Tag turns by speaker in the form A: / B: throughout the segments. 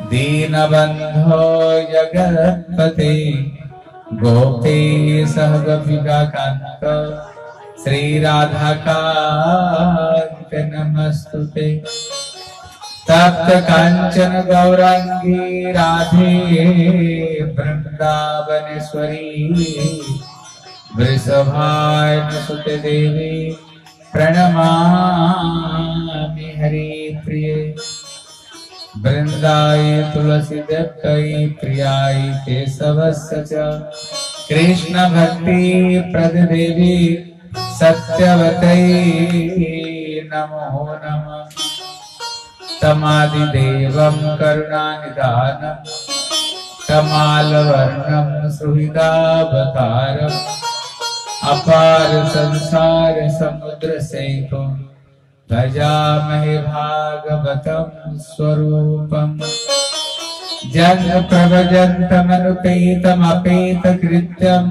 A: दीनबन्धो जगत्पते गोपेश गोपिकान्त श्री राधाकान्त नमस्तुते। तप्त कांचन गौरांगी राधे वृंदावनेश्वरी वृषभानुसुते देवी प्रणमामि हरि प्रिये। वृंदाय तुलसी देवकै प्रियाय केशवस्य च कृष्ण भक्ति प्रद देवी सत्यवतै नमो नमः। तमादिदेवं करुणानिधानं तमालवर्णं सुहृदावतारम् अपार संसार समुद्र सेतुं भजामहे भागवतं स्वरूपम्। जन्म प्रव्रजन्तमनुपेतमपेतकृत्यं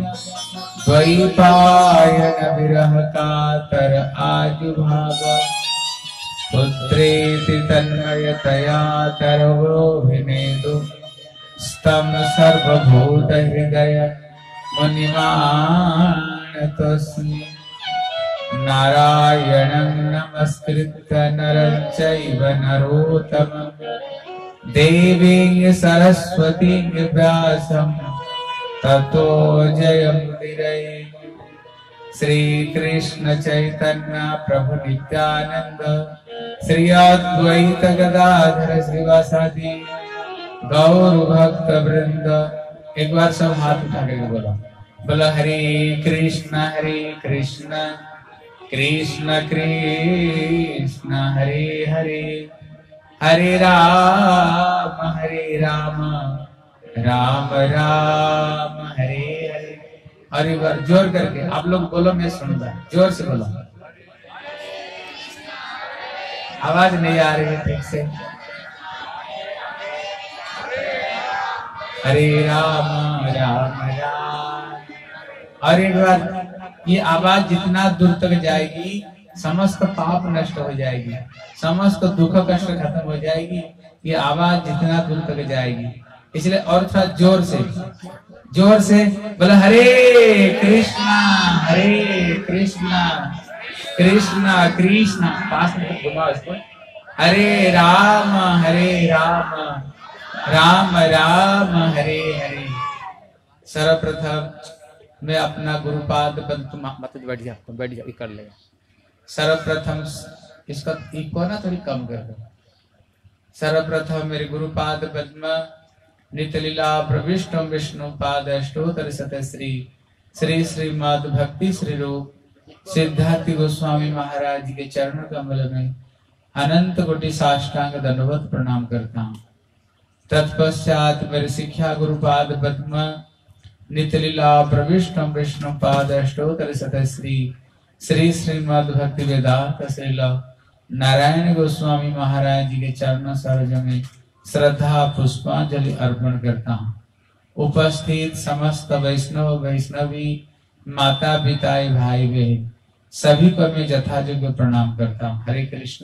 A: द्वैपायन विरह कातर आजुभाव। पुत्रेति तन्मयतया तरवोऽभिनेदु स्तं सर्वभूतहृदय मुनिमानतोऽस्मि। नारायणं नमस्कृत्य नरं चैव नरोत्तमं देवीं सरस्वतीं व्यासं ततो जयमुदीरये। श्री कृष्ण चैतन्य प्रभु नित्यानंद श्री अद्वैत गदाधर श्रीवासादि गौर भक्त वृंद। एक बार सब हाथ उठा के बोलो, बोलो हरे कृष्ण कृष्ण कृष्ण हरे हरे, हरे राम राम राम हरे हरे। और एक बार जोर करके आप लोग बोलो, मैं सुनूंगा, जोर से बोलो। आवाज नहीं आ रही है ठीक से। हरे राम राम राम। और एक बार ये आवाज जितना दूर तक जाएगी समस्त पाप नष्ट हो जाएगी, समस्त दुख कष्ट खत्म हो जाएगी। ये आवाज जितना दूर तक जाएगी, इसलिए और थोड़ा जोर से बोला हरे कृष्णा कृष्णा कृष्णा। पास में घुमाओ इसको। हरे राम राम राम हरे हरे। सर्वप्रथम मैं अपना गुरुपाद मत बैठ जा कर लेगा। सर्वप्रथम इसका इको ना थोड़ी कम कर दो। सर्वप्रथम मेरे गुरुपाद पद्म नितलीला प्रविष्टम विष्णु पाद अष्टोत्तर शतश्री श्री श्रीमद् भक्ति श्री रूप सिद्धार्थ गोस्वामी महाराज के चरण कमल में अनंत कोटि साष्टांग दंडवत प्रणाम करता हूँ। तत्पश्चात मेरे शिक्षा गुरुपाद पद्म नितलीला प्रविष्टम विष्णु पाद अष्टोत्तर शतश्री श्री श्रीमद् भक्ति वेदांत श्रील नारायण गोस्वामी महाराज जी के चरण सरोज में श्रद्धा पुष्पांजलि अर्पण करता हूँ। उपस्थित समस्त वैष्णव वैष्णवी माता पिता भाई बहन सभी को मैं यथायोग्य प्रणाम करता हूँ। हरे कृष्ण।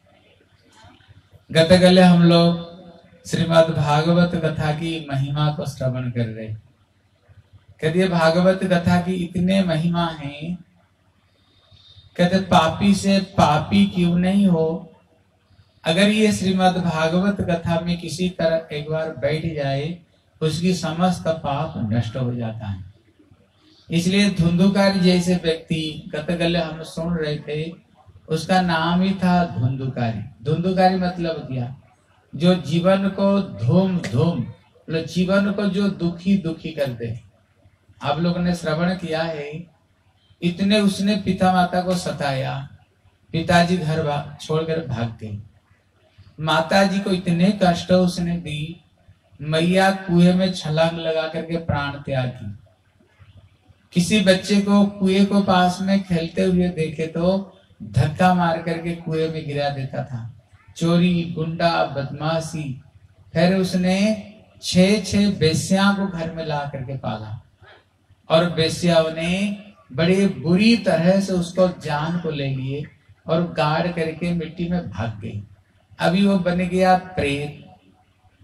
A: गतकले हम लोग श्रीमद् भागवत कथा की महिमा को श्रवण कर रहे। कहते भागवत कथा की इतने महिमा है, कहते पापी से पापी क्यों नहीं हो। अगर ये श्रीमद् भागवत कथा में किसी तरह एक बार बैठ जाए उसकी समस्त पाप नष्ट हो जाता है। इसलिए धुंधुकारी जैसे व्यक्ति गतकले हम सुन रहे थे, उसका नाम ही था धुंधुकारी। धुंधुकारी मतलब क्या? जो जीवन को धूम मतलब जीवन को जो दुखी कर दे। आप लोगों ने श्रवण किया है, इतने उसने पिता माता को सताया, पिताजी घर छोड़कर भाग गए। माता जी को इतने कष्ट उसने दी, मैया कुएं में छलांग लगा करके प्राण त्याग की। किसी बच्चे को कुएं को पास में खेलते हुए देखे तो धक्का मार करके कुएं में गिरा देता था। चोरी गुंडा बदमाशी। फिर उसने 6 बेस्याओं को घर में ला करके पाला और बेस्याओं ने बड़ी बुरी तरह से उसको जान को ले लिए और गाड़ करके मिट्टी में भाग गई। अभी वो बन गया प्रेत।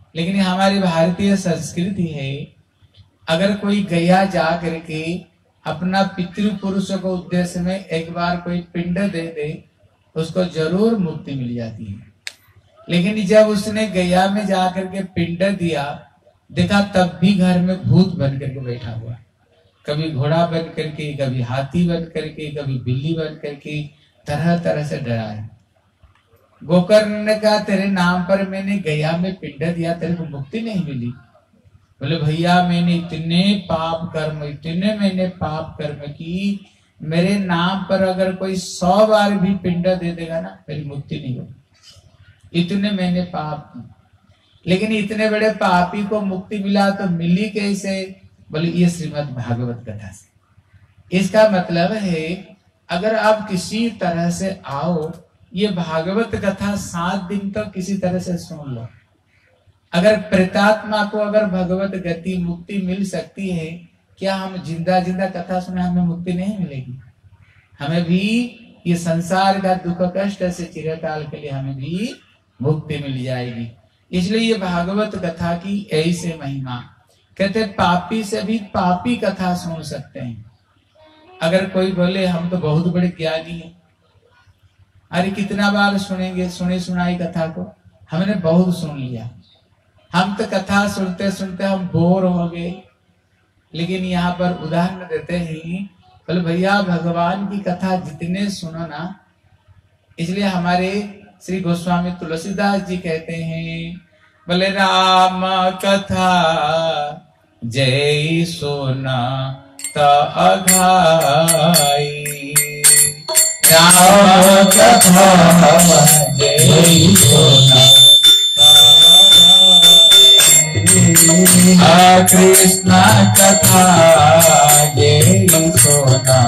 A: लेकिन ये हमारी भारतीय संस्कृति है, अगर कोई गया जा करके अपना पितृपुरुषों को उद्देश्य में एक बार कोई पिंड दे दे, उसको जरूर मुक्ति मिल जाती है। लेकिन जब उसने गया में जा करके पिंड दिया, देखा तब भी घर में भूत बन करके बैठा हुआ, कभी घोड़ा बन करके, कभी हाथी बन करके, कभी बिल्ली बन करके, तरह तरह से डराया। गोकर्ण ने कहा तेरे नाम पर मैंने गया में पिंड दिया, तेरे को मुक्ति नहीं मिली। बोले भैया मैंने इतने पाप कर्म की, मेरे नाम पर अगर कोई 100 बार भी पिंड दे देगा ना, मेरी मुक्ति नहीं होगी, इतने मैंने पाप की। लेकिन इतने बड़े पापी को मुक्ति मिला तो मिली कैसे? बोले ये श्रीमद् भागवत कथा से। इसका मतलब है अगर आप किसी तरह से आओ, ये भागवत कथा 7 दिन तक किसी तरह से सुन लो। अगर प्रेतात्मा को अगर भगवत गति मुक्ति मिल सकती है, क्या हम जिंदा जिंदा कथा सुने हमें मुक्ति नहीं मिलेगी? हमें भी ये संसार का दुख कष्ट से चिरकाल के लिए हमें भी मुक्ति मिल जाएगी। इसलिए ये भागवत कथा की ऐसे महिमा, कहते पापी से भी पापी कथा सुन सकते हैं। अगर कोई बोले हम तो बहुत बड़े ज्ञानी हैं, अरे कितना बार सुनेंगे सुनी सुनाई कथा को, हमने बहुत सुन लिया, हम तो कथा सुनते सुनते हम बोर हो गए। लेकिन यहाँ पर उदाहरण देते हैं, बोले भैया भगवान की कथा जितने सुनो ना, इसलिए हमारे श्री गोस्वामी तुलसीदास जी कहते हैं, बोले राम कथा जय सोना अघाई, राम कथा जय सोना कृष्ण कथा जय सोना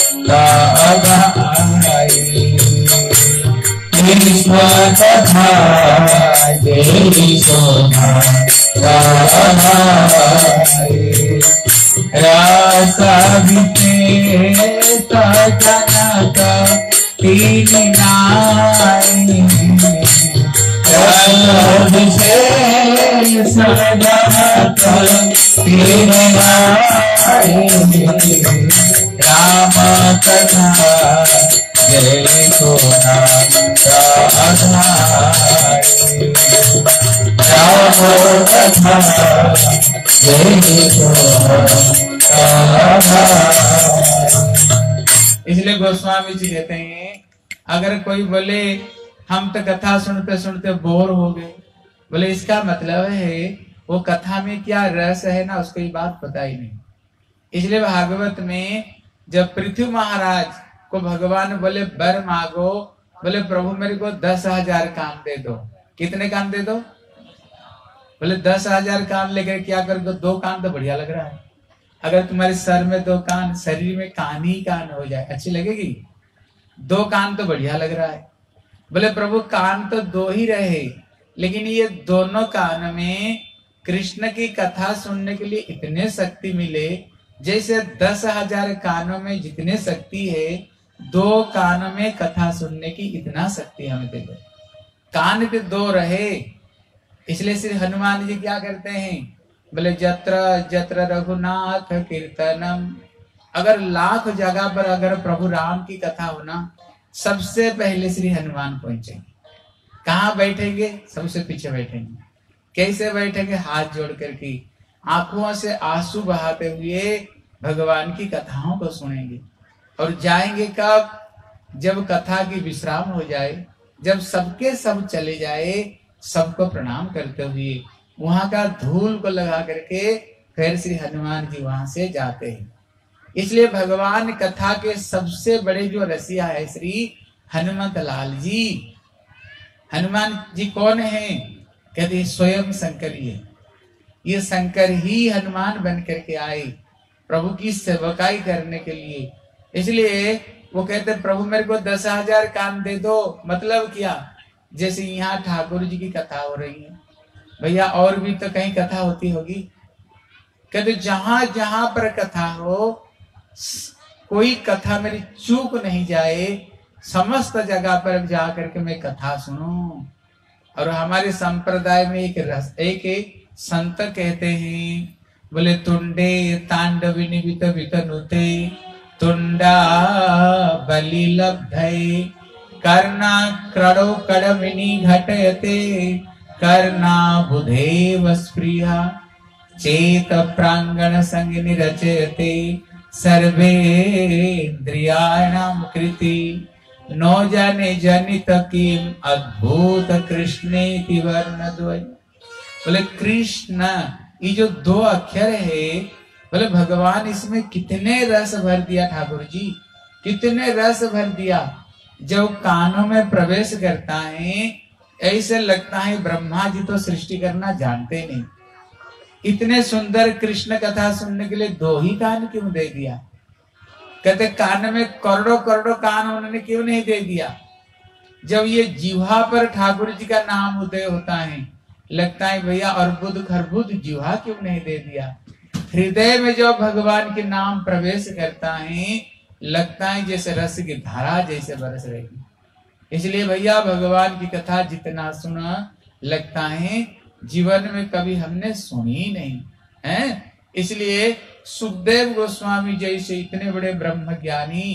A: अघाई, कृष्ण कथा जय सोना अघाई, रास विशेष जनक तीन नाई, रास विशेष जनक तीन नाई, राम कथा जय सोना अघाई, राम कथा जय सोना। इसलिए गोस्वामी जी कहते हैं, अगर कोई बोले हम तो कथा सुनते सुनते बोर हो गए, बोले इसका मतलब है वो कथा में क्या रस है ना, उसको ये बात पता ही नहीं। इसलिए भागवत में जब पृथ्वी महाराज को भगवान बोले वर मांगो, बोले प्रभु मेरे को 10,000 कान दे दो। कितने कान दे दो? बोले 10,000 कान लेकर क्या कर दो? 2 कान तो बढ़िया लग रहा है। अगर तुम्हारे सर में 2 कान, शरीर में कान ही कान हो जाए, अच्छी लगेगी? 2 कान तो बढ़िया लग रहा है। बोले प्रभु कान तो 2 ही रहे, लेकिन ये दोनों कान में कृष्ण की कथा सुनने के लिए इतने शक्ति मिले, जैसे 10,000 कानों में जितने शक्ति है, 2 कानों में कथा सुनने की इतना शक्ति हमें दे दो। कान तो 2 रहे, इसलिए श्री हनुमान जी क्या करते हैं? बोले जत्र जत्र रघुनाथ कीर्तनम, अगर लाख जगह पर अगर प्रभु राम की कथा हो ना, सबसे पहले श्री हनुमान पहुंचेंगे। कहाँ बैठेंगे? सबसे पीछे बैठेंगे। कैसे बैठेंगे? हाथ जोड़ करके, आंखों से आंसू बहाते हुए भगवान की कथाओं को सुनेंगे। और जाएंगे कब? जब कथा की विश्राम हो जाए, जब सबके सब चले जाए, सबको प्रणाम करते हुए वहां का धूल को लगा करके फिर श्री हनुमान जी वहां से जाते हैं। इसलिए भगवान कथा के सबसे बड़े जो रसिया है श्री हनुमत लाल जी। हनुमान जी कौन है? कहते स्वयं शंकर ही है। ये शंकर ही हनुमान बन करके आए प्रभु की सेवकाई करने के लिए। इसलिए वो कहते प्रभु मेरे को 10,000 कान दे दो। मतलब क्या? जैसे यहाँ ठाकुर जी की कथा हो रही है भैया, और भी तो कहीं कथा होती होगी। कहते जहां जहां पर कथा हो, कोई कथा मेरी चूक नहीं जाए, समस्त जगह पर जा करके मैं कथा सुनूं। और हमारे संप्रदाय में एक संत कहते हैं, बोले तुंडे तांडव निवित वितनुते तुंडा बलि लब्धये कर्णा क्रडो कडमिनी घटयते कर्णा बुधेव स्प्रिया चेत प्रांगण संगिनी रचयते सर्वेन्द्रियाणां कृति नो जाने जनित किम अद्भुत कृष्णेति वर्णद्वय। बोले कृष्ण, ये जो दो अक्षर है, बोले भगवान इसमें कितने रस भर दिया ठाकुर जी, कितने रस भर दिया। जब कानों में प्रवेश करता है ऐसे लगता है ब्रह्मा जी तो सृष्टि करना जानते नहीं। इतने सुंदर कृष्ण कथा सुनने के लिए दो ही कान क्यों दे दिया? कहते कान में करोड़ों करोड़ों कान उन्होंने क्यों नहीं दे दिया? जब ये जिह्वा पर ठाकुर जी का नाम उदय होता है, लगता है भैया अर्बुद खरबुद जिह्वा क्यों नहीं दे दिया? हृदय में जब भगवान के नाम प्रवेश करता है, लगता है जैसे रस की धारा जैसे बरस रही। इसलिए भैया भगवान की कथा जितना सुना, लगता है जीवन में कभी हमने सुनी नहीं है। इसलिए सुखदेव गोस्वामी जैसे इतने बड़े ब्रह्म ज्ञानी,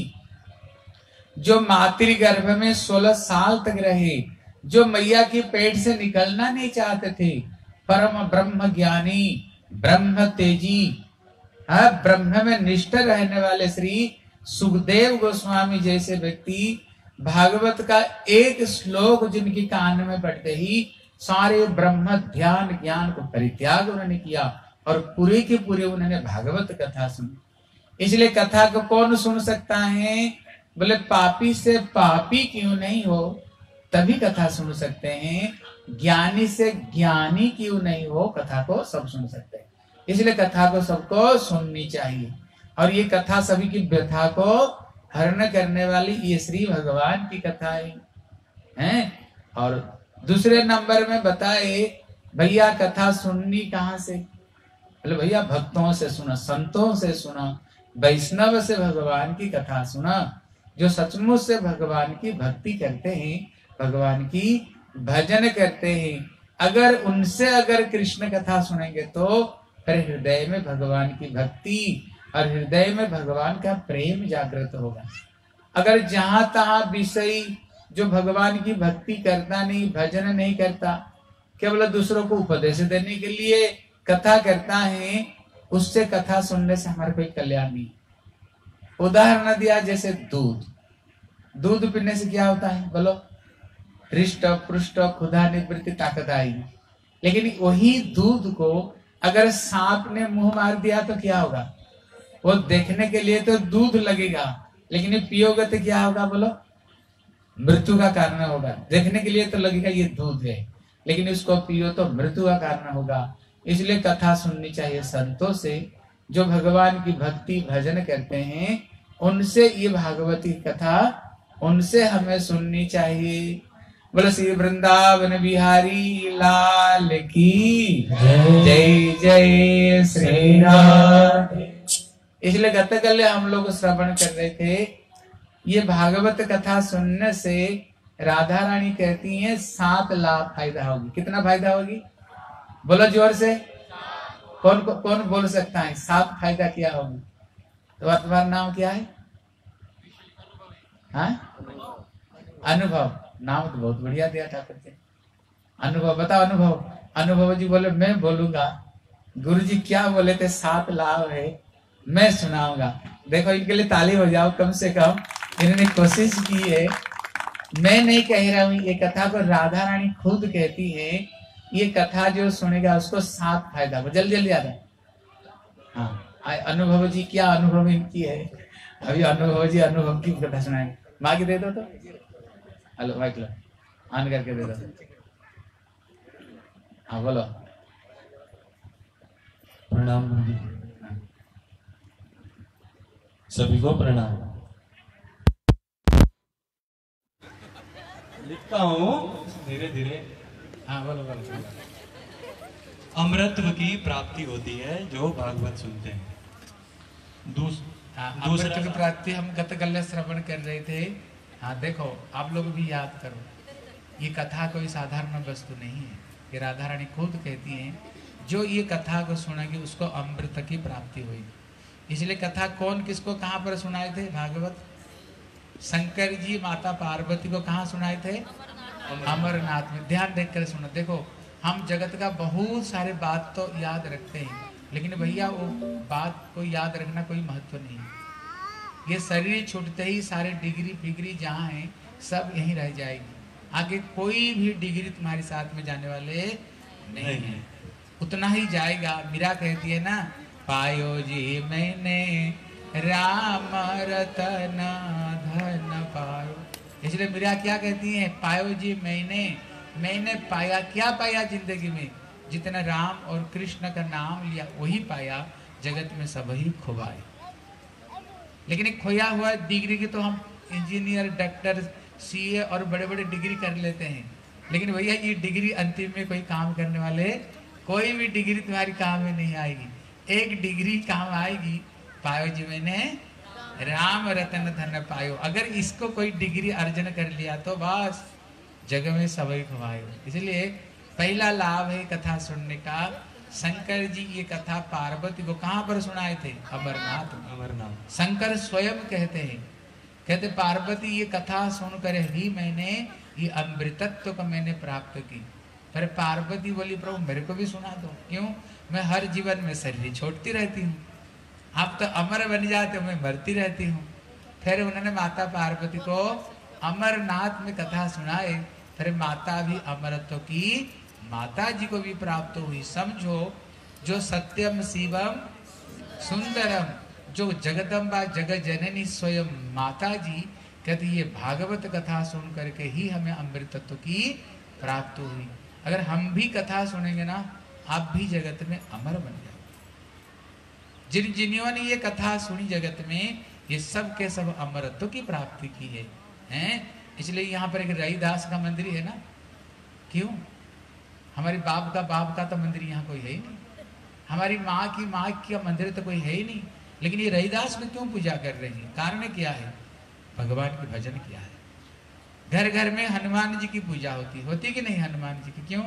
A: जो मातृगर्भ में 16 साल तक रहे, जो मैया की पेट से निकलना नहीं चाहते थे, परम ब्रह्म ज्ञानी, ब्रह्म तेजी, ब्रह्म में निष्ठ रहने वाले श्री सुखदेव गोस्वामी जैसे व्यक्ति, भागवत का एक श्लोक जिनकी कान में पड़ते ही सारे ब्रह्म ध्यान ज्ञान को परित्याग उन्होंने किया और पूरे के पूरे उन्होंने भागवत कथा सुनी। इसलिए कथा को कौन सुन सकता है? बोले पापी से पापी क्यों नहीं हो तभी कथा सुन सकते हैं, ज्ञानी से ज्ञानी क्यों नहीं हो कथा को सब सुन सकते हैं। इसलिए कथा को सबको सुननी चाहिए। और ये कथा सभी की व्यथा को हरण करने वाली ये श्री भगवान की कथा है। और दूसरे नंबर में बताए भैया कथा सुननी कहाँ से? बोले भैया भक्तों से सुना, संतों से सुना, वैष्णव से भगवान की कथा सुना, जो सचमुच से भगवान की भक्ति करते हैं, भगवान की भजन करते हैं। अगर उनसे अगर कृष्ण कथा सुनेंगे तो फिर हृदय में भगवान की भक्ति और हृदय में भगवान का प्रेम जागृत होगा। अगर जहां तहां विषय जो भगवान की भक्ति करता नहीं, भजन नहीं करता, केवल दूसरों को उपदेश देने के लिए कथा करता है, उससे कथा सुनने से हमारा कोई कल्याण नहीं। उदाहरण दिया जैसे दूध पीने से क्या होता है बोलो? हृष्ट पृष्ट क्षुधा निवृत्ति ताकत आएगी। लेकिन वही दूध को अगर सांप ने मुंह मार दिया तो क्या होगा? वो देखने के लिए तो दूध लगेगा, लेकिन पियोगे तो क्या होगा बोलो? मृत्यु का कारण होगा। देखने के लिए तो लगेगा ये दूध है, लेकिन इसको पियो तो मृत्यु का कारण होगा। इसलिए कथा सुननी चाहिए संतों से, जो भगवान की भक्ति भजन करते हैं, उनसे ये भागवती कथा उनसे हमें सुननी चाहिए। बोलो श्री वृंदावन बिहारी लाल की जय जय श्री राम। इसलिए गतकल हम लोग श्रवण कर रहे थे, ये भागवत कथा सुनने से राधा रानी कहती हैं 7 लाभ फायदा होगी। कितना फायदा होगी बोलो जोर से? कौन बोल सकता है 7 फायदा क्या होगी? तो तुम्हारा नाम क्या है? अनुभव। नाम तो बहुत बढ़िया दिया ठाकुर जी। अनुभव बताओ। अनुभव जी बोले मैं बोलूंगा। गुरु जी क्या बोले थे? 7 लाभ है, मैं सुनाऊंगा। देखो इनके लिए ताली हो जाओ, कम से कम इन्होंने कोशिश की है। मैं नहीं कह रहा हूँ, ये कथा को राधा रानी खुद कहती है। ये कथा जो सुनेगा उसको 7 फायदा हो। जल्दी जल्दी आता है। हाँ अनुभव जी क्या अनुभव इनकी है? अभी अनुभव जी अनुभव की कथा सुनाएंगे। माँ की दे दो तो। हेलो माइक लो, ऑन करके दे दो। हाँ बोलो।
B: प्रणाम सभी को प्रणाम। लिखता हूँ धीरे धीरे।
A: हाँ बोलो बोलो।
B: अमृतत्व की प्राप्ति होती है जो भागवत सुनते हैं।
A: दूसरा प्राप्ति हम गतकल्य श्रवण कर रहे थे। हाँ देखो आप लोग भी याद करो। ये कथा कोई साधारण वस्तु नहीं है। ये राधा रानी खुद कहती हैं, जो ये कथा को सुनेगी उसको अमृत की प्राप्ति हुई। इसलिए कथा कौन किसको कहाँ पर सुनाए थे? भागवत शंकर जी माता पार्वती को कहाँ सुनाए थे? अमरनाथ में। ध्यान देख कर सुनो। देखो, हम जगत का बहुत सारे बात तो याद रखते हैं, लेकिन भैया वो बात को याद रखना कोई महत्व नहीं है। ये शरीर छूटते ही सारे डिग्री फिग्री जहाँ हैं सब यहीं रह जाएगी। आगे कोई भी डिग्री तुम्हारे साथ में जाने वाले नहीं है, उतना ही जाएगा। मीरा कहती है ना, पायो जी मैंने राम रतन धन पायो। इसलिए मीरा क्या कहती है? पायो जी मैंने पाया। क्या पाया जिंदगी में? जितना राम और कृष्ण का नाम लिया वही पाया। जगत में सब ही खोवाए। लेकिन एक खोया हुआ डिग्री की तो हम इंजीनियर, डॉक्टर, सीए और बड़े बड़े डिग्री कर लेते हैं, लेकिन भैया ये डिग्री अंतिम में कोई काम करने वाले, कोई भी डिग्री तुम्हारी काम में नहीं आएगी। एक डिग्री काम आएगी, पायो जी मैंने राम रतन धन पायो। अगर इसको कोई डिग्री अर्जन कर लिया तो बस जग में सभी खुआए। इसलिए पहला लाभ है कथा सुनने का। शंकर जी ये कथा पार्वती को कहाँ पर सुनाए थे? अमरनाथ में।
B: अमरनाथ।
A: शंकर स्वयं कहते हैं, कहते पार्वती ये कथा सुनकर ही मैंने ये अमृतत्व को मैंने प्राप्त की। पर पार्वती बोली, प्रभु मेरे को भी सुना दो। क्यों? मैं हर जीवन में शरीर छोड़ती रहती हूँ, आप तो अमर बन जाते हो, मैं मरती रहती हूँ। फिर उन्होंने माता पार्वती को अमरनाथ में कथा सुनाए। फिर माता भी अमरत्व की माता जी को भी प्राप्त हुई। समझो, जो सत्यम शिवम सुंदरम, जो जगदम्बा जगत जननी स्वयं माता जी कहती, ये भागवत कथा सुन करके ही हमें अमृतत्व की प्राप्त हुई। अगर हम भी कथा सुनेंगे ना, आप भी जगत में अमर बन जाओ। जिन जिन्होंने ये कथा सुनी जगत में, ये सब के सब अमरत्व की प्राप्ति की है, हैं? इसलिए यहाँ पर एक रविदास का मंदिर है ना। क्यों? हमारे बाप का तो मंदिर यहाँ कोई है ही नहीं। हमारी माँ की मंदिर तो कोई है ही नहीं, लेकिन ये रविदास में क्यों पूजा कर रहे हैं? कारण क्या है? भगवान की भजन किया है। घर घर में हनुमान जी की पूजा होती कि नहीं? हनुमान जी की क्यों?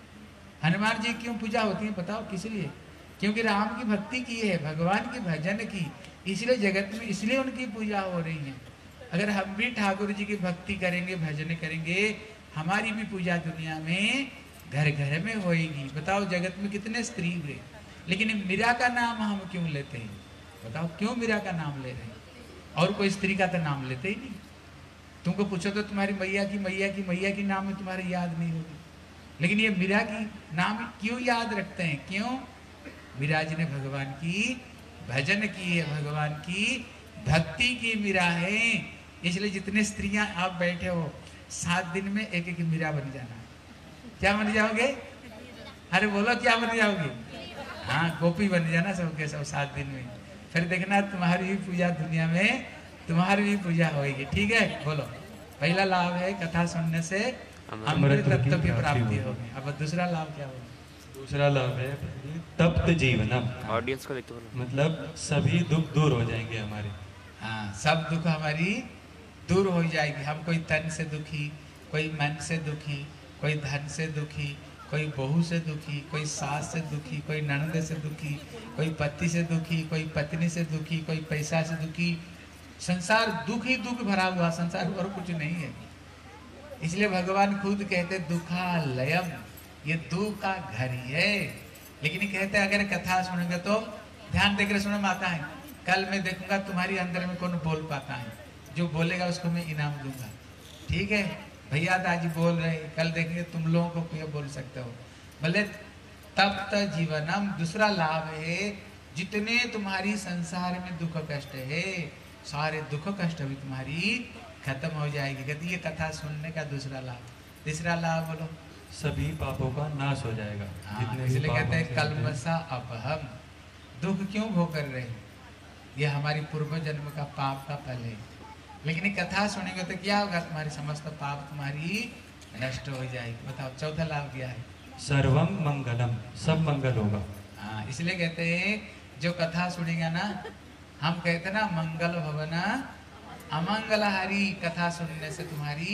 A: हनुमान जी क्यों पूजा होती है बताओ? किस लिए? क्योंकि राम की भक्ति की है, भगवान की भजन की, इसलिए जगत में इसलिए उनकी पूजा हो रही है। अगर हम भी ठाकुर जी की भक्ति करेंगे, भजन करेंगे, हमारी भी पूजा दुनिया में घर घर में होएगी। बताओ, जगत में कितने स्त्री हुए, लेकिन मीरा का नाम हम क्यों लेते हैं? बताओ, क्यों मीरा का नाम ले रहे हैं? और कोई स्त्री का तो नाम लेते ही नहीं। तुमको पूछो तो तुम्हारी मैया की नाम में तुम्हारे याद नहीं होगी, लेकिन ये मीरा की नाम क्यों याद रखते हैं? क्यों? मीरा जी ने भगवान की भजन की है, भगवान की भक्ति की मीरा है। इसलिए जितने स्त्रियां आप बैठे हो, 7 दिन में एक एक मीरा बन जाना। क्या बन जाओगे? अरे बोलो, क्या बन जाओगे? हाँ, गोपी बन जाना सबके सब 7 दिन में। फिर देखना तुम्हारी भी पूजा दुनिया में, तुम्हारी भी पूजा होगी। ठीक है? बोलो, पहला लाभ है कथा सुनने से अमृत तत्व की प्राप्ति होगी। अब दूसरा लाभ क्या होगा?
B: दूसरा लाभ है तप्त जीवनम।
C: ऑडियंस को देखते हो,
B: मतलब सभी दुख दूर हो जाएंगे हमारे।
A: हाँ, सब दुख हमारी दूर हो जाएगी। हम कोई तन से दुखी, कोई मन से दुखी, कोई धन से दुखी, कोई बहू से दुखी, कोई सास से दुखी, कोई ननद से दुखी, कोई पति से दुखी, कोई पत्नी से दुखी, कोई पैसा से दुखी। संसार दुख ही दुख भरा हुआ संसार, और कुछ नहीं है। इसलिए भगवान खुद कहते दुखालयम, ये दुख का घर ही है। लेकिन कहते हैं अगर कथा सुनेंगे तो ध्यान देकर सुनो माता है, कल मैं देखूंगा तुम्हारी अंदर में कौन बोल पाता है, जो बोलेगा उसको मैं इनाम दूंगा। ठीक है? भैया आज बोल रहे, कल देखेंगे तुम लोगों को कोई बोल सकते हो। बोले तप्त जीवनम। दूसरा लाभ है, जितने तुम्हारी संसार में दुख कष्ट है, सारे दुख कष्ट भी तुम्हारी खत्म हो जाएगी। कहती ये कथा सुनने का दूसरा लाभ। तीसरा लाभ बोलो,
B: सभी पापों का नाश हो जाएगा।
A: हाँ, इसलिए कहते हैं कलमसा अपहम। दुख क्यों भोग कर रहे हैं? ये हमारी पूर्व जन्म का पाप का फल है। लेकिन ये कथा सुनेंगे तो क्या होगा? तुम्हारी समस्त पाप तुम्हारी नष्ट हो जाएगी। बताओ, चौथा लाभ क्या है?
B: सर्वम मंगलम, सब मंगल होगा।
A: हाँ, इसलिए कहते हैं जो कथा सुनेगा ना, हम कहते ना मंगल भवना अमंगलहारी। कथा सुनने से तुम्हारी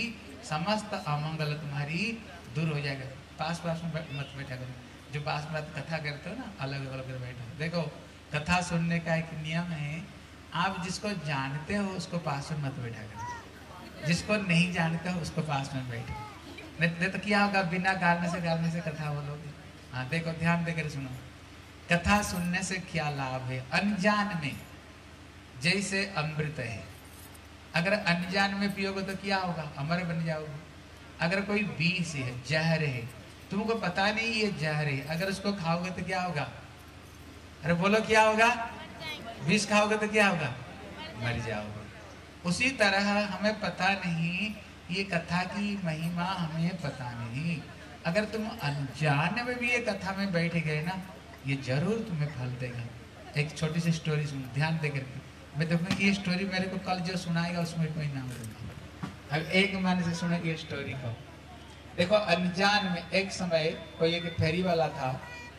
A: समस्त अमंगल तुम्हारी दूर हो जाएगा। पास पास में मत बैठा करो, जो पास में कथा करते हो ना, अलग अलग बैठो। देखो कथा सुनने का एक नियम है, आप जिसको जानते हो उसको पास में मत बैठा करो, जिसको नहीं जानते हो उसको पास में बैठो। नहीं तो क्या होगा, बिना कारण से कथा बोलोगे। हाँ देखो, ध्यान देकर सुनो, कथा सुनने से क्या लाभ है। अनजान में जैसे अमृत है, अगर अनजान में पियोगे तो क्या होगा, अमर बन जाओगे। अगर कोई विष है, जहर है, तुमको पता नहीं ये जहर है, अगर उसको खाओगे तो क्या होगा, अरे बोलो क्या होगा, विष खाओगे तो क्या होगा, मर जाओगे। उसी तरह हमें पता नहीं, ये कथा की महिमा हमें पता नहीं। अगर तुम अनजान में भी ये कथा में बैठ गए ना, ये जरूर तुम्हें फल देगा। एक छोटी सी स्टोरी सुनो, ध्यान दे करके। मैं देखूँ ये स्टोरी मेरे को कल जो सुनाएगा उसमें कोई नाम दूंगा। अब एक मन से सुने ये स्टोरी को। देखो अनजान में एक समय कोई एक फेरी वाला था।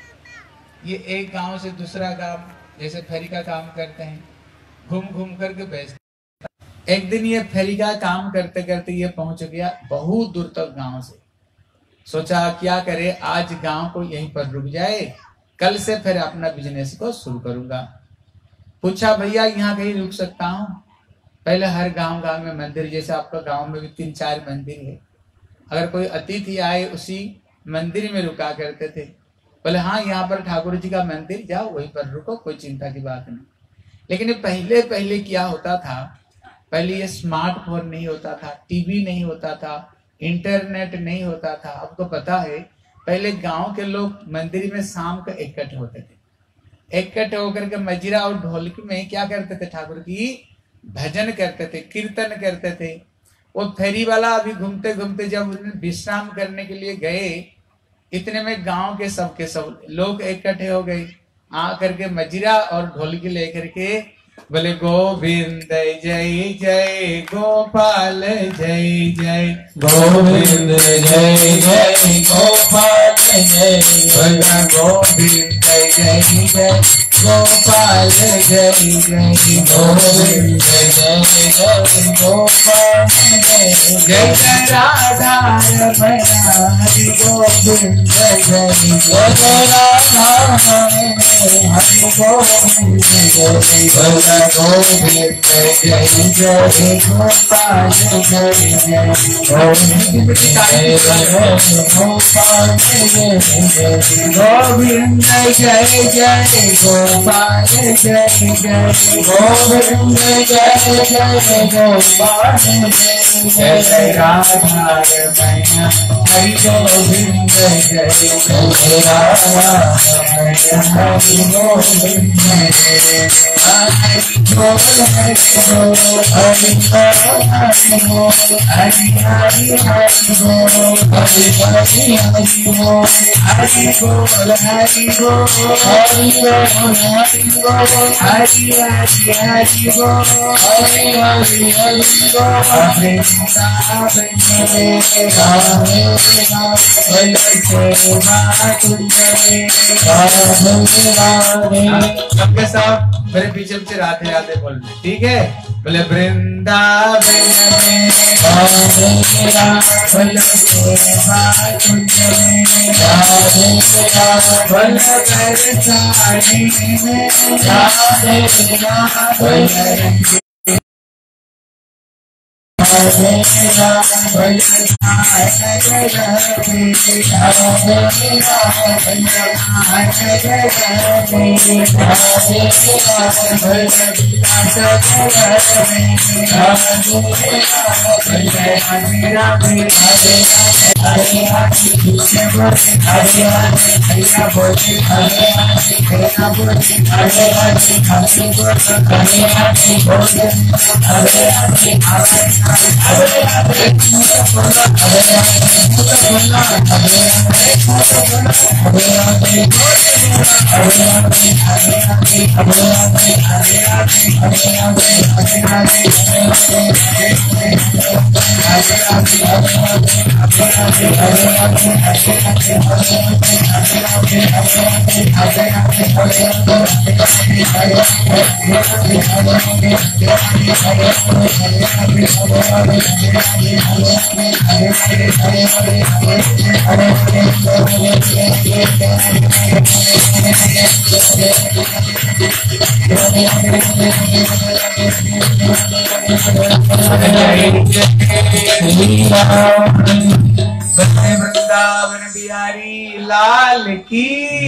A: ये एक गांव से दूसरा गांव, जैसे फेरी का काम करते हैं, घूम घूम करके बेचते। एक दिन ये फेरी का काम करते करते ये पहुंच गया बहुत दूर तक गांव से। सोचा क्या करे, आज गांव को यहीं पर रुक जाए, कल से फिर अपना बिजनेस को शुरू करूंगा। पूछा भैया यहाँ कहीं रुक सकता हूँ? पहले हर गांव गांव में मंदिर, जैसे आपका गांव में भी 3-4 मंदिर है, अगर कोई अतिथि आए उसी मंदिर में रुका करते थे। बोले हाँ यहाँ पर ठाकुर जी का मंदिर, जाओ वहीं पर रुको, कोई चिंता की बात नहीं। लेकिन पहले पहले क्या होता था, पहले ये स्मार्टफोन नहीं होता था, टीवी नहीं होता था, इंटरनेट नहीं होता था। आपको पता है पहले गांव के लोग मंदिर में शाम को इकट्ठे होते थे, इकट्ठे होकर के मजीरा और ढोलकी में क्या करते थे, ठाकुर की भजन करते थे, कीर्तन करते थे। वो फेरी वाला अभी घूमते घूमते जब विश्राम करने के लिए गए, इतने में गांव के सब लोग इकट्ठे हो गए। आ करके मजीरा और ढोलकी लेकर के बोले गोविंद जय जय गोपाल जय जय,
C: गोविंद जय जय गोपाल जय जय,
A: गोविंद जय जय
C: गोपाल जय जय, गोविंद जय जय गोपाल जय
A: जय जय राधा रमण
C: हरि गोविंद जय जय, जय राधा रमण हरि गोविंद जय जय, गोविंद जय जय गोपाल जय जय, गोविंद जय जय गोपाल जय जय, गोविंद जय जय गोपाल जय जय, गोविंद जय जय गोपाल जय जय, राधा रमण हरि गोविंद जय जय, राधा रमण हरि गोविंद जय, हरि बोल हरि बोल हरि बोल हरि बोल हरि हरि हरि बोल हरि हरि हरि बोल हरि बोल हरि बोल हरि बोल हरि बोल हरि हरि हरि बोल हरि हरि हरि बोल, हरे राम जय राम
A: सबके सब मेरे पीछे पीछे राधे राधे बोल रहे, ठीक है? बोले वृंदावन में
C: राधे राधे
A: वृंदावन बिहारी लाल की।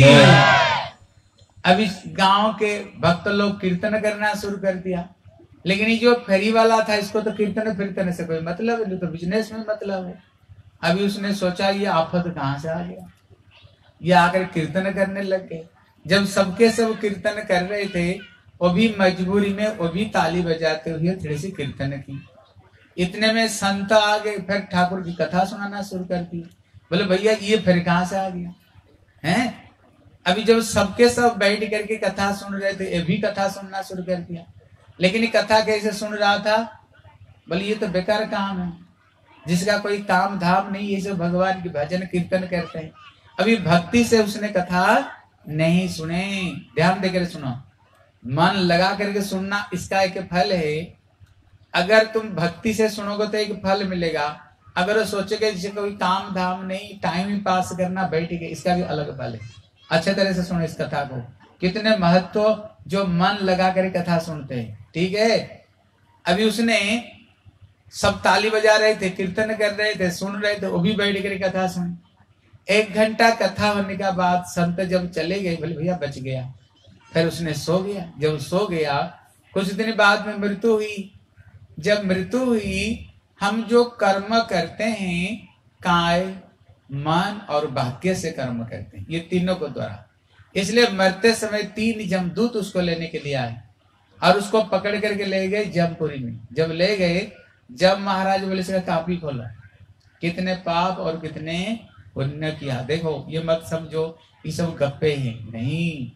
A: अब इस गांव के भक्त लोग कीर्तन करना शुरू कर दिया, लेकिन ये जो फेरी वाला था इसको तो कीर्तन फिरतन से कोई मतलब नहीं, तो बिजनेस में मतलब है। अभी उसने सोचा ये आफत कहाँ से आ गया, ये आकर कीर्तन करने लग गए। जब सबके सब कीर्तन कर रहे थे, वो भी मजबूरी में, वो भी ताली बजाते हुए थोड़ी सी कीर्तन की। इतने में संत आ गए, फिर ठाकुर की कथा सुनाना शुरू कर दी। बोले भैया ये फिर कहाँ से आ गया हैं? अभी जब सबके सब बैठ करके कथा सुन रहे थे, ये भी कथा सुनना शुरू कर दिया। लेकिन ये कथा कैसे सुन रहा था? बोले ये तो बेकार काम है, जिसका कोई काम धाम नहीं, ये सब भगवान की भजन कीर्तन करते हैं। अभी भक्ति से उसने कथा नहीं सुने। ध्यान देकर सुनो, मन लगा करके सुनना, इसका एक फल है। अगर तुम भक्ति से सुनोगे तो एक फल मिलेगा। अगर वो सोचोगे जिसे कोई काम धाम नहीं, टाइम ही पास करना, बैठ के, इसका भी अलग फल है। अच्छे तरह से सुनो इस कथा को, कितने महत्व जो मन लगा कर कथा सुनते हैं। ठीक है, अभी उसने सब ताली बजा रहे थे, कीर्तन कर रहे थे, सुन रहे थे, वो भी बैठ कर कथा सुन। 1 घंटा कथा होने के बाद संत जब चले गए, बोले भैया बच गया। फिर उसने सो गया। जब सो गया, कुछ दिन बाद में मृत्यु हुई। जब मृत्यु हुई, हम जो कर्म करते हैं, काय, मन और भाग्य से कर्म करते हैं, ये तीनों को द्वारा। इसलिए मरते समय 3 जमदूत उसको लेने के लिए आए और उसको पकड़ करके ले गए जमपुरी में। जब ले गए, जब महाराज बोले इसका कापी खोला, कितने पाप और कितने पुण्य किया। देखो ये मत समझो ये सब गप्पे हैं, नहीं,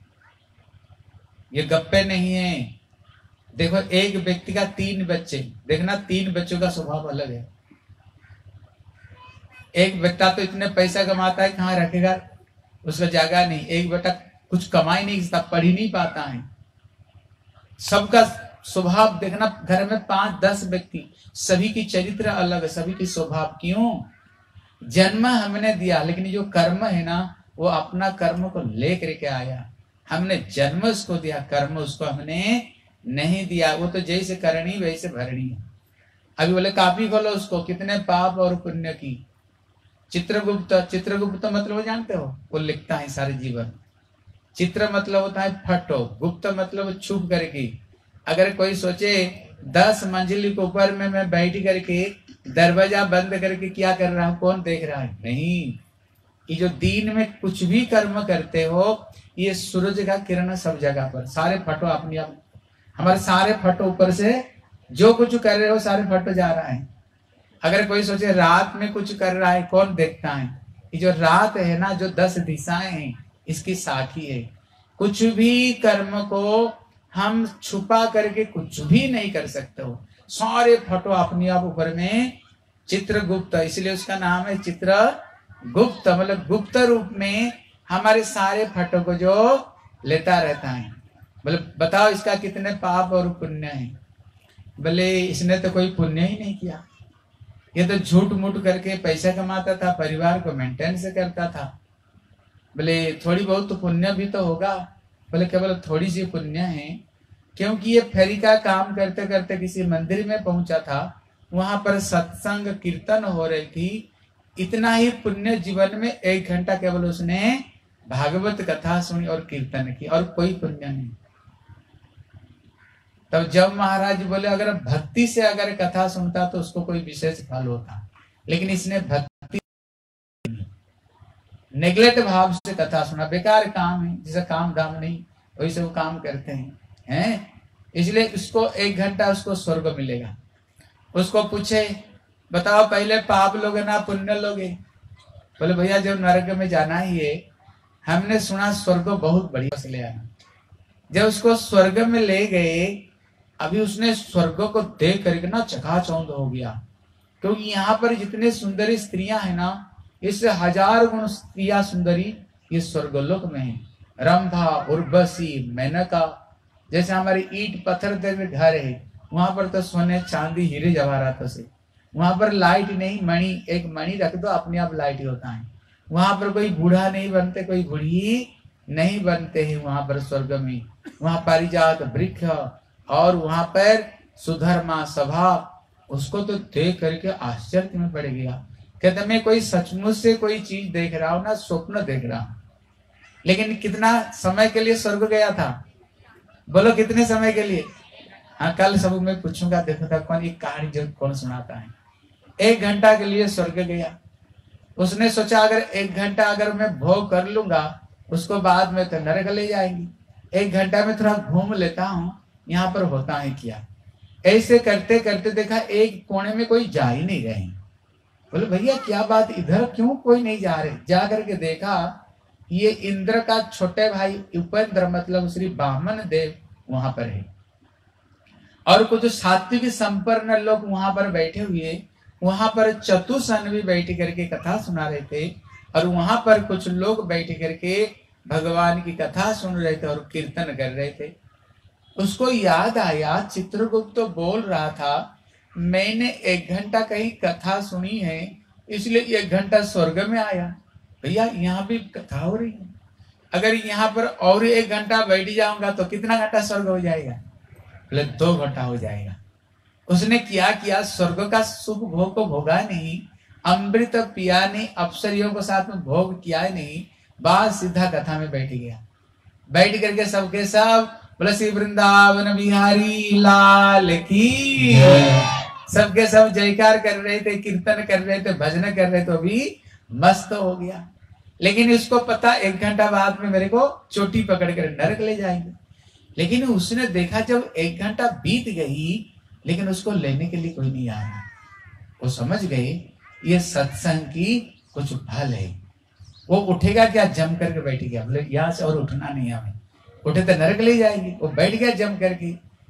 A: ये गप्पे नहीं है। देखो एक व्यक्ति का 3 बच्चे, देखना 3 बच्चों का स्वभाव अलग है। एक बेटा तो इतने पैसा कमाता है, कहाँ रखेगा, उसका जगह नहीं। एक बेटा कुछ कमाई नहीं सकता, पढ़ ही नहीं पाता है। सबका स्वभाव देखना, घर में 5-10 व्यक्ति, सभी की चरित्र अलग, सभी की स्वभाव। क्यों? जन्म हमने दिया, लेकिन जो कर्म है ना, वो अपना कर्म को लेकर के आया। हमने जन्म उसको दिया, कर्म उसको हमने नहीं दिया। वो तो जैसे करनी वैसे भरनी है। अभी बोले कापी खोलो, उसको कितने पाप और पुण्य की। चित्रगुप्त, चित्रगुप्त मतलब जानते हो? वो लिखता है सारे जीवन। चित्र मतलब होता है फटो, गुप्त मतलब छुप करके। अगर कोई सोचे 10 मंजिल के ऊपर में मैं बैठ करके दरवाजा बंद करके क्या कर रहा हूं, कौन देख रहा है? नहीं, ये जो दिन में कुछ भी कर्म करते हो, ये सूरज का किरण सब जगह पर, सारे फटो अपनी आप, हमारे सारे फटो ऊपर से जो कुछ कर रहे हो सारे फटो जा रहा है। अगर कोई सोचे रात में कुछ कर रहा है, कौन देखता है? ये जो रात है ना, जो 10 दिशाएं हैं, इसकी साखी है। कुछ भी कर्म को हम छुपा करके कुछ भी नहीं कर सकते हो, सारे फटो अपने आप ऊपर में। चित्रगुप्त, इसलिए उसका नाम है चित्रगुप्त, मतलब गुप्त रूप में हमारे सारे फटो को जो लेता रहता है। बोले बताओ इसका कितने पाप और पुण्य है? बोले इसने तो कोई पुण्य ही नहीं किया, ये तो झूठ मूठ करके पैसा कमाता था, परिवार को मेंटेनेंस करता था। बोले थोड़ी बहुत तो पुण्य भी तो होगा। बोले केवल थोड़ी सी पुण्य है, क्योंकि ये फेरी का काम करते करते किसी मंदिर में पहुंचा था, वहां पर सत्संग कीर्तन हो रही थी। इतना ही पुण्य जीवन में 1 घंटा केवल उसने भागवत कथा सुनी और कीर्तन की, और कोई पुण्य नहीं। तब जब महाराज बोले अगर भक्ति से अगर कथा सुनता तो उसको कोई विशेष फल होता, लेकिन इसने भक्ति नेगलेक्ट भाव से कथा सुना। बेकार काम है, जिसे काम धाम नहीं, वही सब काम करते हैं। इसलिए उसको 1 घंटा उसको स्वर्ग मिलेगा। उसको पूछे बताओ पहले पाप लोगे ना पुण्य लोगे? बोले भैया जब नरक में जाना ही है, हमने सुना स्वर्ग बहुत बढ़िया से ले आना। जब उसको स्वर्ग में ले गए, अभी उसने स्वर्ग को देख करके ना चकाचौंध हो गया, क्योंकि यहाँ पर जितने सुंदरी स्त्रियां हैं ना, इससे 1000 गुण स्त्रियां सुंदरी ये स्वर्गलोक में है। रंभा, उर्वशी, मेनका, जैसे हमारे ईट पत्थर के घर है, वहां पर तो सोने चांदी हीरे जवाहरात से, वहां पर लाइट नहीं, मणि, एक मणि रख दो अपने आप लाइट होता है। वहां पर कोई बूढ़ा नहीं बनते, कोई बूढ़ी नहीं बनते हैं वहां पर स्वर्ग में। वहां पारिजात वृक्ष और वहां पर सुधर्मा सभा, उसको तो देख करके आश्चर्य में पड़ गया। कहते मैं कोई सचमुच से कोई चीज देख रहा हूं ना, स्वप्न देख रहा हूं। लेकिन कितना समय के लिए स्वर्ग गया था, बोलो कितने समय के लिए? हाँ, कल सब मैं पूछूंगा, देखो था कौन ये कहानी जो कौन सुनाता है। 1 घंटा के लिए स्वर्ग गया। उसने सोचा अगर 1 घंटा अगर मैं भोग कर लूंगा, उसको बाद में तो नरक ले जाएंगी। 1 घंटा में थोड़ा घूम लेता हूँ, यहाँ पर होता है क्या। ऐसे करते करते देखा एक कोने में कोई जा ही नहीं रहे। बोले भैया क्या बात, इधर क्यों कोई नहीं जा रहे? जा करके देखा ये इंद्र का छोटे भाई उपेंद्र, मतलब श्री बामन देव वहां पर है, और कुछ सात्विक संपन्न लोग वहां पर बैठे हुए, वहां पर चतुसन भी बैठ करके कथा सुना रहे थे, और वहां पर कुछ लोग बैठ करके भगवान की कथा सुन रहे थे और कीर्तन कर रहे थे। उसको याद आया, चित्रगुप्त तो बोल रहा था मैंने 1 घंटा कहीं कथा सुनी है, इसलिए 1 घंटा स्वर्ग में आया। भैया यहाँ भी कथा हो रही है, अगर यहाँ पर और 1 घंटा बैठ जाऊंगा तो कितना घंटा स्वर्ग हो जाएगा? बोले 2 घंटा हो जाएगा। उसने क्या किया, स्वर्ग का सुख भोग को भोगा नहीं, अमृत पिया नहीं, अप्सरियों के साथ में भोग किया नहीं, बात सीधा कथा में बैठ गया। बैठ करके सबके सब बोले श्री वृंदावन बिहारी लाल की, सबके सब जयकार कर रहे थे, कीर्तन कर रहे थे, भजन कर रहे थे, तो भी मस्त हो गया। लेकिन इसको पता 1 घंटा बाद में मेरे को चोटी पकड़ कर नरक ले जाएंगे। लेकिन उसने देखा जब 1 घंटा बीत गई, लेकिन उसको लेने के लिए कोई नहीं आया। वो समझ गए ये सत्संग की कुछ फल है। वो उठेगा क्या, जम करके बैठ गया, बोले यहाँ से और उठना नहीं, हमें उठे तो नरक ले जाएंगे। वो बैठ गया जम करके,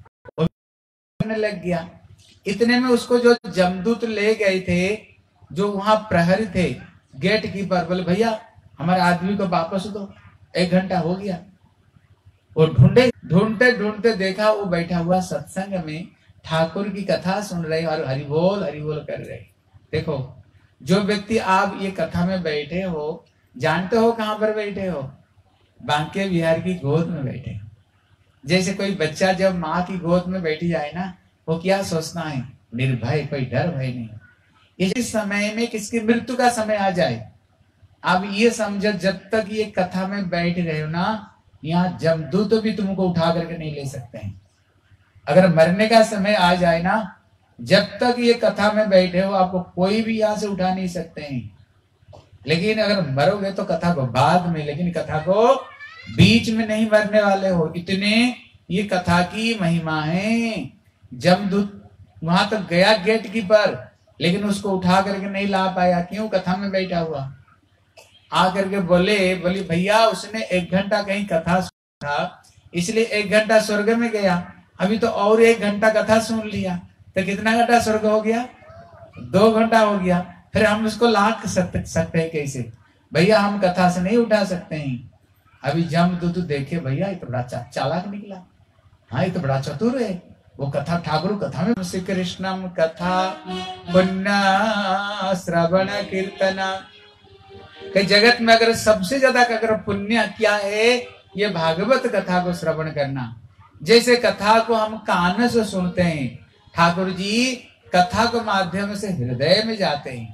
A: लग गया। इतने में उसको जो जमदूत ले गए थे, जो वहां प्रहरी थे, गेट कीपर, बोले भैया हमारे आदमी को वापस दो, 1 घंटा हो गया। वो ढूंढते ढूंढते देखा वो बैठा हुआ सत्संग में ठाकुर की कथा सुन रहे और हरि बोल कर रहे। देखो जो व्यक्ति आप ये कथा में बैठे हो, जानते हो कहां पर बैठे हो? बांके बिहार की गोद में बैठे हो। जैसे कोई बच्चा जब माँ की गोद में बैठी जाए ना, वो क्या सोचता है, निर्भय, कोई डर भय नहीं। इसी समय में किसकी मृत्यु का समय आ जाए, आप ये समझो जब तक ये कथा में बैठ रहे हो ना, यहाँ जमदूत भी तुमको उठा करके नहीं ले सकते हैं। अगर मरने का समय आ जाए ना, जब तक ये कथा में बैठे हो आपको कोई भी यहाँ से उठा नहीं सकते हैं। लेकिन अगर मरोगे तो कथा को बाद में, लेकिन कथा को बीच में नहीं मरने वाले हो। इतने ये कथा की महिमा है। जमदूत वहां तक गया गेट कीपर, लेकिन उसको उठा करके नहीं ला पाया। क्यों? कथा में बैठा हुआ। आकर के बोले भैया उसने 1 घंटा कहीं कथा सुना, इसलिए 1 घंटा स्वर्ग में गया, अभी तो और 1 घंटा कथा सुन लिया, तो कितना घंटा स्वर्ग हो गया? 2 घंटा हो गया। फिर हम उसको ला सकते हैं कैसे? भैया हम कथा से नहीं उठा सकते हैं। अभी जमदूत देखे भैया ये तो बड़ा चालाक निकला, हाँ ये तो बड़ा चतुर है। वो कथा ठाकुर कथा में श्री कृष्णम कथा पुण्य श्रवण कीर्तना, कि जगत में अगर सबसे ज्यादा अगर पुण्य क्या है, ये भागवत कथा को श्रवण करना। जैसे कथा को हम कान से सुनते हैं, ठाकुर जी कथा के माध्यम से हृदय में जाते हैं।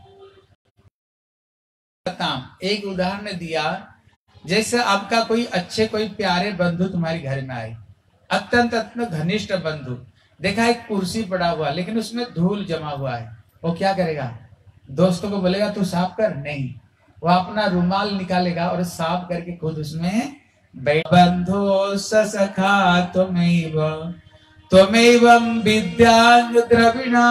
A: एक उदाहरण दिया, जैसे आपका कोई अच्छे कोई प्यारे बंधु तुम्हारे घर में आए, अत्यंत अत्यंत घनिष्ठ बंधु, देखा एक कुर्सी पड़ा हुआ लेकिन उसमें धूल जमा हुआ है, वो क्या करेगा? दोस्तों को बोलेगा तू साफ कर? नहीं, वो अपना रुमाल निकालेगा और साफ करके खुद उसमें बंधु सखा त्वमेव विद्यांग द्रविणा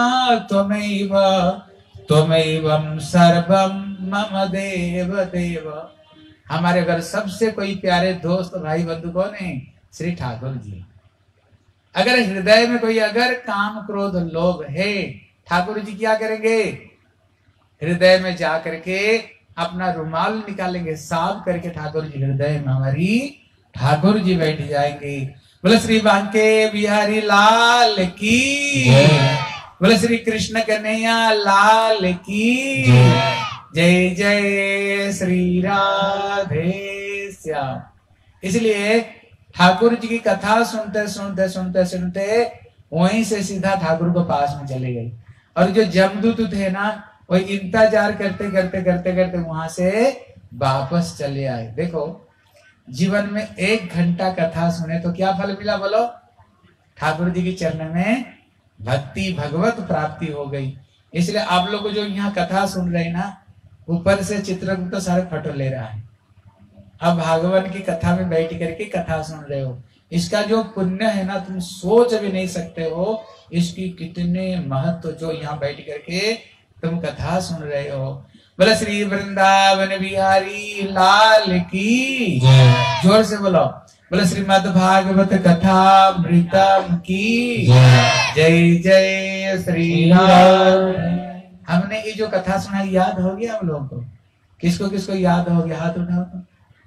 A: त्वमेव सर्वम मम देव देव। हमारे घर सबसे कोई प्यारे दोस्त भाई बंधु कौन है? श्री ठाकुर जी। अगर हृदय में कोई अगर काम क्रोध लोभ है, ठाकुर जी क्या करेंगे? हृदय में जा करके अपना रुमाल निकालेंगे, साफ करके ठाकुर जी हृदय में हमारी ठाकुर जी बैठ जाएंगे। बोले श्री बांके बिहारी लाल की, बोले श्री कृष्ण कन्हैया लाल की, जय जय श्री राधे श्याम। इसलिए ठाकुर जी की कथा सुनते सुनते सुनते सुनते वहीं से सीधा ठाकुर को पास में चले गए। और जो जमदूत थे ना, वो इंतजार करते करते करते करते वहां से वापस चले आए। देखो, जीवन में 1 घंटा कथा सुने तो क्या फल मिला बोलो? ठाकुर जी के चरण में भक्ति भगवत प्राप्ति हो गई। इसलिए आप लोग जो यहाँ कथा सुन रहे हैं ना, ऊपर से चित्रगुप्त तो सारे फोटो ले रहा है। अब भागवत की कथा में बैठ करके कथा सुन रहे हो, इसका जो पुण्य है ना, तुम सोच भी नहीं सकते हो इसकी कितने महत्व, जो यहाँ बैठ करके तुम कथा सुन रहे हो। बोला श्री वृंदावन बिहारी लाल की, जोर से बोलो। बोला श्रीमद् भागवत कथा मृतम की, जय जय श्री राम। हमने ये जो कथा सुना याद हो गया हम लोगों को? किसको किसको याद हो गया? हाथ उठाओ तो।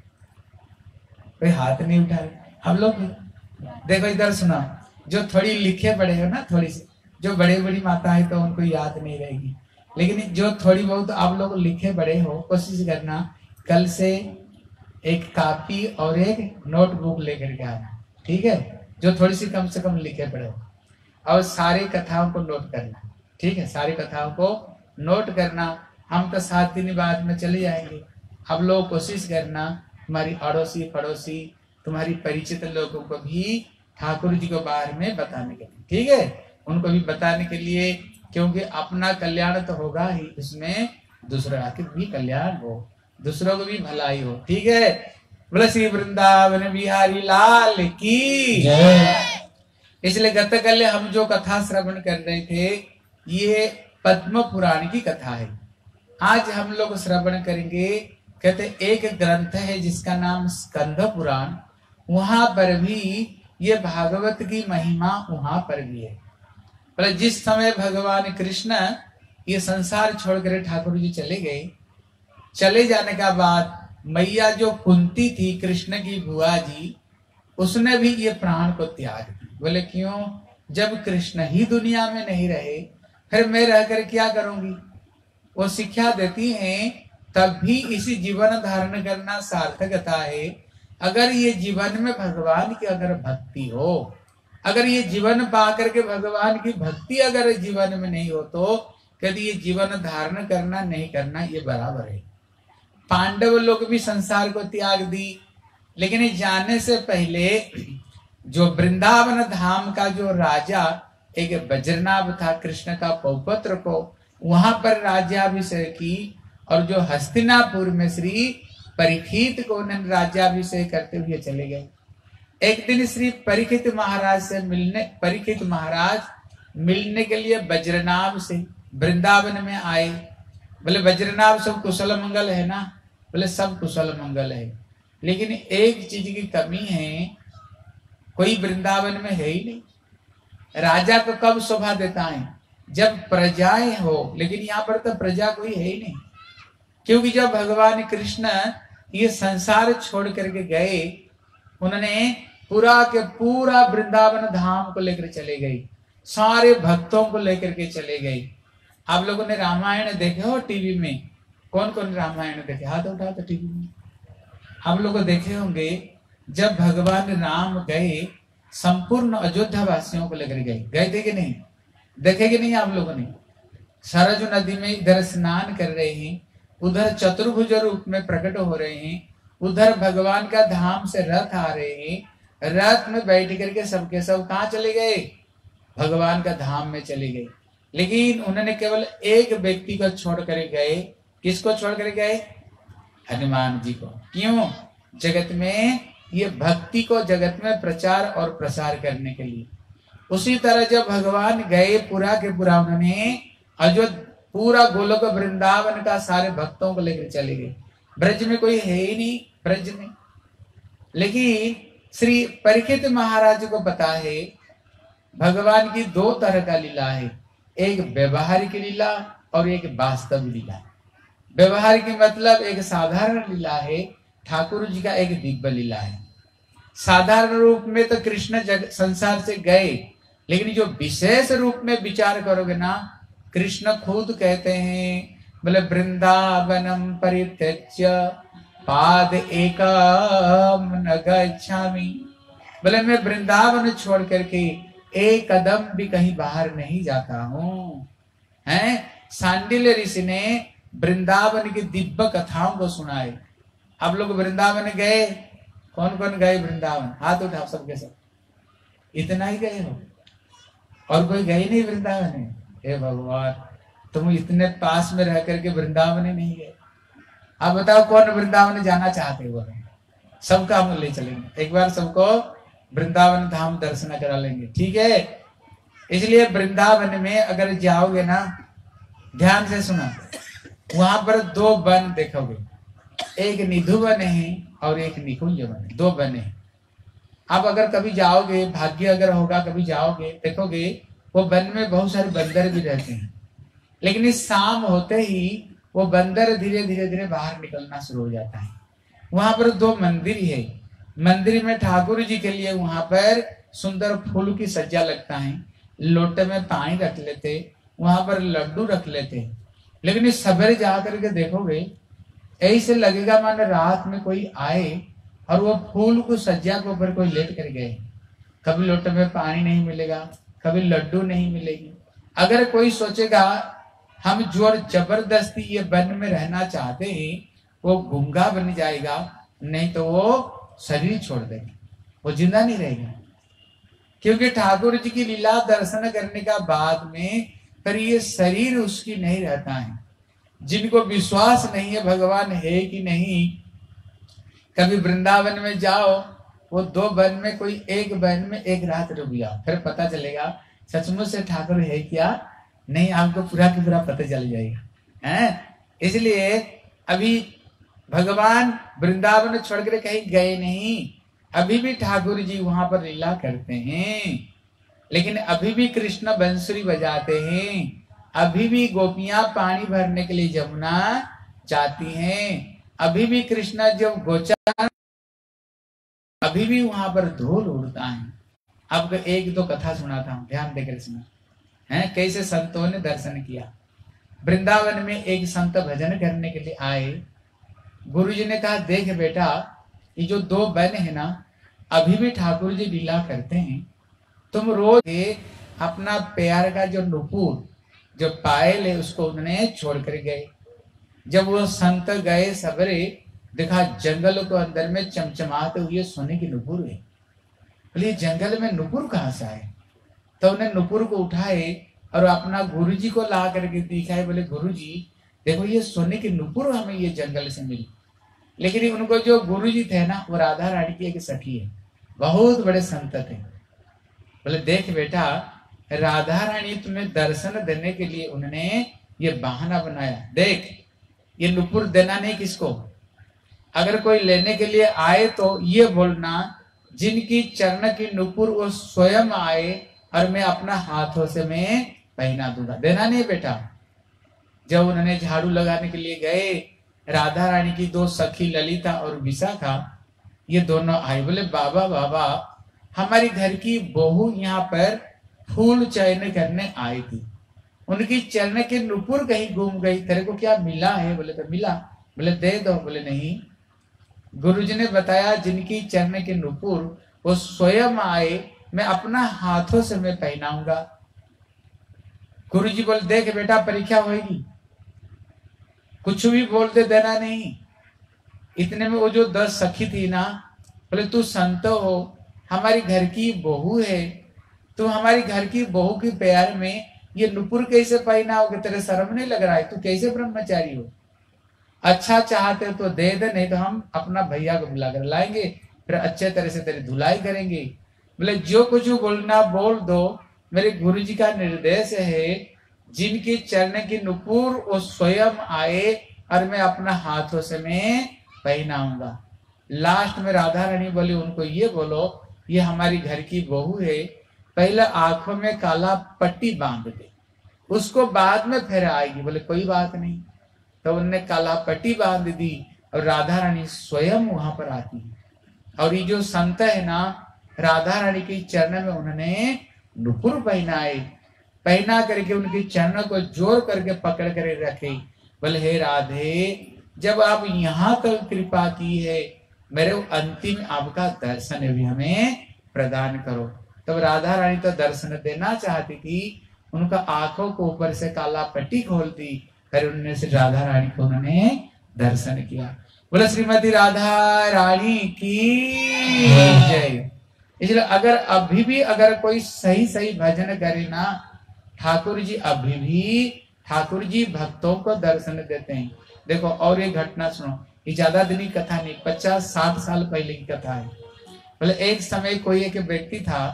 A: कोई हाथ नहीं उठा रहे। हम लोग देखो इधर सुना, जो थोड़ी लिखे पढ़े हो ना, थोड़ी सी जो बड़े बड़ी माता है तो उनको याद नहीं रहेगी, लेकिन जो थोड़ी बहुत आप लोग लिखे बड़े हो, कोशिश करना कल से एक कॉपी और एक नोटबुक लेकर के आना, ठीक है? जो थोड़ी सी कम से कम लिखे पड़े हो, और सारी कथाओं को नोट करना, ठीक है? सारी कथाओं को नोट करना। हम तो 7 दिन बाद में चले जाएंगे। आप लोग कोशिश करना तुम्हारी अड़ोसी पड़ोसी, तुम्हारी परिचित लोगों को भी ठाकुर जी के बारे में बताने के लिए, ठीक है? उनको भी बताने के लिए, क्योंकि अपना कल्याण तो होगा ही, इसमें दूसरा के भी कल्याण हो, दूसरों को भी भलाई हो, ठीक है? बोले श्री वृंदावन बिहारी लाल की। इसलिए गत कल हम जो कथा श्रवण कर रहे थे, ये पद्म पुराण की कथा है। आज हम लोग श्रवण करेंगे, कहते एक ग्रंथ है जिसका नाम स्कंद पुराण, वहां पर भी ये भागवत की महिमा वहां पर भी है। पर जिस समय भगवान कृष्ण ये संसार छोड़कर ठाकुर जी चले गए, चले जाने का बाद मैया जो कुंती थी, कृष्ण की बुआ जी, उसने भी ये प्राण को त्याग दिया। बोले क्यों? जब कृष्ण ही दुनिया में नहीं रहे, फिर मैं रहकर क्या करूंगी? वो शिक्षा देती हैं, तब भी इसी जीवन धारण करना सार्थकता है। अगर ये जीवन में भगवान की अगर भक्ति हो, अगर ये जीवन पा करके भगवान की भक्ति अगर जीवन में नहीं हो, तो कभी ये जीवन धारण करना नहीं करना ये बराबर है। पांडव लोग भी संसार को त्याग दी, लेकिन ये जाने से पहले जो वृंदावन धाम का जो राजा एक बज्रनाभ था, कृष्ण का पौपुत्र को वहां पर राज्याभिषेक की, और जो हस्तिनापुर में श्री परीक्षित को उन्होंने राज्याभिषेक करते हुए चले गए। एक दिन श्री परीक्षित महाराज से परीक्षित महाराज मिलने के लिए बज्रनाभ से वृंदावन में आए। बोले वज्रनाभ सब कुशल मंगल है ना? बोले सब कुशल मंगल है, लेकिन एक चीज की कमी है, कोई वृंदावन में है ही नहीं। राजा को कब शोभा देता है? जब प्रजाएं हो, लेकिन यहाँ पर तो प्रजा कोई है ही नहीं, क्योंकि जब भगवान कृष्ण ये संसार छोड़ करके गए, उन्होंने पूरा के पूरा वृंदावन धाम को लेकर चले गए, सारे भक्तों को लेकर के चले गए। आप लोगों ने रामायण देखे हो टीवी में? कौन कौन रामायण देखे? हाथ उठाओ तो टीवी में। आप लोग देखे होंगे, जब भगवान राम गए, संपूर्ण अयोध्या वासियों को लेकर गए थे कि नहीं? देखे कि नहीं आप लोगों ने? सरजू नदी में इधर स्नान कर रहे हैं, उधर चतुर्भुज रूप में प्रकट हो रहे हैं, उधर भगवान का धाम से रथ आ रहे हैं, रथ में बैठ करके सबके सब कहाँ चले गए? भगवान का धाम में चले गए। लेकिन उन्होंने केवल एक व्यक्ति को छोड़ कर गए। किसको छोड़ कर गए? हनुमान जी को। क्यों? जगत में ये भक्ति को जगत में प्रचार और प्रसार करने के लिए। उसी तरह जब भगवान गए, पूरा के पूरा उन्होंने अयोध्या पूरा गोलोक वृंदावन का सारे भक्तों को लेकर चले गए। ब्रज में कोई है ही नहीं, ब्रज में। लेकिन श्री परीक्षित महाराज को पता है भगवान की 2 तरह का लीला है, एक व्यवहारिक लीला और एक वास्तव लीला। व्यवहारिक मतलब एक साधारण लीला है, ठाकुर जी का एक दिव्य लीला है। साधारण रूप में तो कृष्ण संसार से गए, लेकिन जो विशेष रूप में विचार करोगे ना, कृष्ण खुद कहते हैं बोले वृंदावनम परित्यज्य पाद एकम न गच्छामि, बोले मैं वृंदावन छोड़ करके एक कदम भी कहीं बाहर नहीं जाता हूँ। हैं, सांडिल्य ऋषि ने वृंदावन की दिव्य कथाओं को सुनाए। आप लोग वृंदावन गए? कौन कौन गए वृंदावन? हाथ उठाओ सबके सब। इतना ही गए हो और कोई गए नहीं वृंदावन है? हे भगवान, तुम इतने पास में रह करके वृंदावन ही नहीं गए। आप बताओ कौन वृंदावन जाना चाहते हो? सबका हम ले चलेंगे, एक बार सबको वृंदावन धाम दर्शन करा लेंगे, ठीक है? इसलिए वृंदावन में अगर जाओगे ना, ध्यान से सुना, वहां पर दो वन देखोगे, एक निधु वन है और एक निकुंज वन है, दो वन है। आप अगर कभी जाओगे, भाग्य अगर होगा कभी जाओगे, देखोगे वो वन में बहुत सारे बंदर भी रहते हैं, लेकिन इस शाम होते ही वो बंदर धीरे धीरे धीरे बाहर निकलना शुरू हो जाता है। वहां पर दो मंदिर है, मंदिर में ठाकुर जी के लिए वहां पर सुंदर फूल की सज्जा लगता है, लोटे में पानी रख लेते, वहां पर लड्डू रख लेते, लेकिन इस सवेरे जाकर के देखोगे ऐसे लगेगा माने रात में कोई आए और वो फूल को सज्जा के ऊपर कोई लेट कर गए। कभी लोटे में पानी नहीं मिलेगा, कभी लड्डू नहीं मिलेगी। अगर कोई सोचेगा हम जोर जबरदस्ती ये वन में रहना चाहते हैं, वो गूंगा बन जाएगा, नहीं तो वो शरीर छोड़ देगा, वो जिंदा नहीं रहेगा। क्योंकि ठाकुर जी की लीला दर्शन करने का बाद में फिर ये शरीर उसकी नहीं रहता है। जिनको विश्वास नहीं है भगवान है कि नहीं, कभी वृंदावन में जाओ, वो दो वन में कोई एक वन में एक रात रुक जाओ, फिर पता चलेगा सचमुच से ठाकुर है क्या नहीं, आपको पूरा की पूरा पता चल जाएगा हैं। इसलिए अभी भगवान वृंदावन छोड़कर कहीं गए नहीं, अभी भी ठाकुर जी वहां पर लीला करते हैं, लेकिन अभी भी कृष्ण बंसुरी बजाते हैं, अभी भी गोपियां पानी भरने के लिए जमुना जाती हैं, अभी भी कृष्ण जब गोचार, अभी भी वहां पर धूल उड़ता है। आपको एक दो कथा सुनाता हूं, ध्यान देकर सुना है कैसे संतों ने दर्शन किया। वृंदावन में एक संत भजन करने के लिए आए। गुरुजी ने कहा देख बेटा, ये जो दो वन है ना, अभी भी ठाकुर जी लीला करते हैं, तुम रोज अपना प्यार का जो नुपुर जो पायल है उसको उन्होंने छोड़ कर गए। जब वो संत गए सवेरे, देखा जंगल को अंदर में चमचमाते हुए सोने की नुपुर है। बोले जंगल में नुपुर कहाँ से आए? तो उन्हें नुपुर को उठाए और अपना गुरुजी को ला करके दिखाए। बोले गुरुजी देखो ये सोने की नुपुर हमें ये जंगल से मिली। लेकिन उनको जो गुरुजी थे ना, वो राधा रानी की एक सखी है, बहुत बड़े संत थे। बोले देख बेटा, राधा रानी तुम्हें दर्शन देने के लिए उन्होंने ये बहाना बनाया। देख ये नुपुर देना नहीं किसको, अगर कोई लेने के लिए आए तो ये बोलना जिनकी चरण की नुपुर वो स्वयं आए और मैं अपना हाथों से मैं पहना दूंगा, देना नहीं बेटा। जब उन्होंने झाड़ू लगाने के लिए गए, राधा रानी की दो सखी ललिता और विशाखा ये दोनों आए। बोले बाबा बाबा, हमारी घर की बहू यहाँ पर फूल चयन करने आई थी, उनकी चरण की नुपुर कहीं घूम गई, तेरे को क्या मिला है? बोले तो मिला। बोले दे दो। बोले नहीं, गुरुजी ने बताया जिनकी चरण की नुपुर वो स्वयं आए, मैं अपना हाथों से मैं पहनाऊंगा। गुरुजी बोले देख बेटा परीक्षा होगी, कुछ भी बोलते देना नहीं। इतने में वो जो 10 सखी थी ना, बोले तू संत हो, हमारी घर की बहू है, तू हमारी घर की बहू की प्यार में ये नुपुर कैसे पहनाओगे? तेरे शर्म नहीं लग रहा है? तू कैसे ब्रह्मचारी हो? अच्छा चाहते तो दे दे, नहीं तो हम अपना भैया को बुला कर लाएंगे, फिर अच्छे तरह से तेरी धुलाई करेंगे। बोले जो कुछ बोलना बोल दो, मेरे गुरुजी का निर्देश है जिनकी चरण की नुपुर वो स्वयं आए और मैं अपना हाथों से मैं पहनाऊंगा। लास्ट में राधा रानी बोली उनको ये बोलो ये हमारी घर की बहू है, पहले आंखों में काला पट्टी बांध दे, उसको बाद में फिर आएगी। बोले कोई बात नहीं। तो उनने काला पट्टी बांध दी और राधा रानी स्वयं वहां पर आती है। और ये जो संत है ना, राधा रानी के चरण में उन्होंने नुपुर पहना करके उनके चरण को जोर करके पकड़ कर रखे। बोले हे राधे, जब आप यहाँ तक कृपा की है, मेरे अंतिम आपका दर्शन भी हमें प्रदान करो। तब राधा रानी तो दर्शन देना चाहती थी, उनका आंखों को ऊपर से काला पट्टी खोल दी, फिर उन्होंने से राधा रानी को उन्होंने दर्शन किया। बोले श्रीमती राधा रानी की जय। इसलिए अगर अभी भी अगर कोई सही सही भजन करे ना, ठाकुर जी अभी भी ठाकुर जी भक्तों को दर्शन देते हैं। देखो और ये घटना सुनो, ये ज्यादा दिन की कथा नहीं, 50-60 साल पहले की कथा है। बोले एक समय कोई एक व्यक्ति था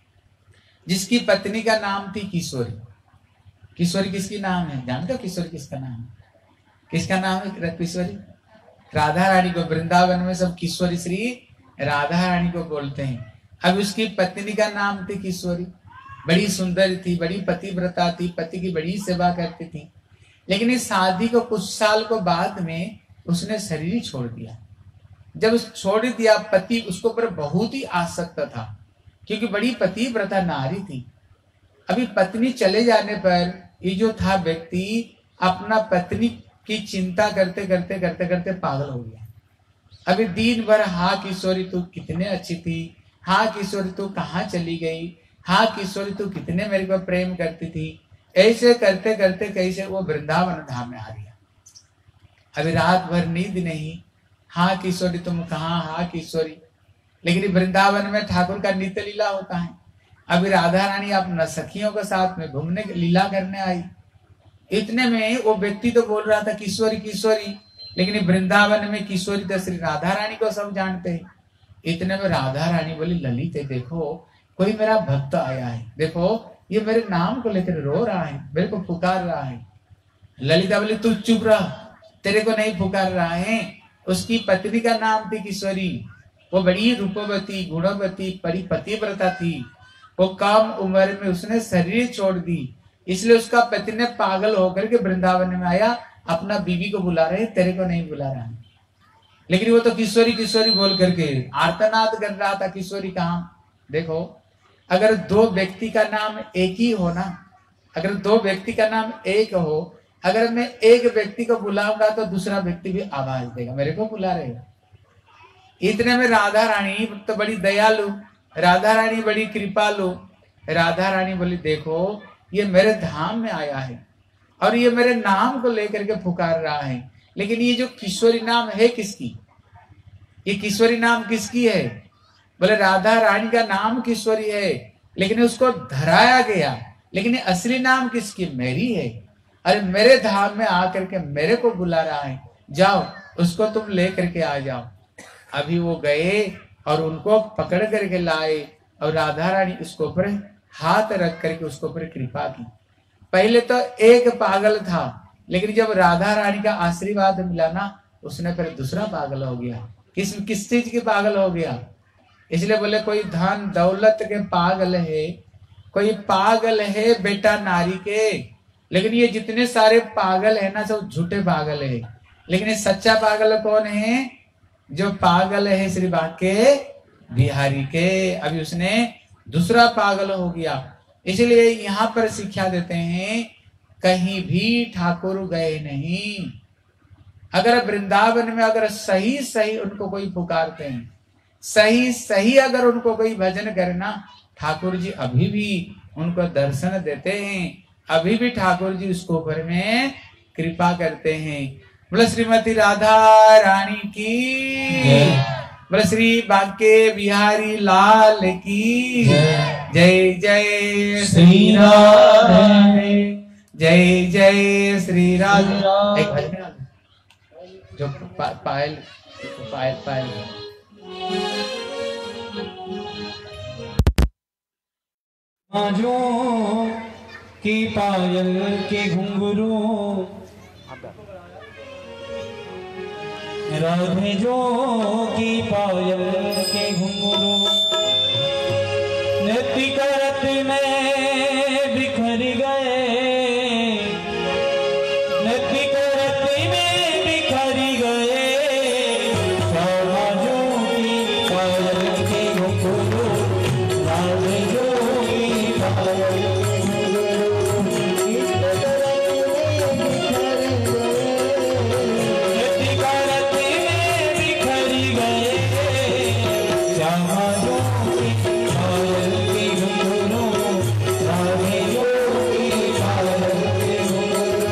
A: जिसकी पत्नी का नाम थी किशोरी। किशोरी किसकी नाम है जानते हो? किशोरी किसका नाम है? किसका नाम है किशोरी? राधा रानी को। वृंदावन में सब किशोरी श्री राधा रानी को बोलते हैं। अब उसकी पत्नी का नाम थी किशोरी, बड़ी सुंदर थी, बड़ी पतिव्रता थी, पति की बड़ी सेवा करती थी। लेकिन इस शादी को कुछ साल को बाद में उसने शरीर छोड़ दिया। जब छोड़ दिया, पति उसको पर बहुत ही आसक्त था, क्योंकि बड़ी पतिव्रता नारी थी। अभी पत्नी चले जाने पर ये जो था व्यक्ति अपना पत्नी की चिंता करते करते करते करते पागल हो गया। अभी दिन भर हाँ किशोरी तू कितने अच्छी थी, हाँ किशोरी तू कहाँ चली गई, हाँ किशोरी तू कितने मेरे को प्रेम करती थी, ऐसे करते करते कैसे वो वृंदावन धाम में आ गया। अभी रात भर नींद नहीं, हाँ किशोरी तुम कहाँ, हाँ किशोरी। लेकिन वृंदावन में ठाकुर का नित्य लीला होता है। अभी राधा रानी अपना सखियों के साथ में घूमने लीला करने आई। इतने में वो व्यक्ति तो बोल रहा था किशोरी किशोरी, लेकिन वृंदावन में किशोरी तो श्री राधा रानी को सब जानते हैं। इतने में राधा रानी बोली ललित देखो कोई मेरा भक्त आया है, देखो ये मेरे नाम को लेकर रो रहा है, मेरे को पुकार रहा है। ललिता बोली तू चुप रह, तेरे को नहीं पुकार रहा है। उसकी पत्नी का नाम थी किशोरी, वो बड़ी रूपवती गुणवती बड़ी पतिव्रता थी। वो कम उम्र में उसने शरीर छोड़ दी, इसलिए उसका पति ने पागल होकर के वृंदावन में आया, अपना बीवी को बुला रहे, तेरे को नहीं बुला रहा है। लेकिन वो तो किशोरी किशोरी बोल करके आर्तनाद कर रहा था, किशोरी कहाँ। देखो अगर दो व्यक्ति का नाम एक ही हो ना, अगर दो व्यक्ति का नाम एक हो, अगर मैं एक व्यक्ति को बुलाऊंगा तो दूसरा व्यक्ति भी आवाज देगा मेरे को बुला रहेगा। इतने में राधा रानी तो बड़ी दयालु, राधा रानी बड़ी कृपालु। राधा रानी बोली देखो ये मेरे धाम में आया है और ये मेरे नाम को लेकर के पुकार रहा है, लेकिन ये जो किशोरी नाम है किसकी, ये किशोरी नाम किसकी है? बोले राधा रानी का नाम किशोरी है, लेकिन उसको धराया गया, लेकिन ये असली नाम किसकी? मेरी है। अरे मेरे धाम में आकर के मेरे को बुला रहा है, जाओ उसको तुम ले करके आ जाओ। अभी वो गए और उनको पकड़ करके लाए और राधा रानी उसको ऊपर हाथ रख करके उसको ऊपर कृपा की। पहले तो एक पागल था, लेकिन जब राधा रानी का आशीर्वाद मिला ना, उसने फिर दूसरा पागल हो गया। किस चीज के पागल हो गया? इसलिए बोले कोई धन दौलत के पागल है, कोई पागल है बेटा नारी के, लेकिन ये जितने सारे पागल है ना सब झूठे पागल है। लेकिन ये सच्चा पागल कौन है? जो पागल है श्री बाके बिहारी के। अभी उसने दूसरा पागल हो गया। इसलिए यहाँ पर शिक्षा देते हैं कहीं भी ठाकुर गए नहीं। अगर वृंदावन में अगर सही सही उनको कोई पुकारते हैं, सही सही अगर उनको कोई भजन करना, ठाकुर जी अभी भी उनको दर्शन देते हैं, अभी भी ठाकुर जी उसको ऊपर में कृपा करते हैं। बोले श्रीमती राधा रानी की, बोले श्री बांके बिहारी लाल की जय। जय श्री राधे, जय जय श्री राधे। एक भजन जो पायल पायल पायल
C: आजों की पायल के घुंघरू, राधे जो की पायल के घुंघरू, नृत्य करत में बिखर गए, नृत्य करत में बिखर गए, साजों की पायल समाजों की पायल के घुंघरू रानियों की पायल के घुंघरू।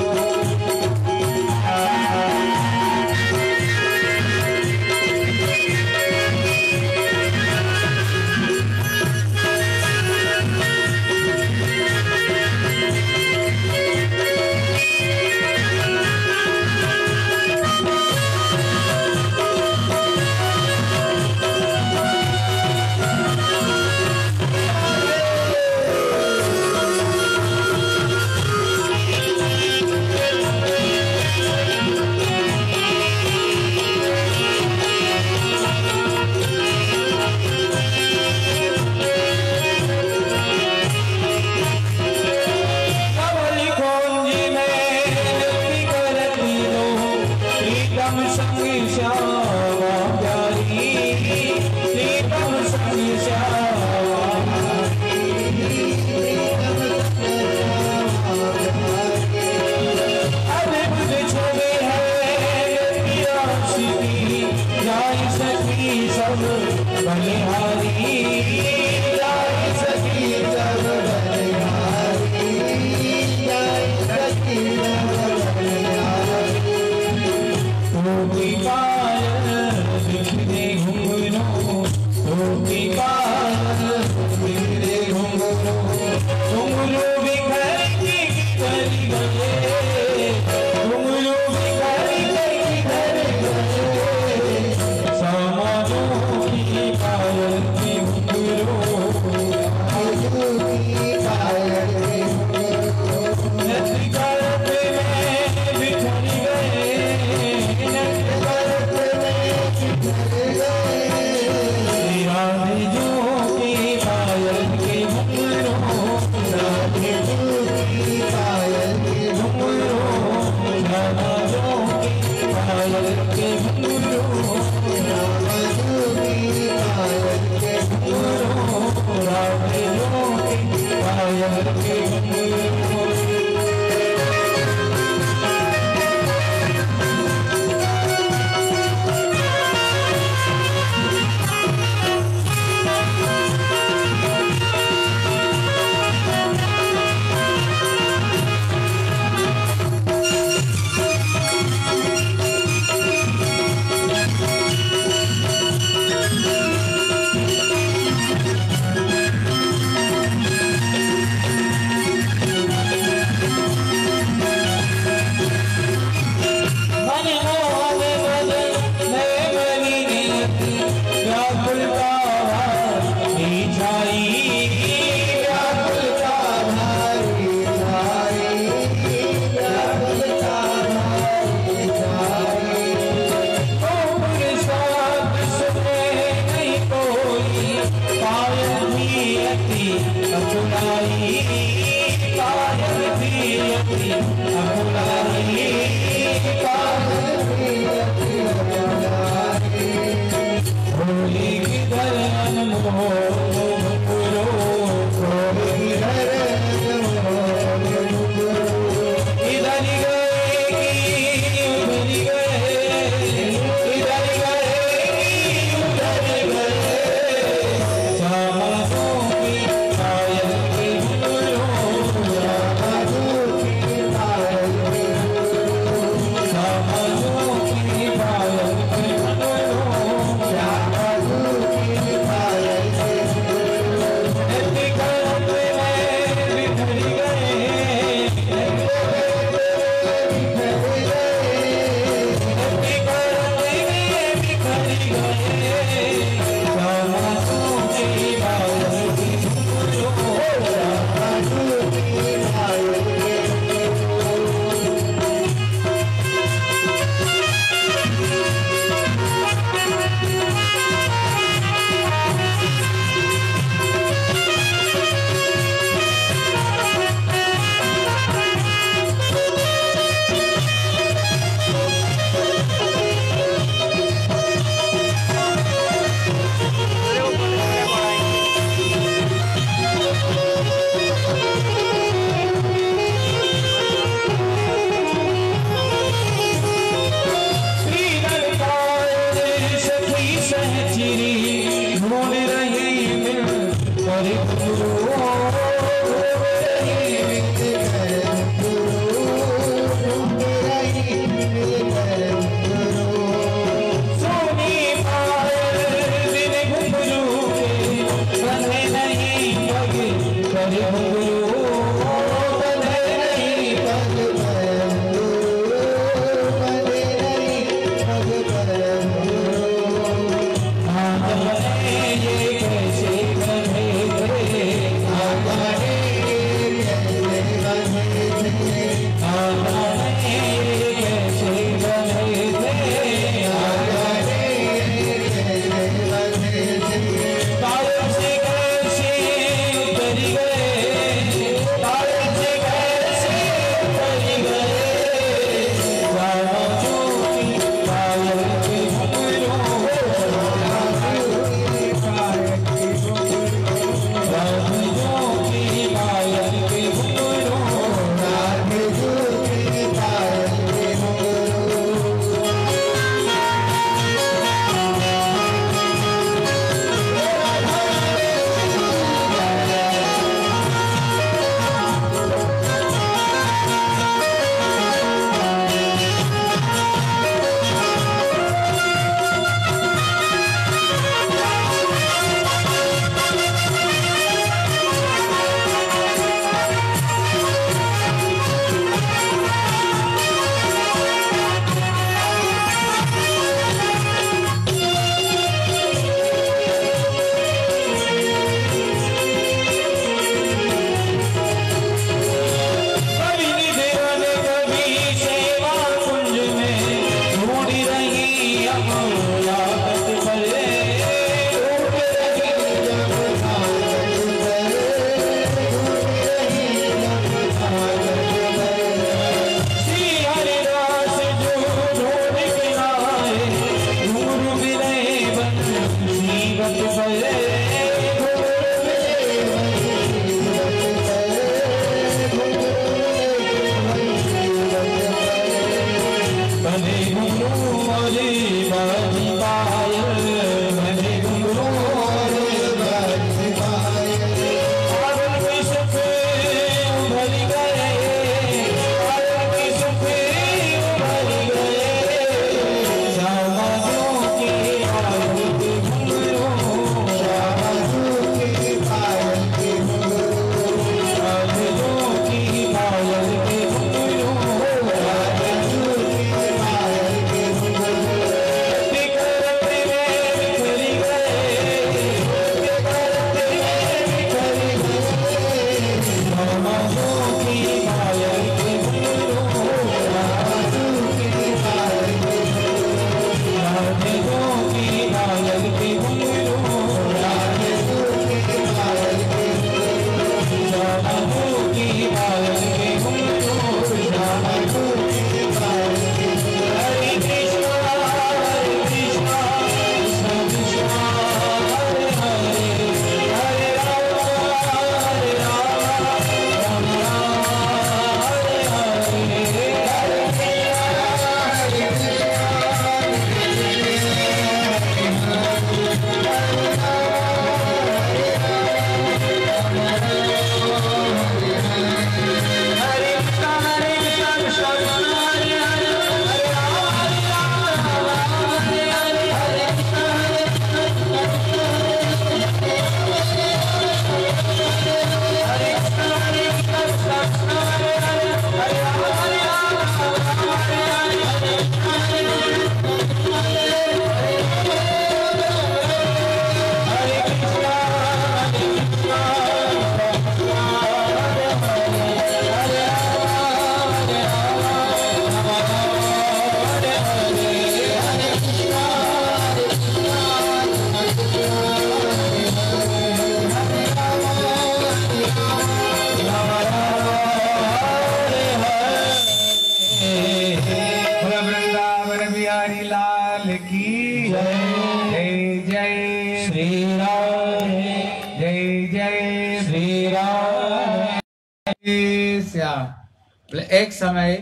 A: एक समय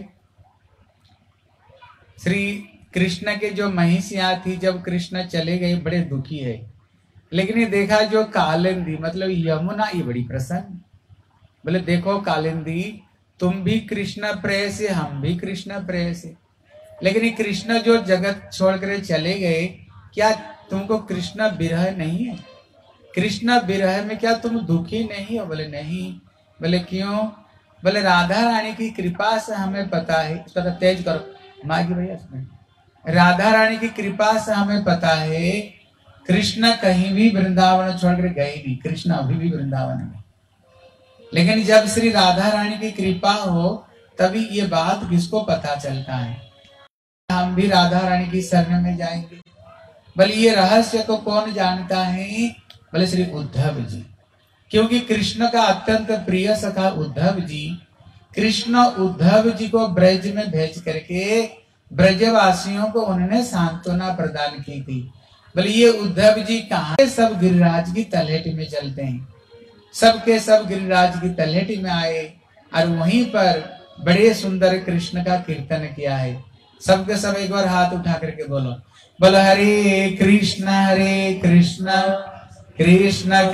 A: श्री कृष्ण के जो महिषियां थी, जब कृष्ण चले गए बड़े दुखी है, लेकिन ये देखा जो कालिंदी मतलब यमुना, ये बड़ी प्रसन्न। बोले देखो कालिंदी, तुम भी कृष्ण प्रेय से, हम भी कृष्ण प्रेय से, लेकिन ये कृष्ण जो जगत छोड़ कर चले गए, क्या तुमको कृष्ण विरह नहीं है? कृष्ण विरह में क्या तुम दुखी नहीं हो? बोले नहीं। बोले क्यों? बोले राधा रानी की कृपा से हमें पता है, थोड़ा तेज करो मागी भैया, राधा रानी की कृपा से हमें पता है कृष्ण कहीं भी वृंदावन छोड़कर गए नहीं, कृष्ण अभी भी वृंदावन में। लेकिन जब श्री राधा रानी की कृपा हो तभी ये बात किसको पता चलता है, हम भी राधा रानी की शरण में जाएंगे। बोले ये रहस्य को कौन जानता है? बोले श्री उद्धव जी, क्योंकि कृष्ण का अत्यंत प्रिय सखा उद्धव जी, कृष्ण उद्धव जी को ब्रज में भेज करके ब्रजवासियों को उन्होंने सांत्वना प्रदान की थी। बोले ये उद्धव जी कहाँ? सब गिरिराज की तलहटी में चलते हैं, सबके सब गिरिराज की तलहटी में आए और वहीं पर बड़े सुंदर कृष्ण का कीर्तन किया है। सबके सब एक बार हाथ उठा करके बोलो, बोलो हरे कृष्ण कृष्ण कृष्ण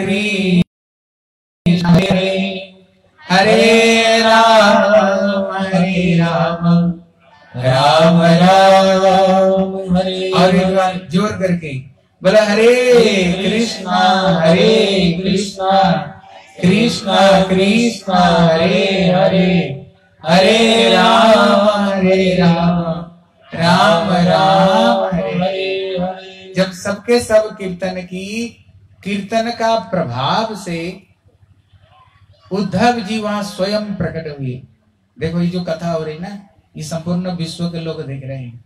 A: हरे हरे राम राम राम हरे। और एक बार जोर करके बोला हरे कृष्णा कृष्णा कृष्णा हरे हरे हरे राम राम राम हरे हरे। जब सबके सब कीर्तन का प्रभाव से उद्धव जी वहां स्वयं प्रकट हुए। देखो ये जो कथा हो रही ना, ये संपूर्ण विश्व के लोग देख रहे हैं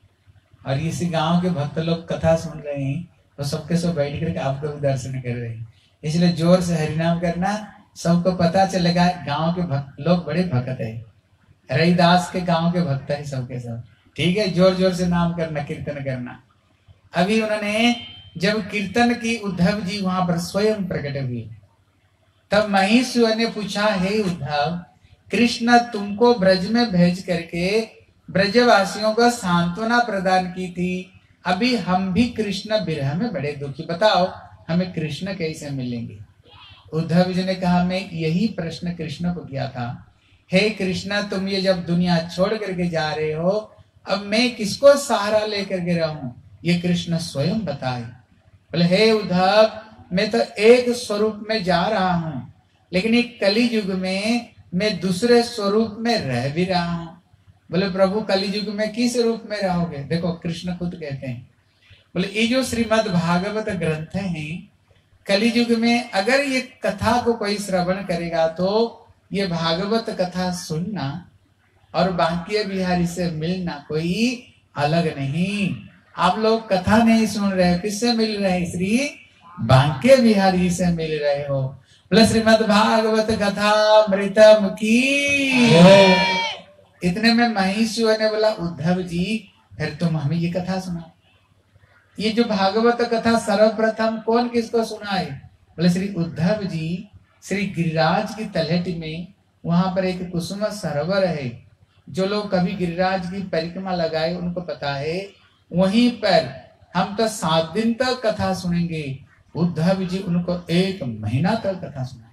A: और इसी गांव के भक्त लोग कथा सुन रहे हैं, तो सबके सब बैठ करके आपको भी दर्शन कर रहे हैं। इसलिए जोर से हरिनाम करना, सबको पता चलेगा गांव के भक्त लोग बड़े भक्त है, रविदास के गांव के भक्त है सबके सब। ठीक है, जोर जोर से नाम करना, कीर्तन करना। अभी उन्होंने जब कीर्तन की, उद्धव जी वहां पर स्वयं प्रकट हुए। तब महेश्वर ने पूछा, हे उद्धव, कृष्ण तुमको ब्रज में भेज करके ब्रजवासियों को सांत्वना प्रदान की थी, अभी हम भी कृष्ण विरह में बड़े दुखी, बताओ हमें कृष्ण कैसे मिलेंगे? उद्धव जी ने कहा, मैं यही प्रश्न कृष्ण को किया था, हे कृष्ण तुम ये जब दुनिया छोड़ करके जा रहे हो, अब मैं किसको सहारा लेकर के रहूं? ये कृष्ण स्वयं बताए। बोले हे उद्धव, मैं तो एक स्वरूप में जा रहा हूं, लेकिन एक कली युग में मैं दूसरे स्वरूप में रह भी रहा हूं। बोले प्रभु कली युग में किस रूप में रहोगे? देखो कृष्ण खुद कहते हैं, बोले ये जो श्रीमद् भागवत ग्रंथ है, कली युग में अगर ये कथा को कोई श्रवण करेगा तो ये भागवत कथा सुनना और बांके बिहारी से मिलना कोई अलग नहीं। आप लोग कथा नहीं सुन रहे हो, किससे मिल रहे हैं? श्री बांके बिहारी से मिल रहे हो। बोले श्रीमद् भागवत कथा मृतम की। इतने में महेश्वर ने बोला, उद्धव जी फिर तुम हमें ये कथा सुनाओ। ये जो भागवत कथा सर्वप्रथम कौन किसको सुनाए? बोले श्री उद्धव जी, श्री गिरिराज की तलहटी में वहां पर एक कुसुम सरोवर है, जो लोग कभी गिरिराज की परिक्रमा लगाए उनको पता है, वहीं पर हम तो 7 दिन तक कथा सुनेंगे। उद्धव जी उनको 1 महीना तक कथा सुनाए।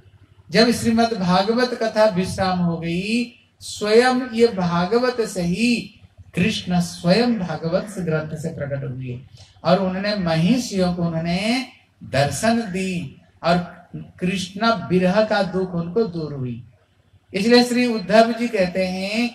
A: जब श्रीमद् भागवत कथा विश्राम हो गई, स्वयं ये भागवत से ही कृष्ण स्वयं भागवत से ग्रंथ से प्रकट हुए और उन्होंने महिषियों को उन्होंने दर्शन दी और कृष्ण विरह का दुख उनको दूर हुई। इसलिए श्री उद्धव जी कहते हैं,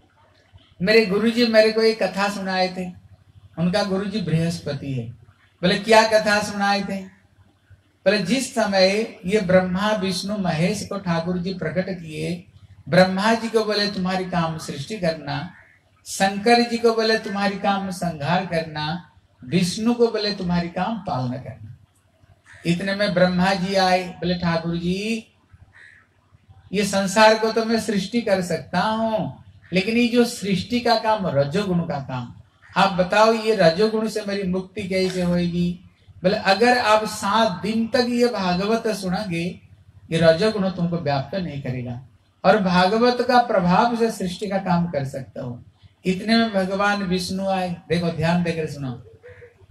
A: मेरे गुरुजी मेरे को एक कथा सुनाए थे। उनका गुरुजी बृहस्पति है। बोले क्या कथा सुनाए थे? बोले जिस समय ये ब्रह्मा विष्णु महेश को ठाकुर जी प्रकट किए, ब्रह्मा जी को बोले तुम्हारी काम सृष्टि करना, शंकर जी को बोले तुम्हारी काम संहार करना, विष्णु को बोले तुम्हारी काम पालना करना। इतने में ब्रह्मा जी आए, बोले ठाकुर जी ये संसार को तो मैं सृष्टि कर सकता हूँ, लेकिन ये जो सृष्टि का काम रजोगुण का काम, आप बताओ ये रजोगुण से मेरी मुक्ति कैसे होगी? बोले अगर आप 7 दिन तक ये भागवत सुनेंगे, ये रजोगुण तुमको व्याप्त नहीं करेगा और भागवत का प्रभाव से सृष्टि का काम कर सकता हो। इतने में भगवान विष्णु आए। देखो ध्यान देकर सुनो,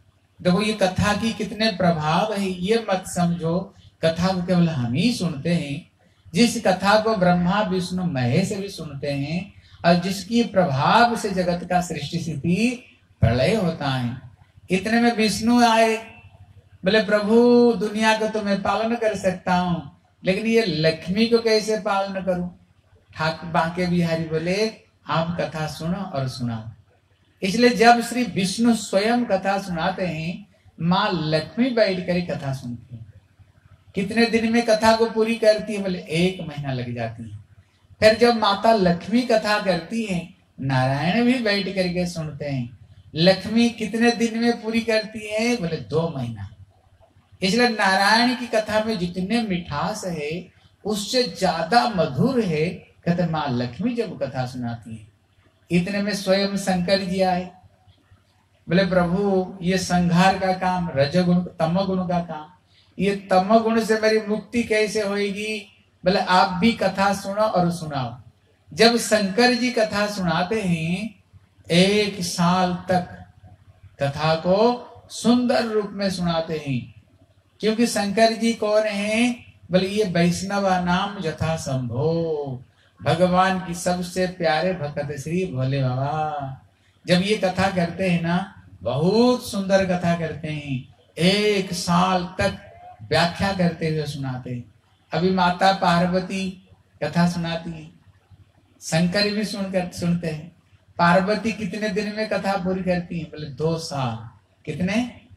A: देखो ये कथा की कितने प्रभाव है, ये मत समझो कथा को केवल हम ही सुनते हैं। जिस कथा को ब्रह्मा विष्णु महेश भी सुनते हैं और जिसकी प्रभाव से जगत का सृष्टि स्थिति प्रलय होता है। इतने में विष्णु आए, बोले प्रभु दुनिया को तो मैं पालन कर सकता हूं, लेकिन ये लक्ष्मी को कैसे पालन करूं? ठाकुर बांके बिहारी बोले आप कथा सुनो और सुनाओ। इसलिए जब श्री विष्णु स्वयं कथा सुनाते हैं, माँ लक्ष्मी बैठ कर कथा सुनती है। कितने दिन में कथा को पूरी करती है? बोले 1 महीना लग जाती है। फिर जब माता लक्ष्मी कथा करती है, नारायण भी बैठ करके सुनते हैं। लक्ष्मी कितने दिन में पूरी करती है? बोले 2 महीना। इसलिए नारायण की कथा में जितने मिठास है उससे ज्यादा मधुर है कहते माँ लक्ष्मी जब कथा सुनाती है। इतने में स्वयं शंकर जी आए, बोले प्रभु ये संघार का काम, रजगुण तमगुण का काम, ये तमगुण से मेरी मुक्ति कैसे होगी? बोले आप भी कथा सुनो और सुनाओ। जब शंकर जी कथा सुनाते हैं 1 साल तक कथा को सुंदर रूप में सुनाते हैं। क्योंकि शंकर जी कौन है? बोले ये वैष्णवा नाम यथा संभो, भगवान की सबसे प्यारे भक्त श्री भोले बाबा। जब ये कथा करते हैं ना, बहुत सुंदर कथा करते हैं। 1 साल तक व्याख्या करते हुए सुनाते हैं। अभी माता पार्वती कथा सुनाती है, शंकर भी सुनते हैं। पार्वती कितने दिन में कथा पूरी करती है? बोले 2 साल। कितने?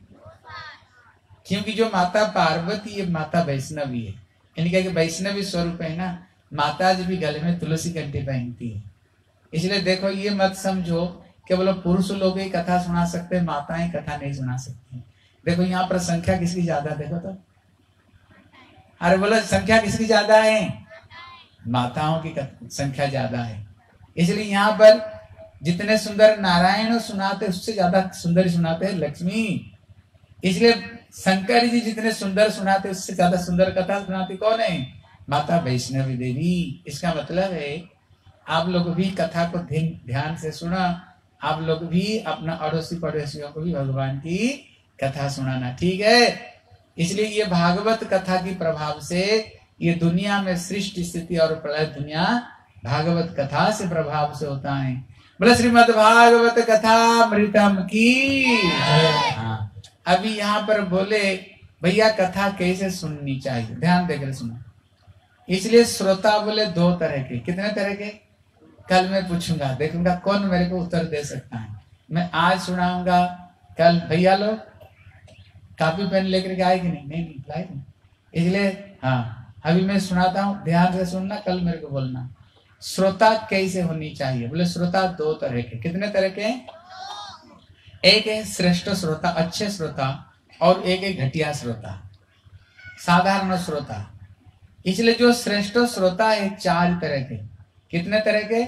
A: क्योंकि जो माता पार्वती है माता वैष्णवी है, इनका कि वैष्णवी स्वरूप है ना। माता जी भी गले में तुलसी कंठी पहनती है। इसलिए देखो ये मत समझो केवल पुरुष लोग ही कथा सुना सकते हैं, माताएं कथा नहीं सुना सकती। देखो यहाँ पर संख्या किसकी ज्यादा? देखो तो, अरे बोलो संख्या किसकी ज्यादा है? माताओं की संख्या ज्यादा है। इसलिए यहाँ पर जितने सुंदर नारायण सुनाते उससे ज्यादा सुंदर सुनाते हैं लक्ष्मी। इसलिए शंकर जी जितने सुंदर सुनाते उससे ज्यादा सुंदर कथा सुनाती कौन है? माता वैष्णवी देवी। इसका मतलब है आप लोग भी कथा को ध्यान से सुना, आप लोग भी अपना अड़ोसी पड़ोसियों को भी भगवान की कथा सुनाना, ठीक है? इसलिए ये भागवत कथा की प्रभाव से ये दुनिया में सृष्टि स्थिति और प्रलय दुनिया भागवत कथा से प्रभाव से होता है। बोले श्रीमद् भागवत कथा अमृतम की। हाँ, अभी यहाँ पर बोले भैया कथा कैसे सुननी चाहिए, ध्यान देकर सुनो। इसलिए श्रोता बोले 2 तरह के। कितने तरह के? कल मैं पूछूंगा, देखूंगा कौन मेरे को उत्तर दे सकता है। मैं आज सुनाऊंगा, कल भैया लोग कॉपी पेन लेकर के आए कि नहीं? नहीं लाए नहीं। इसलिए हाँ, अभी मैं सुनाता हूँ, ध्यान से सुनना, कल मेरे को बोलना। श्रोता कैसे होनी चाहिए? बोले श्रोता 2 तरह के। कितने तरह के? एक है श्रेष्ठ श्रोता, अच्छे श्रोता, और एक है घटिया श्रोता, साधारण श्रोता। इसलिए जो श्रेष्ठ श्रोता है 4 तरह के। कितने तरह के?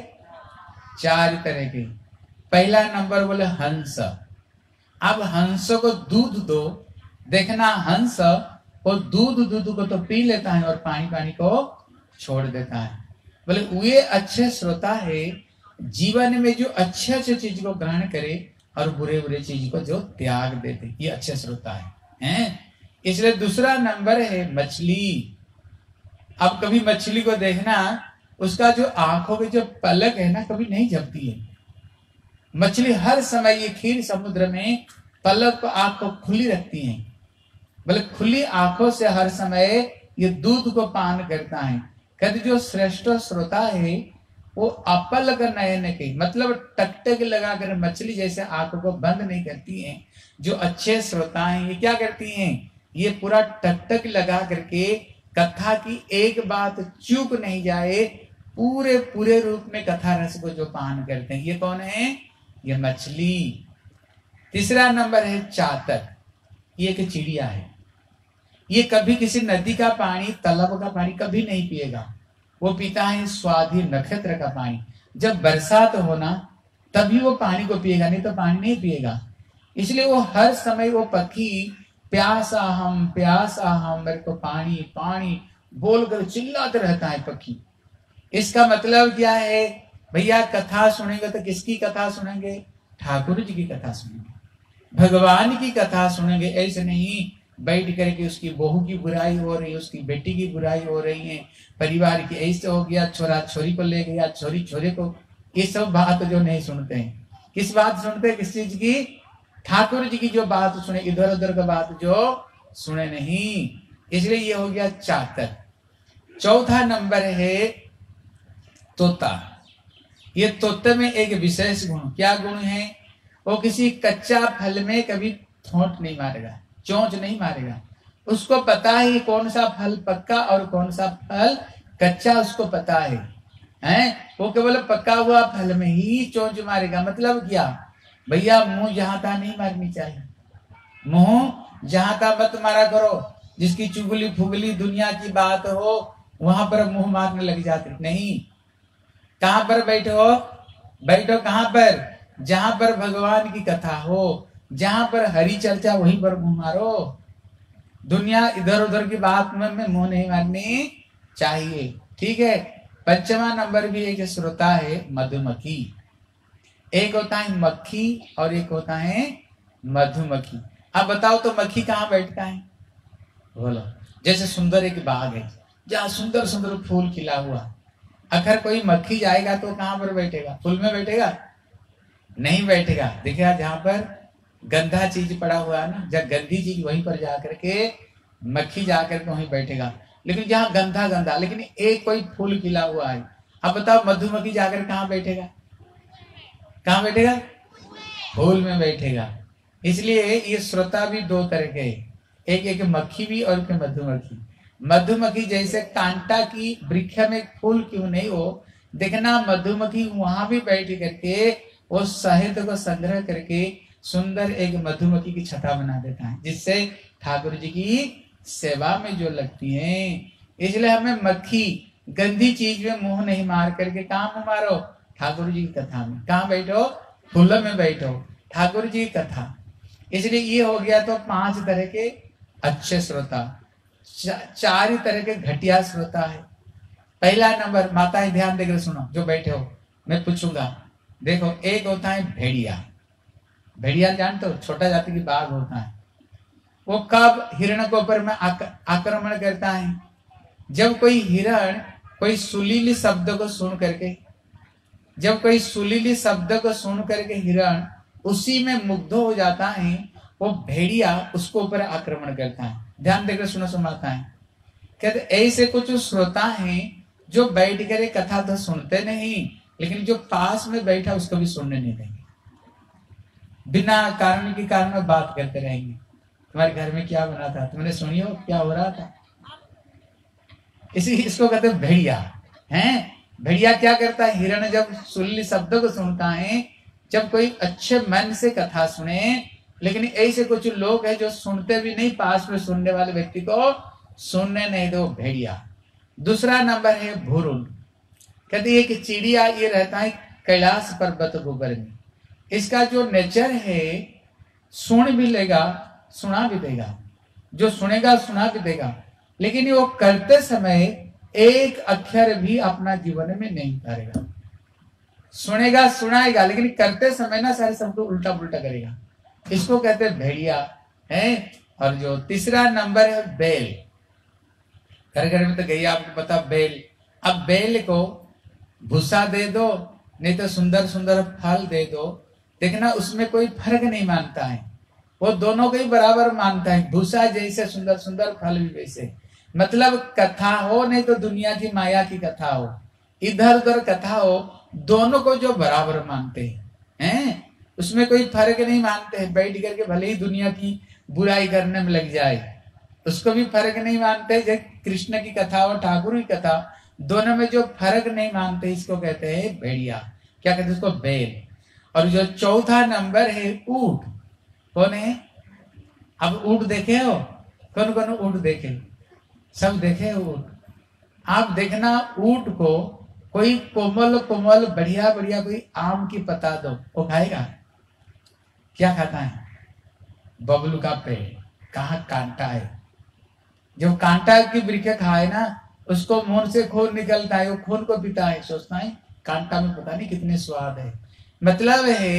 A: 4 तरह के। पहला नंबर बोले हंस। अब हंस को दूध दो, देखना हंस वो दूध को तो पी लेता है और पानी को छोड़ देता है। बोले वे अच्छे श्रोता है, जीवन में जो अच्छे चीज को ग्रहण करे और बुरे चीज को जो त्याग देते, ये अच्छे श्रोता है। इसलिए दूसरा नंबर है मछली। अब कभी मछली को देखना, उसका जो आंखों के जो पलक है ना कभी नहीं झपती है। मछली हर समय ये क्षीर समुद्र में पलक आंख को खुली रखती है। बोले खुली आंखों से हर समय ये दूध को पान करता है। कहते जो श्रेष्ठ श्रोता है वो अपलक नयन के, मतलब टकटक लगा कर मछली जैसे आंखों को बंद नहीं करती हैं। जो अच्छे श्रोता हैं ये क्या करती हैं? ये पूरा टकटक लगा करके कथा की एक बात चूक नहीं जाए, पूरे रूप में कथा रस को जो पान करते हैं, ये कौन है? ये मछली। तीसरा नंबर है चातक। ये एक चिड़िया है। ये कभी किसी नदी का पानी, तालाब का पानी कभी नहीं पिएगा। वो पीता है स्वाधि नक्षत्र का पानी। जब बरसात होना तभी वो पानी को पिएगा, नहीं तो पानी नहीं पिएगा। इसलिए वो हर समय वो पक्षी प्यासा हम मेरे को पानी पानी बोलकर चिल्लाते रहता है पक्षी। इसका मतलब क्या है? भैया कथा सुनेंगे तो किसकी कथा सुनेंगे? ठाकुर जी की कथा सुनेंगे। भगवान की कथा सुनेंगे, ऐसे नहीं बैठ करके उसकी बहू की बुराई हो रही है, उसकी बेटी की बुराई हो रही है, परिवार की ऐसे हो गया, छोरा छोरी को ले गया, छोरी छोरे को, ये सब बात जो नहीं सुनते हैं। किस बात सुनते हैं? किस चीज की? ठाकुर जी की जो बात सुने, इधर उधर का बात जो सुने नहीं। इसलिए ये हो गया चातर। चौथा नंबर है तोता। ये तोते में एक विशेष गुण, क्या गुण है? वो किसी कच्चा फल में कभी ठोंठ नहीं मारेगा, चोंच नहीं मारेगा। उसको पता है कौन सा फल पक्का और कौन सा फल कच्चा, उसको पता है? वो केवल पका हुआ फल में ही चोंच मारेगा। मतलब क्या भैया? मुंह जहां तहां नहीं मारनी चाहिए, मुंह जहां तहां मत मारा करो। जिसकी चुगली फुगली दुनिया की बात हो वहां पर मुंह मारने लग जाते नहीं। कहां पर बैठो? बैठो कहां पर? जहां पर भगवान की कथा हो, जहां पर हरि चर्चा, वहीं पर मुंह मारो। दुनिया इधर उधर की बात में मुंह नहीं मारनी चाहिए, ठीक है। पंचवा नंबर भी एक श्रोता है मधुमक्खी। एक होता है मक्खी और एक होता है मधुमक्खी। अब बताओ तो मक्खी कहाँ बैठता है? बोलो। जैसे सुंदर एक बाग है जहाँ सुंदर सुंदर फूल खिला हुआ, अगर कोई मक्खी जाएगा तो कहाँ पर बैठेगा? फूल में बैठेगा? नहीं बैठेगा। देखिए जहां पर गंदा चीज पड़ा हुआ है ना, जब गंदी चीज वहीं पर जाकर के मक्खी जाकर के वहीं बैठेगा। लेकिन जहाँ गंदा गंदा, लेकिन एक कोई फूल खिला हुआ है, अब बताओ मधुमक्खी जाकर कहाँ बैठेगा? कहाँ बैठेगा? फूल में बैठेगा। इसलिए ये श्रोता भी दो तरह के, एक मक्खी भी और एक मधुमक्खी। मधुमक्खी जैसे कांटा की वृक्ष में फूल क्यों नहीं हो, देखना मधुमक्खी वहां भी बैठ करके वो शहद को संग्रह करके सुंदर एक मधुमक्खी की छटा बना देता है, जिससे ठाकुर जी की सेवा में जो लगती है। इसलिए हमें मक्खी गंदी चीज में मुंह नहीं मार करके कहाँ मुंह मारो? ठाकुर जी की कथा में। कहाँ बैठो? फूलों में बैठो, ठाकुर जी की कथा। इसलिए ये हो गया तो 5 तरह के अच्छे श्रोता, 4 तरह के घटिया श्रोता है। पहला नंबर, माताएं ध्यान देकर सुनो जो बैठे हो, मैं पूछूंगा। देखो, एक होता है भेड़िया। भेड़िया जानते हो? छोटा जाति की बाघ होता है। वो कब हिरण के ऊपर में आक्रमण करता है? जब कोई हिरण कोई सुरीली शब्द को सुन करके, जब कोई सुरीली शब्द को सुन करके हिरण उसी में मुग्ध हो जाता है, वो भेड़िया उसको ऊपर आक्रमण करता है। ध्यान देकर सुनो सुनाता है। कहते ऐसे कुछ श्रोता हैं जो बैठ कर कथा तो सुनते नहीं, लेकिन जो पास में बैठा उसको भी सुनने नहीं देंगे, बिना कारण के कारण बात करते रहेंगे। तुम्हारे घर में क्या बना था, तुमने सुनी हो क्या हो रहा था? इसको कहते हैं भेड़िया। हैं? भेड़िया क्या करता है? हिरण जब सुरीली शब्द को सुनता है, जब कोई अच्छे मन से कथा सुने, लेकिन ऐसे कुछ लोग हैं जो सुनते भी नहीं, पास में सुनने वाले व्यक्ति को सुनने नहीं दो, भेड़िया। दूसरा नंबर है भुरुल। कहते हैं कि चिड़िया ये रहता है कैलाश पर्वत गोबर में। इसका जो नेचर है, सुन भी लेगा सुना भी देगा, जो सुनेगा सुना भी देगा, लेकिन वो करते समय एक अक्षर भी अपना जीवन में नहीं उतारेगा। सुनेगा सुनाएगा, लेकिन करते समय ना सारे शब्द उल्टा पुल्टा करेगा। इसको कहते हैं भेड़िया है। और जो तीसरा नंबर है बैल। घर घर में तो गई आपको पता बैल। अब बैल को भूसा दे दो, नहीं तो सुंदर सुंदर फल दे दो, देखना उसमें कोई फर्क नहीं मानता है, वो दोनों को ही बराबर मानता है। भूसा जैसे सुंदर सुंदर फल भी वैसे। मतलब कथा हो नहीं तो दुनिया की माया की कथा हो, इधर उधर कथा हो, दोनों को जो बराबर मानते हैं, उसमें कोई फर्क नहीं मानते हैं। बैठ करके भले ही दुनिया की बुराई करने में लग जाए, उसको भी फर्क नहीं मानते। जब कृष्ण की कथा और ठाकुर की कथा, दोनों में जो फर्क नहीं मानते, इसको कहते हैं भेड़िया। क्या कहते हैं उसको? बैल। और जो चौथा नंबर है ऊंट। कौन है? अब ऊंट देखे हो? कौन कौन ऊंट देखे? सब देखे ऊंट। आप देखना ऊंट को कोई कोमल कोमल बढ़िया बढ़िया कोई आम की पता दो, वो खाएगा? क्या खाता है? बबलू का पेड़। कहाँ कांटा है? जो कांटा की वृक्ष खाए ना, उसको मुंह से खून निकलता है, वो खून को पीता है, सोचता है कांटा में पता नहीं कितने स्वाद है। मतलब है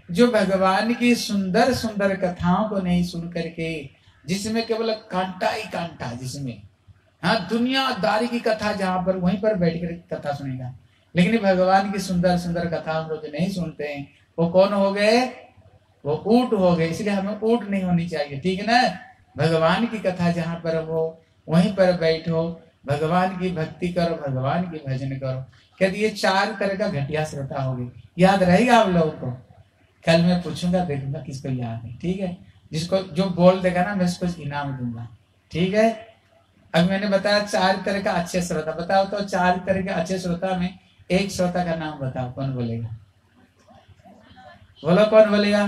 A: जो भगवान की सुंदर सुंदर कथाओं को नहीं सुन करके, जिसमें केवल कांटा ही कांटा, जिसमें हाँ दुनियादारी की कथा, जहां पर वहीं पर बैठ कर कथा सुनेगा, लेकिन भगवान की सुंदर सुंदर कथा हम लोग नहीं सुनते हैं, वो कौन हो गए? वो ऊंट हो गए। इसलिए हमें ऊंट नहीं होनी चाहिए, ठीक है ना। भगवान की कथा जहां पर हो वहीं पर बैठो, भगवान की भक्ति करो, भगवान की भजन करो। कहते ये 4 तरह का घटिया श्रोता हो गए। याद रहेगा आप लोगों को? कल मैं पूछूंगा, देखूंगा किसको याद है, ठीक है। जिसको जो बोल देगा ना, मैं उसको इनाम दूंगा, ठीक है। अब मैंने बताया 4 तरह का अच्छे श्रोता। बताओ तो 4 तरह के अच्छे श्रोता में एक श्रोता का नाम बताओ, कौन बोलेगा? बोलो, कौन बोलेगा?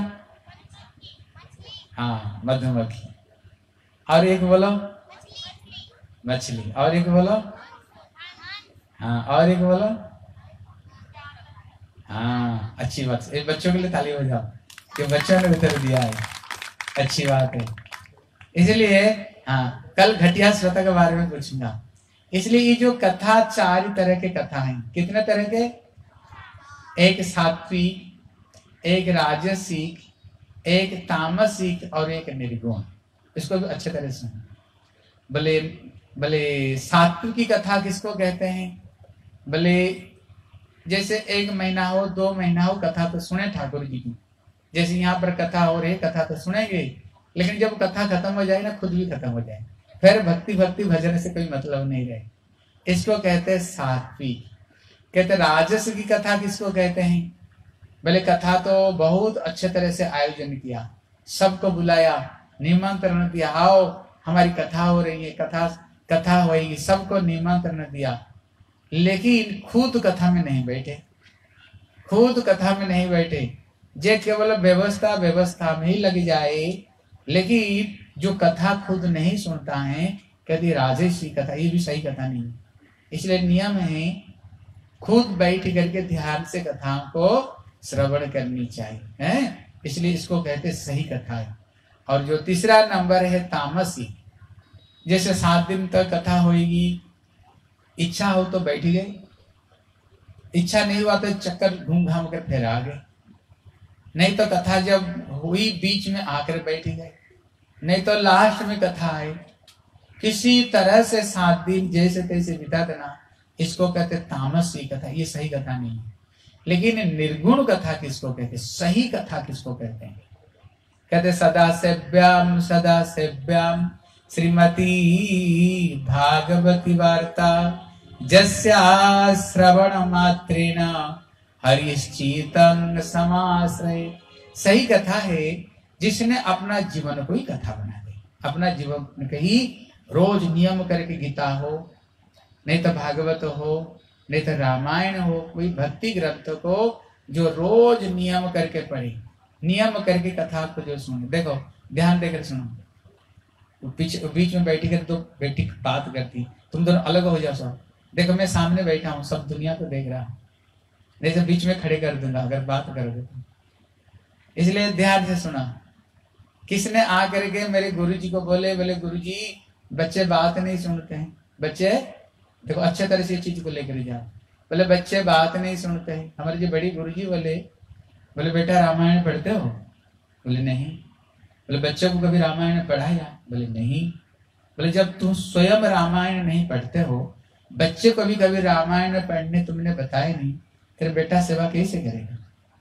A: हाँ, मधुमक्खी। और एक बोलो, मछली। और एक बोलो, हाँ, और एक बोलो, हाँ, अच्छी बात। एक बच्चों के लिए ताली बजाओ कि बच्चों ने उत्तर दिया है, अच्छी बात है। इसलिए हाँ, कल घटिया श्रोता के बारे में पूछूंगा। इसलिए ये जो कथा 4 तरह के कथा हैं। कितने तरह के? एक सात्विक, एक राजसिक, एक तामसिक और एक निर्गुण। इसको भी अच्छे तरह से भले भले सात्विक की कथा किसको कहते हैं? भले जैसे 1 महीना हो, 2 महीना हो, कथा तो सुने ठाकुर जी की। जैसे यहाँ पर कथा हो रही, कथा तो सुनेंगे, लेकिन जब कथा खत्म हो जाए ना, खुद भी खत्म हो जाए, फिर भक्ति भक्ति भजन से कोई मतलब नहीं रहे। इसको कहते हैं सात्विक। कहते राजस की कथा किसको कहते हैं? भले कथा तो बहुत अच्छे तरह से आयोजन किया, सबको बुलाया, निमंत्रण दिया, आओ हमारी कथा हो रही है, कथा होगी, सबको निमंत्रण दिया, लेकिन खुद कथा में नहीं बैठे, खुद कथा में नहीं बैठे। जे केवल व्यवस्था में ही लग जाए, लेकिन जो कथा खुद नहीं सुनता है, कहती राजेश कथा, ये भी सही कथा नहीं है। इसलिए नियम है खुद बैठ करके ध्यान से कथाओं को श्रवण करनी चाहिए, है। इसलिए इसको कहते सही कथा है। और जो तीसरा नंबर है तामसिक। जैसे 7 दिन तक कथा होगी, इच्छा हो तो बैठ गए, इच्छा नहीं हुआ तो चक्कर घूम घाम कर फिर आ गए, नहीं तो कथा जब हुई बीच में आकर बैठ गए, नहीं तो लास्ट में कथा आई। किसी तरह से 7 दिन जैसे तैसे बिता देना, इसको कहते तामसी कथा। ये सही कथा नहीं है। लेकिन निर्गुण कथा किसको कहते? सही कथा किसको कहते हैं? कहते सदा सेव्याम श्रीमती भागवती वार्ता, जस्या श्रवण मात्रेण हरिश्चितं समाश्रय। सही कथा है जिसने अपना जीवन को ही कथा बना दे, अपना जीवन के ही रोज नियम करके गीता हो, नहीं तो भागवत हो, नहीं तो रामायण हो, कोई भक्ति ग्रंथ को जो रोज नियम करके पढ़े, नियम करके कथा को जो सुने। देखो ध्यान देकर सुनो, बीच में बैठी कर तो बेटी बात करती, तुम दोनों अलग हो जाओ सब। देखो मैं सामने बैठा हूँ, सब दुनिया को देख रहा हूँ, नहीं तो बीच में खड़े कर दूंगा अगर बात करोगे तो। इसलिए ध्यान से सुना। किसने आकर के मेरे गुरुजी को बोले गुरुजी बच्चे बात नहीं सुनते हैं, बच्चे देखो अच्छे तरह से चीज को लेकर जाओ। बोले बच्चे बात नहीं सुनते हैं। हमारे जो बड़ी गुरुजी बोले बेटा रामायण पढ़ते हो? बोले नहीं। बोले बच्चों को कभी रामायण पढ़ाया? बोले नहीं। बोले जब तुम स्वयं रामायण नहीं पढ़ते हो, बच्चे को भी कभी रामायण पढ़ने तुमने बताया नहीं, तेरे बेटा सेवा कैसे करेगा?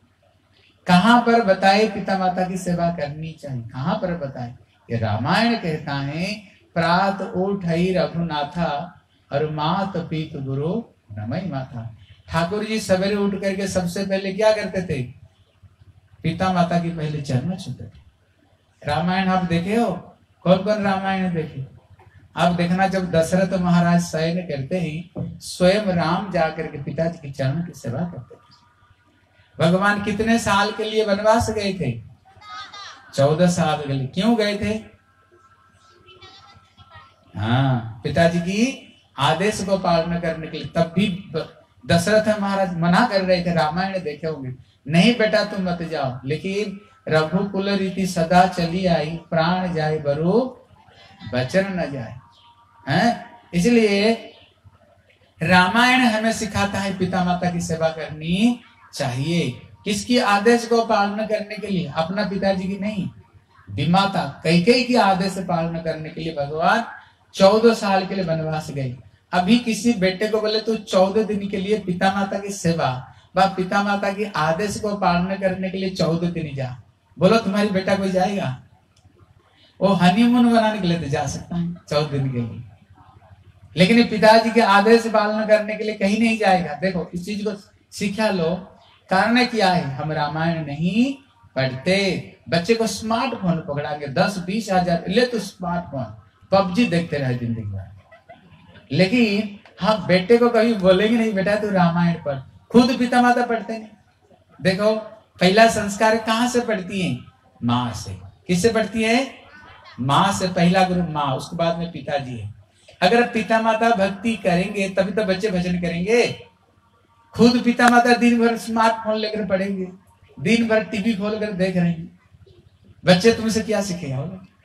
A: कहाँ पर बताए पिता माता की सेवा करनी चाहिए? कहाँ पर बताए? ये रामायण कहता है प्रात उठई रघुनाथा और मात पीत गुरु नमय माता। ठाकुर जी सवेरे उठ करके सबसे पहले क्या करते थे? पिता माता की पहले चरण छूते थे। रामायण आप देखे हो? कौन कौन रामायण देखे? आप देखना, जब दशरथ महाराज शयन करते ही स्वयं राम जाकर के पिताजी के चरण की सेवा करते थे। भगवान कितने साल के लिए वनवास गए थे? 14 साल के लिए। क्यों गए थे? हाँ, पिताजी की आदेश को पालन करने के लिए। तब भी दशरथ महाराज मना कर रहे थे, रामायण देखे होंगे, नहीं बेटा तुम मत जाओ। लेकिन रघुकुल रीति सदा चली आई, प्राण जाए बरु वचन न जाए, हैं? इसलिए रामायण हमें सिखाता है पिता माता की सेवा करनी चाहिए। किसकी आदेश को पालना करने के लिए? अपना पिताजी की नहीं, विमाता कैकेयी की आदेश पालना करने के लिए भगवान 14 साल के लिए वनवास गए। अभी किसी बेटे को बोले तू 14 दिन के लिए पिता माता की सेवा व पिता माता की आदेश को पालना करने के लिए 14 दिन जा, बोलो तुम्हारी बेटा कोई जाएगा? वो हनीमून बनाने के लिए तो जा सकता है 14 दिन के लिए, लेकिन पिताजी के आदेश पालना करने के लिए कहीं नहीं जाएगा। देखो इस चीज को सीखा लो। कारण क्या है? हम रामायण नहीं पढ़ते। बच्चे को स्मार्टफोन पकड़ाएंगे 10-20 हजार ले तो स्मार्टफोन, पबजी देखते रहे जिंदगी भर, लेकिन हम बेटे को कभी बोलेंगे नहीं बेटा तू रामायण पढ़। खुद पिता माता पढ़ते नहीं। देखो पहला संस्कार कहाँ से पढ़ती है? माँ से। किससे पढ़ती है? माँ से। पहला गुरु माँ, उसके बाद में पिताजी है। अगर पिता माता भक्ति करेंगे तभी तो बच्चे भजन करेंगे। खुद पिता माता दिन भर स्मार्टफोन लेकर पढ़ेंगे, दिन भर टीवी खोलकर देख रहे हैं, बच्चे तुमसे क्या सीखेगा?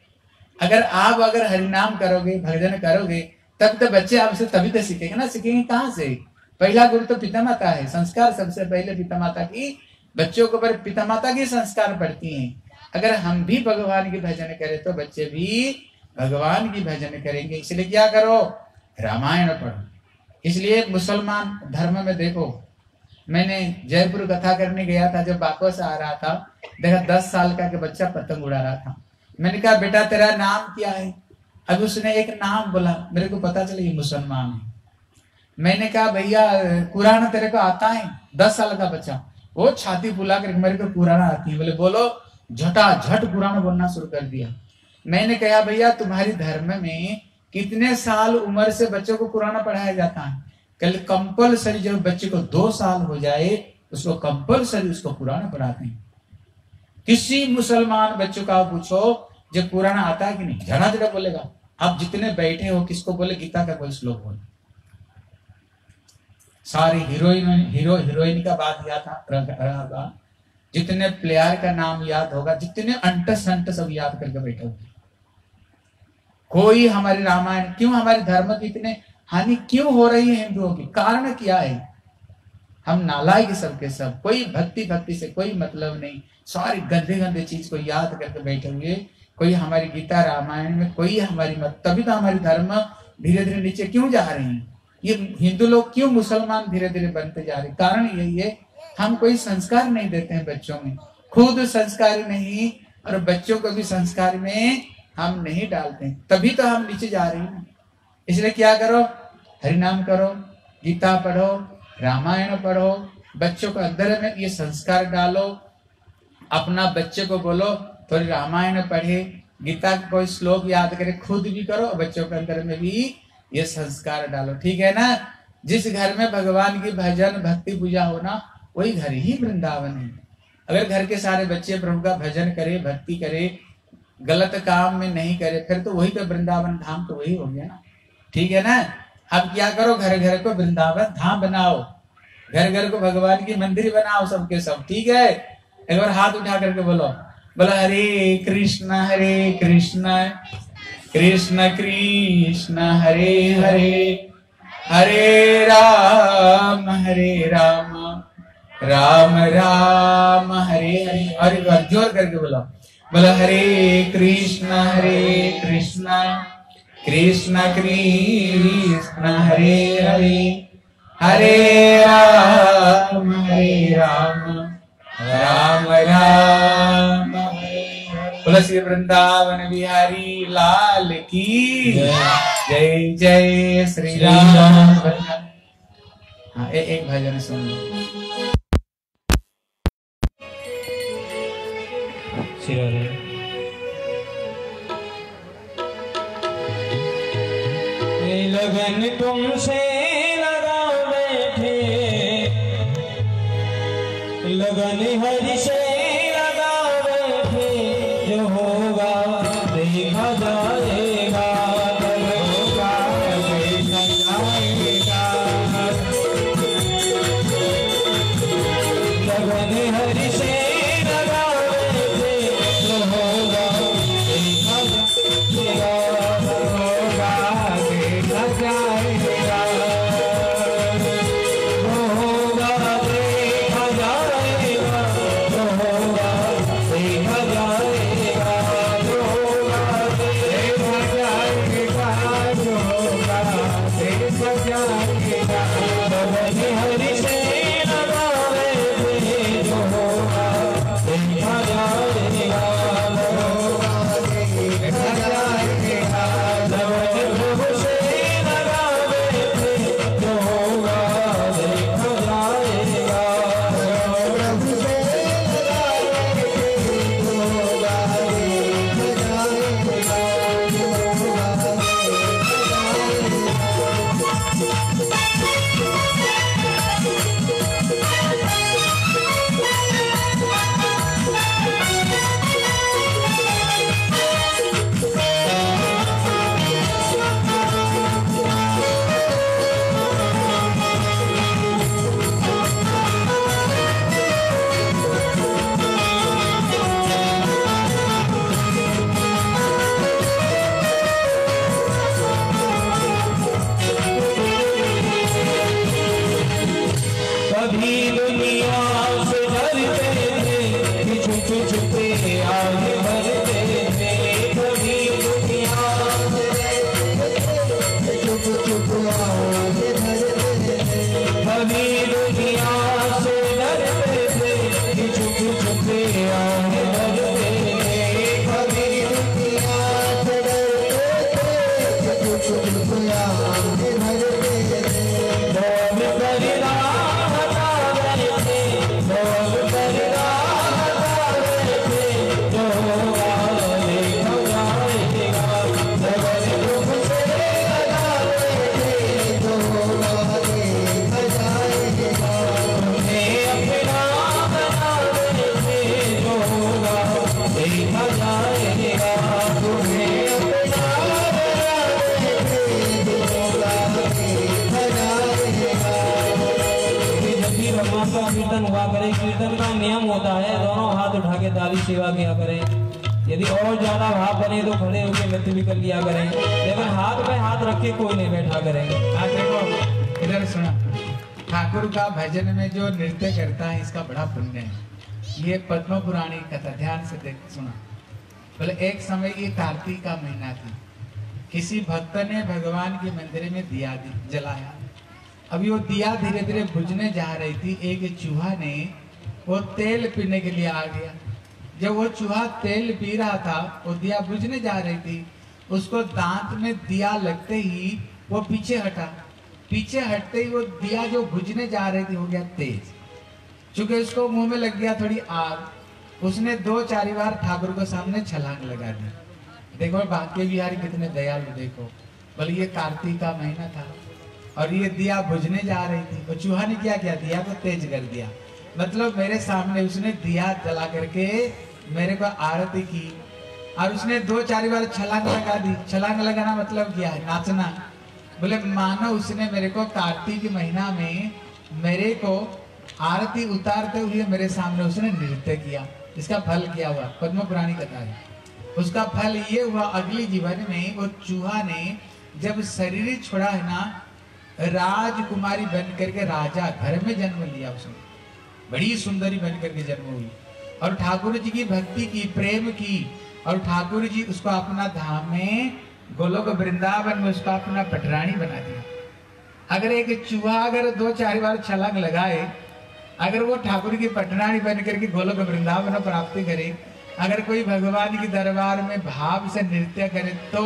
A: अगर हरिनाम करोगे, भजन करोगे, तब तो बच्चे आपसे तभी तो सीखेंगे ना। सीखेंगे कहाँ से? पहला गुरु तो पिता माता है। संस्कार सबसे पहले पिता माता की, बच्चों को पर पिता माता की संस्कार पढ़ती हैं। अगर हम भी भगवान की भजन करें तो बच्चे भी भगवान की भजन करेंगे। इसलिए क्या करो? रामायण पढ़ो। इसलिए मुसलमान धर्म में देखो, मैंने जयपुर कथा करने गया था, जब वापस आ रहा था देखा 10 साल का बच्चा पतंग उड़ा रहा था। मैंने कहा बेटा तेरा नाम क्या है? अब उसने एक नाम बोला, मेरे को पता चला ये मुसलमान है। मैंने कहा भैया कुरान तेरे को आता है? 10 साल का बच्चा वो छाती फुला कर मेरे को कुरान आती है। बोले बोलो, झटाझट कुरान बोलना शुरू कर दिया। मैंने कहा भैया तुम्हारी धर्म में कितने साल उम्र से बच्चों को कुरान पढ़ाया जाता है? कल कंपलसरी जब बच्चे को 2 साल हो जाए उसको कंपलसरी उसको कुरान पढ़ाते हैं। किसी मुसलमान बच्चों का पूछो जो कुरान आता है कि नहीं, झड़ा बोलेगा। आप जितने बैठे हो किसको बोले गीता का कोई श्लोक बोले? सारी हीरोइन का बात याद था, जितने प्लेयर का नाम याद होगा, जितने अंट सब याद करके बैठे होंगे। कोई हमारे रामायण क्यों, हमारे धर्म की इतने हानि क्यों हो रही है हिंदुओं की? कारण क्या है? हम नालायक सबके सब, कोई भक्ति से कोई मतलब नहीं, सारी गंदे चीज को याद करके बैठे हुए। कोई हमारी गीता रामायण में कोई हमारी मत, तभी तो हमारी धर्म धीरे धीरे नीचे क्यों जा रही है? ये हिंदू लोग क्यों मुसलमान धीरे धीरे बनते जा रहे? कारण यही है, हम कोई संस्कार नहीं देते हैं बच्चों में, खुद संस्कार नहीं और बच्चों को भी संस्कार में हम नहीं डालते, तभी तो हम नीचे जा रहे हैं। इसलिए क्या करो? हरिनाम करो, गीता पढ़ो, रामायण पढ़ो, बच्चों को अंदर में ये संस्कार डालो। अपना बच्चे को बोलो थोड़ी रामायण पढ़े, गीता का कोई श्लोक याद करे, खुद भी करो, बच्चों के अंदर में भी ये संस्कार डालो। ठीक है ना? जिस घर में भगवान की भजन भक्ति पूजा होना वही घर ही वृंदावन है। अगर घर के सारे बच्चे प्रभु का भजन करे, भक्ति करे, गलत काम में नहीं करे, फिर तो वही तो वृंदावन धाम तो वही हो गया ना। ठीक है ना? अब क्या करो? घर घर को वृंदावन धाम बनाओ, घर घर को भगवान की मंदिर बनाओ सबके सब। ठीक है? एक बार हाथ उठा करके बोलो हरे कृष्ण कृष्ण कृष्ण हरे हरे, हरे राम राम राम हरे हरे। और जोर करके बोलो हरे कृष्ण कृष्ण कृष्ण हरे हरे, हरे राम राम राम बोलो श्री वृंदावन बिहारी लाल की जय। जय श्री राम। हाँ एक भजन सुन लो।
C: लगन तुमसे लगा बैठे, लगन हरि से लगा बैठे, जो होगा देखा जाएगा, होगा देखा जाएगा। लगन हरि से लगा बैठे, जो होगा देखा जाएगा, होगा देखा जाएगा, होगा देखा जाएगा। का कीर्तन हुआ करे। कीर्तन का नियम होता है दोनों हाथ उठा के ताली सेवा किया करें। यदि और ज्यादा भाव बने तो खड़े होकर नृत्य भी कर लिया करें, लेकिन हाथ पे हाथ रख के कोई नहीं बैठा करेंगे।
A: हाँ देखो इधर सुना, ठाकुर का भजन में जो नृत्य करता है इसका बड़ा पुण्य है। ये पद्म पुराणी कथा ध्यान से देख सुना। बोले एक समय ये कार्तिक का महीना थी, किसी भक्त ने भगवान के मंदिर में दिया जलाया। अभी वो दिया धीरे धीरे बुझने जा रही थी, एक चूहा ने वो तेल पीने के लिए आ गया। जब वो चूहा तेल पी रहा था, वो दिया बुझने जा रही थी, उसको दांत में दिया लगते ही वो पीछे हटा। पीछे हटते ही वो दिया जो बुझने जा रही थी हो गया तेज। चूंकि उसको मुंह में लग गया थोड़ी आग, उसने 2-4 बार ठाकुर को सामने छलांग लगा दी। देखो बाकी बिहारी कितने दयालु, देखो बोले ये कार्तिक का महीना था और ये दिया बुझने जा रही थी, तो चूहा ने क्या किया, दिया को तेज कर दिया। मतलब मेरे सामने उसने दिया जला करके मेरे को आरती की और उसने 2-4 बार छलांग लगा दी। छलांग लगाना मतलब क्या है, नाचना। बोले मानो उसने मेरे को कार्तिक के महीना में मेरे को आरती उतारते हुए मेरे सामने उसने नृत्य किया। इसका फल क्या हुआ, पद्म पुराणी कथा है। उसका फल ये हुआ अगली जीवन में वो चूहा ने जब शरीर छोड़ा है ना, राजकुमारी बन करके राजा घर में जन्म लिया। उसने बड़ी सुंदरी बन करके जन्म हुई और ठाकुर जी की भक्ति की, प्रेम की, और ठाकुर जी उसको अपना धाम में गोलोक वृंदावन में उसका अपना पटरानी बना दिया। अगर एक चूहा अगर 2-4 बार छलांग लगाए, अगर वो ठाकुर की पटरानी बन करके गोलोक वृंदावन प्राप्ति करे, अगर कोई भगवान के दरबार में भाव से नृत्य करे, तो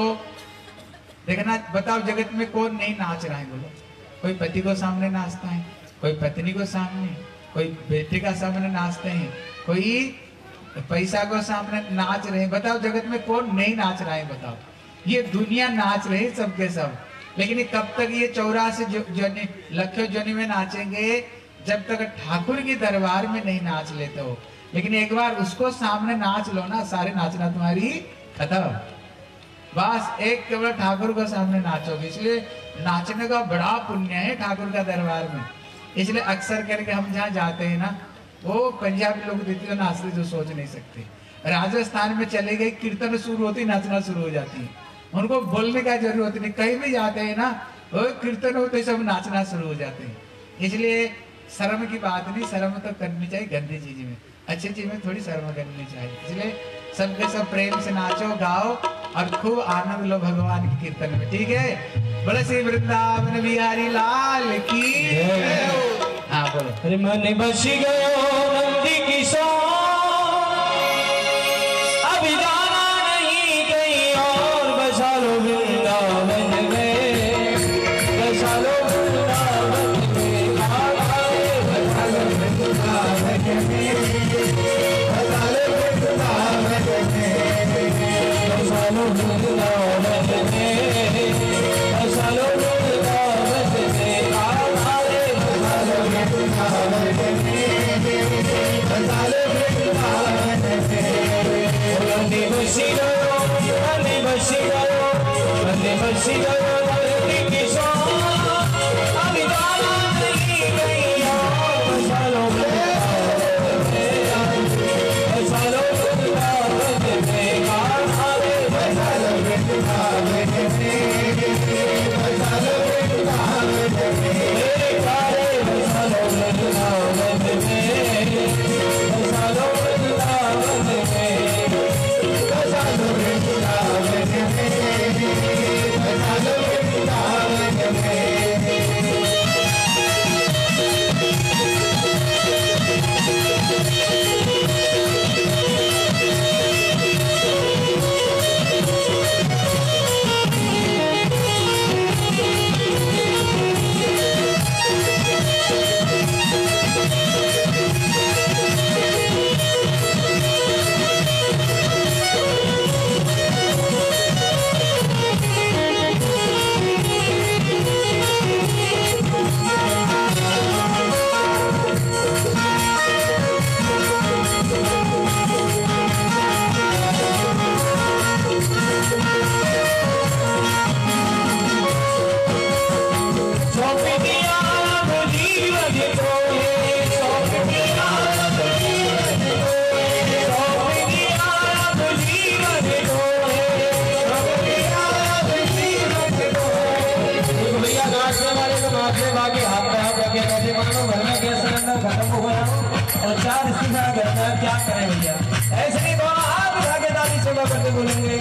A: देखना बताओ जगत में कौन नहीं नाच रहा है। बोलो कोई पति को सामने नाचता है, कोई पत्नी को सामने, कोई बेटे का सामने नाचते हैं, कोई पैसा को सामने नाच रहे हैं। बताओ जगत में कौन नहीं नाच रहा है, बताओ। ये दुनिया नाच रही है सबके सब, लेकिन कब तक ये 84 जनी लखों जनी में नाचेंगे, जब तक ठाकुर के दरबार में नहीं नाच लेते हो। लेकिन एक बार उसको सामने नाच लो ना, सारे नाचना तुम्हारी खत्म। बस एक केवल ठाकुर को सामने नाचोगे, इसलिए नाचने का बड़ा पुण्य है ठाकुर का दरबार में। इसलिए अक्सर करके हम जहाँ जाते हैं ना, वो पंजाबी लोग देखते नाचते जो सोच नहीं सकते। राजस्थान में चले गए, कीर्तन शुरू होती नाचना शुरू हो जाती है, उनको बोलने का जरूरत नहीं। कहीं भी जाते हैं ना, वो कीर्तन होते सब नाचना शुरू हो जाते हैं। इसलिए शर्म की बात नहीं, शर्म तो करनी चाहिए गंदी चीज में, अच्छी चीज में थोड़ी शर्म करनी चाहिए। इसलिए सबके सब प्रेम से नाचो गाओ और खूब आनंद लो भगवान के कीर्तन में, ठीक है। बोले श्री वृंदावन बिहारी लाल की। हाँ बोलो।
C: अरे मन बस गयो नंदी किशोर, अभी जाना नहीं कहीं और, बसा लो वृंदावन में, बसा लो वृंदावन में, बसा लो वृंदावन में, बसा लो वृंदावन में, बसा लो वृंदावन में, बसा लो वृंदावन में, बसा लो वृंदावन में, बसा लो नाचने वाले को नाचने बाकी हाथ पे हाथ रखे बैठे मानो घर में गैस सिलेंडर खत्म हो गया और 4 स्त्री घर में क्या करें भैया। ऐसे ही दोनों हाथ उठा के ताली सेवा करते बोलेंगे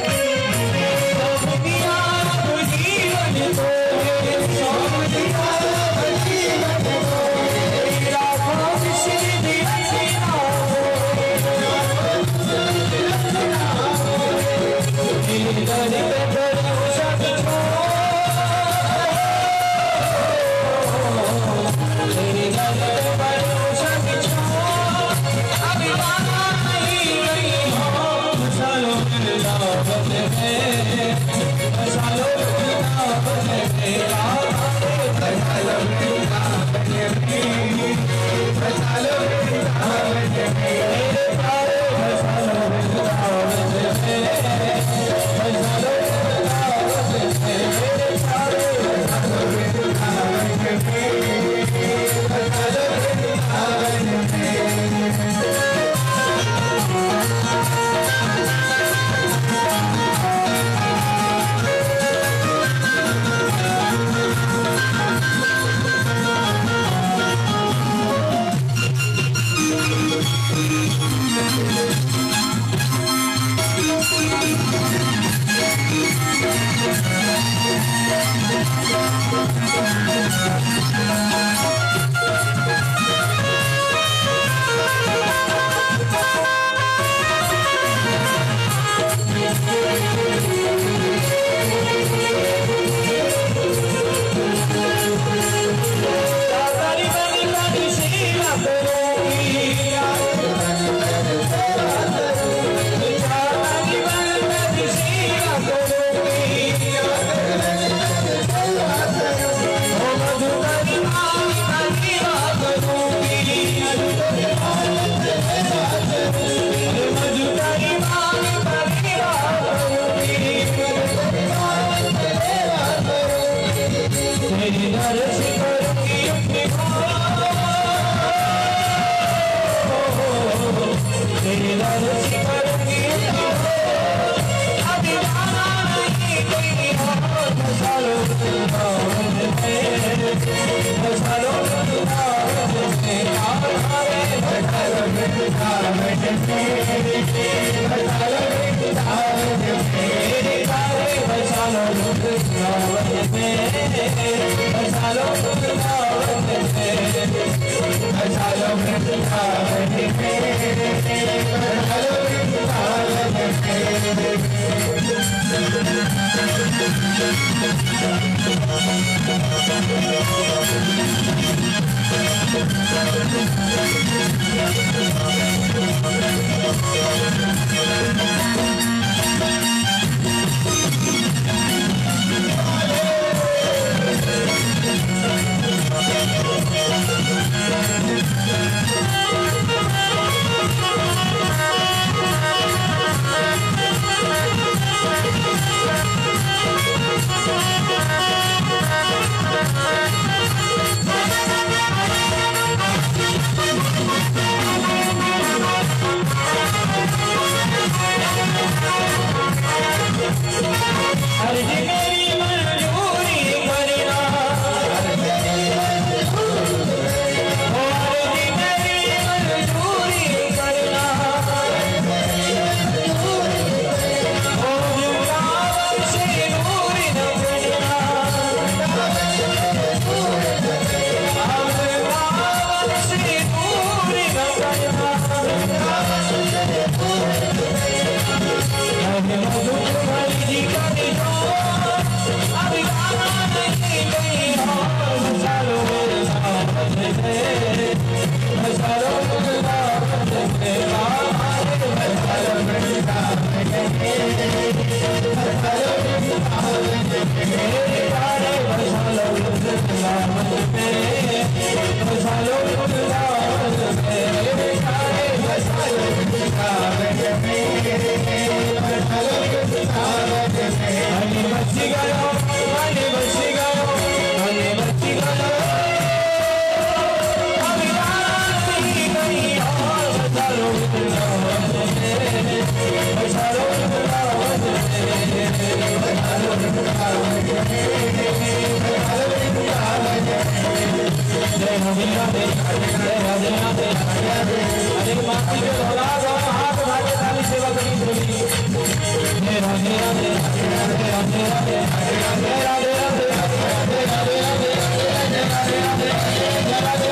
C: राधे राधे जय राधे राधे अनेक माती के धोला दोनों हाथ उठा के ताली सेवा करी प्रभु जय राधे राधे जय राधे राधे जय राधे राधे जय राधे राधे जय राधे राधे जय राधे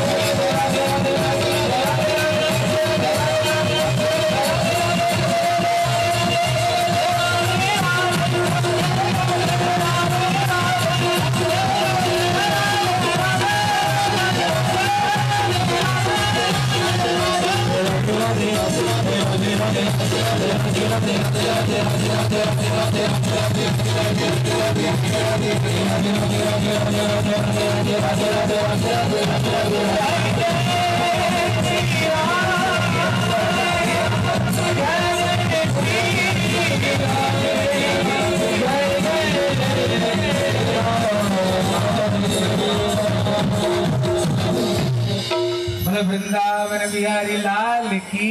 A: वृंदावन बिहारी लाल की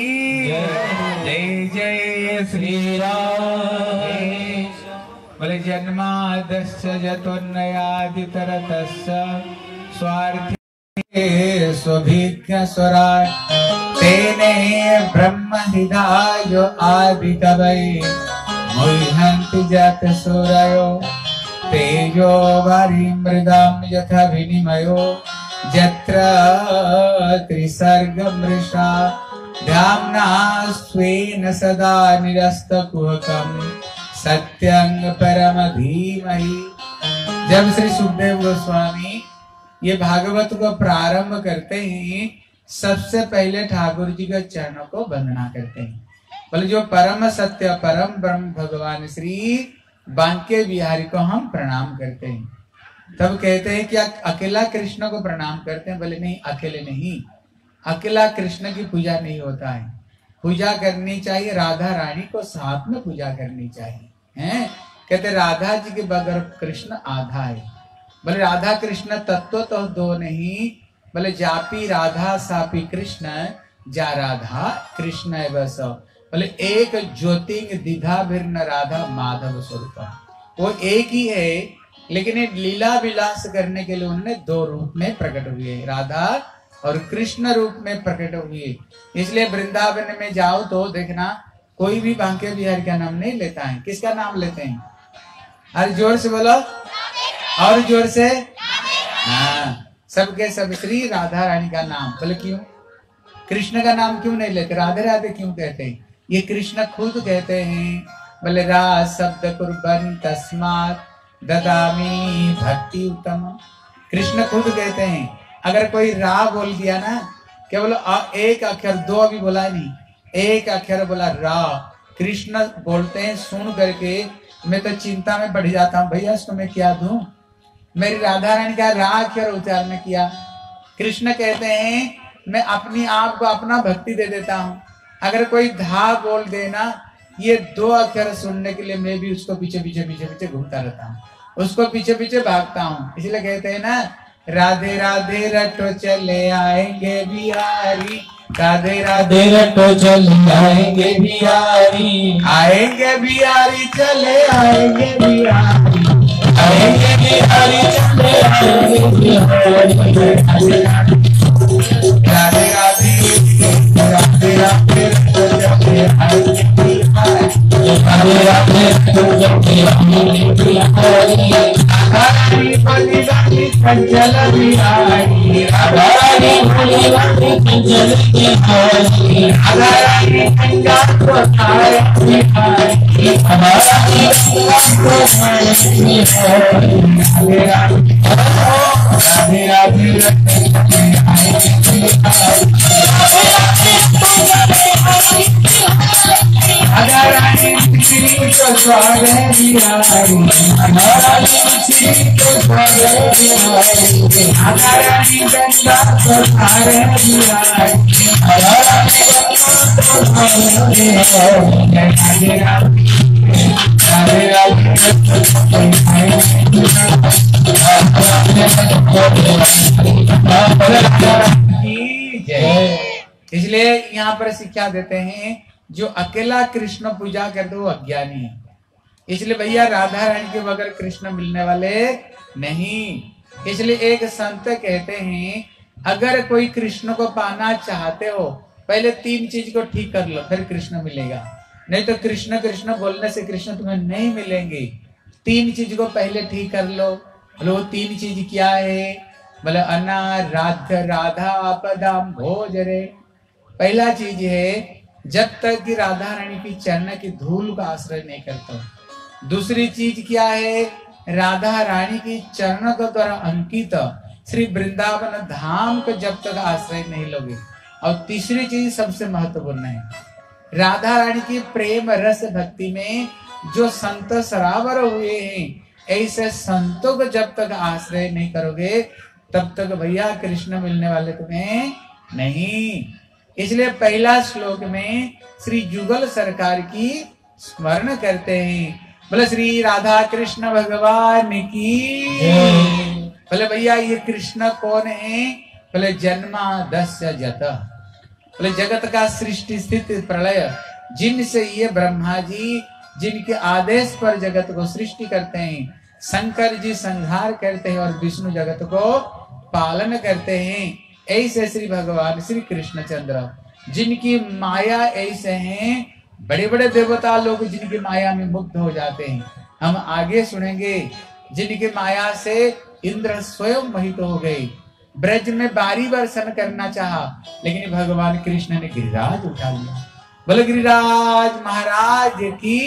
A: जय जय श्री राम। बोले जन्मादस्य जतोन्नयादितरतस्य स्वार्थी स्वभिज्ञ स्वराट तेने ब्रह्म हृदय आदि कवये मुह्यन्ति जत सूरयो तेजो वारिमृदं यथा विनिमयो यत्र त्रिसर्गमृषा ध्याम्ना स्वेन सदा निरस्तकुहकं सत्यं परम धीमहि। जब श्री सुखदेव गोस्वामी ये भागवत को प्रारंभ करते हैं सबसे पहले ठाकुर जी के चरणों को वंदना करते हैं। बोले जो परम सत्य परम ब्रह्म भगवान श्री बांके बिहारी को हम प्रणाम करते हैं। तब कहते हैं कि अकेला कृष्ण को प्रणाम करते हैं। बोले नहीं, अकेले नहीं, अकेला कृष्ण की पूजा नहीं होता है। पूजा करनी चाहिए, राधा रानी को साथ में पूजा करनी चाहिए हैं। कहते राधा जी के बगैर कृष्ण आधा है। बोले राधा कृष्ण तत्व तो दो नहीं, बोले जापी राधा सापी कृष्ण जा राधा कृष्ण है बस। बोले एक ज्योतिंग दिधा भिन्न राधा माधव स्वरूप, वो एक ही है लेकिन ये लीला विलास करने के लिए उन्होंने दो रूप में प्रकट हुए, राधा और कृष्ण रूप में प्रकट हुए। इसलिए वृंदावन में जाओ तो देखना कोई भी बांके बिहारी का नाम नहीं लेता है। किसका नाम लेते हैं? अरे जोर से बोलो, और जोर से। हाँ, सबके सब श्री राधा रानी का नाम। बोले क्यों? कृष्ण का नाम क्यों नहीं लेते? राधे राधे क्यों कहते हैं? ये कृष्ण खुद कहते हैं। बोले रा शब्द कुर्बन तस्मात् ददामी भक्ति उत्तम। कृष्ण खुद कहते हैं अगर कोई रा बोल दिया ना, केवल एक अक्षर, दो अभी बोला नहीं, एक अक्षर बोला रा, कृष्ण बोलते हैं सुन करके मैं तो चिंता में पड़ जाता हूँ, भैया इसको मैं क्या दूं? मेरी राधा रानी का रा अक्षर उच्चारण किया। कृष्ण कहते हैं मैं अपनी आप को अपना भक्ति दे देता हूँ। अगर कोई धा बोल देना, ये दो अक्षर सुनने के लिए मैं भी उसको पीछे पीछे पीछे पीछे घूमता रहता हूँ, उसको पीछे पीछे भागता हूँ। इसलिए कहते हैं ना, राधे राधे रटो चले आएंगे बिहारी, राधे राधे रटो चले आएंगे बिहारी, आएंगे बिहारी चले आएंगे बिहारी, आएंगे बिहारी चले आएंगे बिहारी। राधे राधे राधे राधे रटो चले आएंगे बिहारी, राधे राधे रटो चले आएंगे बिहारी, रानी भोली रानी कंचन बिहारी, रानी भोली रानी कंचन बिहारी, रानी कंचन को थारे बिहारी, रानी कंचन को थारे बिहारी, राधे राधे राधा रानी श्री को स्वागत बिहारी, राधा श्री को स्वागत बिहारी, राधा रानी गंगा को थारे बिहारी, राधा रानी गंगा को थारे बिहारी। राधे राधे राधे राधे। इसलिए यहाँ पर शिक्षा देते हैं जो अकेला कृष्ण पूजा करते वो अज्ञानी है। इसलिए भैया राधा रानी के बगैर कृष्ण मिलने वाले नहीं। इसलिए एक संत कहते हैं अगर कोई कृष्ण को पाना चाहते हो पहले 3 चीज को ठीक कर लो, फिर कृष्ण मिलेगा। नहीं तो कृष्ण कृष्ण बोलने से कृष्ण तुम्हें नहीं मिलेंगे। 3 चीज को पहले ठीक कर लो। बोले वो 3 चीज क्या है? बोले अनाराध्य राधा पदाम भोजरे। पहला चीज है जब तक कि राधा रानी की चरण की धूल का आश्रय नहीं करता। दूसरी चीज क्या है? राधा रानी की चरण के द्वारा अंकित श्री वृंदावन धाम को जब तक आश्रय नहीं लोगे। और तीसरी चीज सबसे महत्वपूर्ण है, राधा रानी की प्रेम रस भक्ति में जो संत सरावर हुए हैं, ऐसे संतों को जब तक आश्रय नहीं करोगे तब तक भैया कृष्ण मिलने वाले तुम्हें नहीं। इसलिए पहला श्लोक में श्री जुगल सरकार की स्मरण करते हैं। बोले श्री राधा कृष्ण भगवान की। बोले भैया ये कृष्ण कौन है? बोले जन्मादस्य जत। बोले जगत का सृष्टि स्थिति प्रलय जिनसे ये ब्रह्मा जी जिनके आदेश पर जगत को सृष्टि करते हैं, शंकर जी संहार करते हैं और विष्णु जगत को पालन करते हैं, ऐसे श्री भगवान श्री कृष्णचंद्र जिनकी माया ऐसे हैं, बड़े बड़े देवता लोग जिनकी माया में मुग्ध हो जाते हैं। हम आगे सुनेंगे जिनकी माया से इंद्र स्वयं मोहित हो गए, ब्रज में बारी वर्षण करना चाहा लेकिन भगवान कृष्ण ने गिरिराज उठा लिया। बोले गिरिराज महाराज की।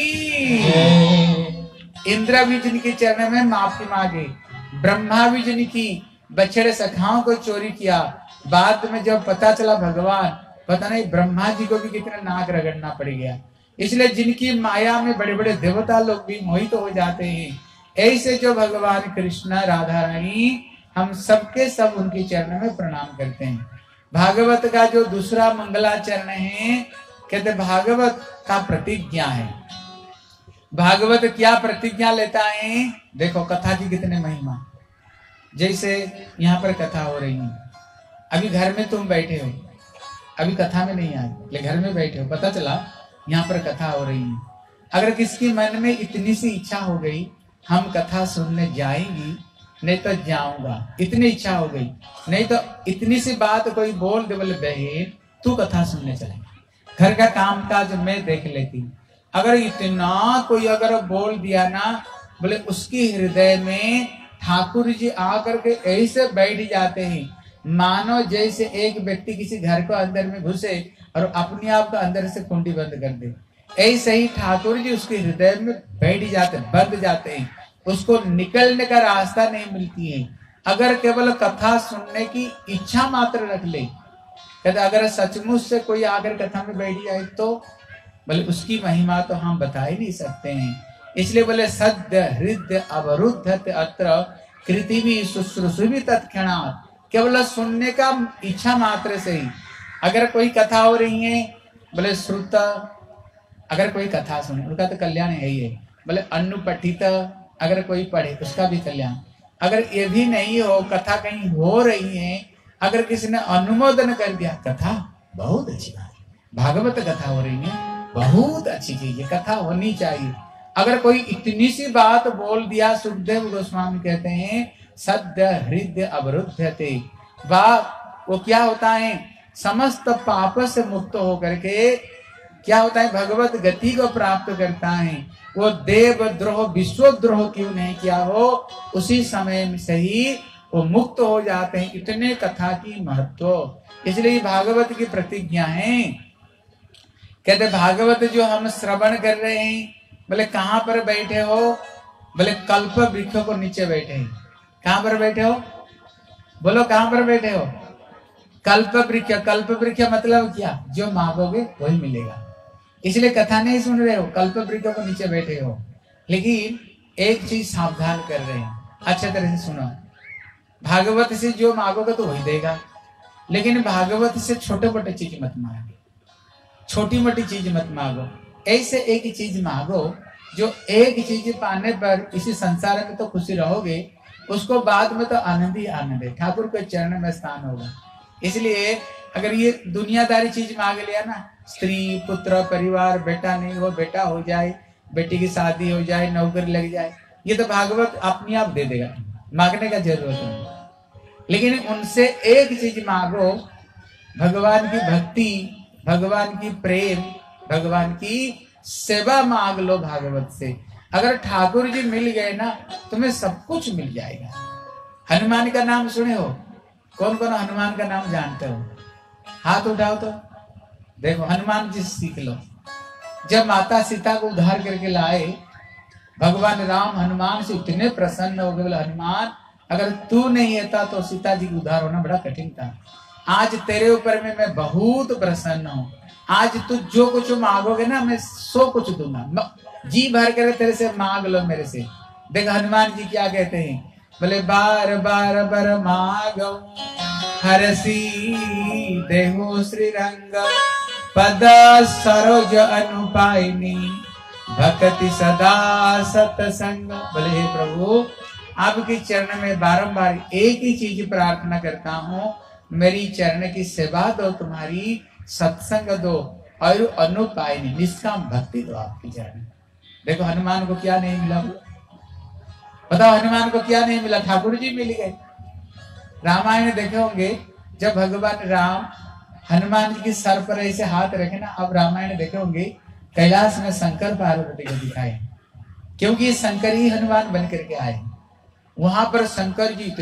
A: इंद्र भी जिनके चरण में माफी मांगे, ब्रह्मा भी जिनकी बछड़े सखाओं को चोरी किया, बाद में जब पता चला भगवान, पता नहीं ब्रह्मा जी को भी कितना नाक रगड़ना पड़ गया। इसलिए जिनकी माया में बड़े बड़े देवता लोग भी मोहित हो जाते हैं, ऐसे जो भगवान कृष्ण राधा रानी, हम सबके सब उनके चरण में प्रणाम करते हैं। भागवत का जो दूसरा मंगलाचरण है, कहते भागवत का प्रतिज्ञा है। भागवत क्या प्रतिज्ञा लेता है? देखो कथा की कितने महिमा। जैसे यहाँ पर कथा हो रही है, अभी घर में तुम बैठे हो, अभी कथा में नहीं आए लेकिन घर में बैठे हो, पता चला यहाँ पर कथा हो रही है। अगर किसकी मन में इतनी सी इच्छा हो गई हम कथा सुनने जाएंगी, नहीं तो जाऊंगा, इतनी इच्छा हो गई, नहीं तो इतनी सी बात कोई बोल दे, बोले बहन तू कथा सुनने चले, घर का काम काज मैं देख लेती। अगर इतना कोई अगर बोल दिया ना, बोले उसकी हृदय में ठाकुर जी आकर के ऐसे बैठ जाते हैं, मानो जैसे एक व्यक्ति किसी घर को अंदर में घुसे और अपने आप को अंदर से कुंडी बंद कर दे, ऐसे ही ठाकुर जी उसके हृदय में बैठ जाते, बंद जाते हैं, उसको निकलने का रास्ता नहीं मिलती है। अगर केवल कथा सुनने की इच्छा मात्र रख ले, कहते अगर सचमुच से कोई आकर कथा में बैठ जाए तो बोले उसकी महिमा तो हम बता ही नहीं सकते हैं। इसलिए बोले सद्य हृदय अवरुद्ध अत्र कृतिवी शुश्रूषुभि तत्क्षणात्, केवल सुनने का इच्छा मात्र से ही। अगर कोई कथा हो रही है, बोले श्रुत, अगर कोई कथा सुने उनका तो कल्याण है ही है। बोले अनुपठित, अगर कोई पढ़े उसका भी कल्याण। अगर ये भी नहीं हो, कथा कहीं हो रही है, अगर किसी ने अनुमोदन कर दिया, कथा बहुत अच्छी बात है, भागवत कथा हो रही है, बहुत अच्छी चीज है, कथा होनी चाहिए। अगर कोई इतनी सी बात बोल दिया, सुखदेव गोस्वामी कहते हैं सद्य हृदय अवरुद्धते, वो क्या होता है, समस्त पाप से मुक्त होकर के क्या होता है, भगवत गति को प्राप्त करता है। वो देव द्रोह विश्वद्रोह क्यों नहीं किया हो, उसी समय से ही वो मुक्त हो जाते हैं। इतने कथा की महत्व, इसलिए भागवत की प्रतिज्ञा है। कहते भागवत जो हम श्रवण कर रहे हैं, बोले कहाँ पर बैठे हो, बोले कल्प वृक्ष को नीचे बैठे हैं। कहाँ पर बैठे हो, बोलो कहाँ पर बैठे हो, कल्प वृक्ष। कल्प वृक्ष मतलब क्या, जो मांगोगे वही मिलेगा। इसलिए कथा नहीं सुन रहे हो, कल्प वृक्ष को नीचे बैठे हो। लेकिन एक चीज सावधान कर रहे हैं, अच्छे तरह से सुनो, भागवत से जो मांगोगे तो वही देगा, लेकिन भागवत से छोटे मोटे चीज मत मांगो, छोटी मोटी चीज मत मांगो। ऐसे एक चीज मांगो जो एक चीज पाने पर इसी संसार में तो खुशी रहोगे, उसको बाद में तो आनंद ही आनंद है, ठाकुर के चरण में स्थान होगा। इसलिए अगर ये दुनियादारी चीज मांग लिया ना, स्त्री पुत्र परिवार, बेटा नहीं हो बेटा हो जाए, बेटी की शादी हो जाए, नौकरी लग जाए, ये तो भागवत अपने आप दे देगा, मांगने का जरूरत नहीं। लेकिन उनसे एक चीज मांगो, भगवान की भक्ति, भगवान की प्रेम, भगवान की सेवा मांग लो भागवत से। अगर ठाकुर जी मिल गए ना, तुम्हें सब कुछ मिल जाएगा। हनुमान का नाम सुने हो? कौन कौन हनुमान का नाम जानते हो? हाथ उठाओ तो देखो। हनुमान जी सीख लो। जब माता सीता को उद्धार करके लाए, भगवान राम हनुमान से इतने प्रसन्न हो गए, बोले हनुमान अगर तू नहीं रहता तो सीता जी का उद्धार होना बड़ा कठिन था। आज तेरे ऊपर में मैं बहुत प्रसन्न हूँ। आज तू जो कुछ मांगोगे ना, मैं सो कुछ दूंगा। जी भर कर तेरे से मांग लो मेरे से। देखो हनुमान जी क्या कहते हैं, बोले बार बार बर मांगो हरसी देहु श्री रंग, पद सरोज अनुपायनी भक्ति सदा सतसंग। बोले हे प्रभु, आपके चरण में बारंबार एक ही चीज प्रार्थना करता हूँ, मेरी चरण की सेवा दो, तुम्हारी सत्संग दो और अनुपायनी निष्काम भक्ति दो आपकी चरण। देखो हनुमान को क्या नहीं मिला? बताओ हनुमान को क्या नहीं मिला? ठाकुर जी मिल गए। रामायण देखे होंगे, जब भगवान राम हनुमान जी की सर पर ऐसे हाथ रखे ना, अब रामायण देखे होंगे कैलाश में शंकर पार्वती को दिखाए, क्योंकि शंकर ही हनुमान बन करके आए। वहां पर शंकर जी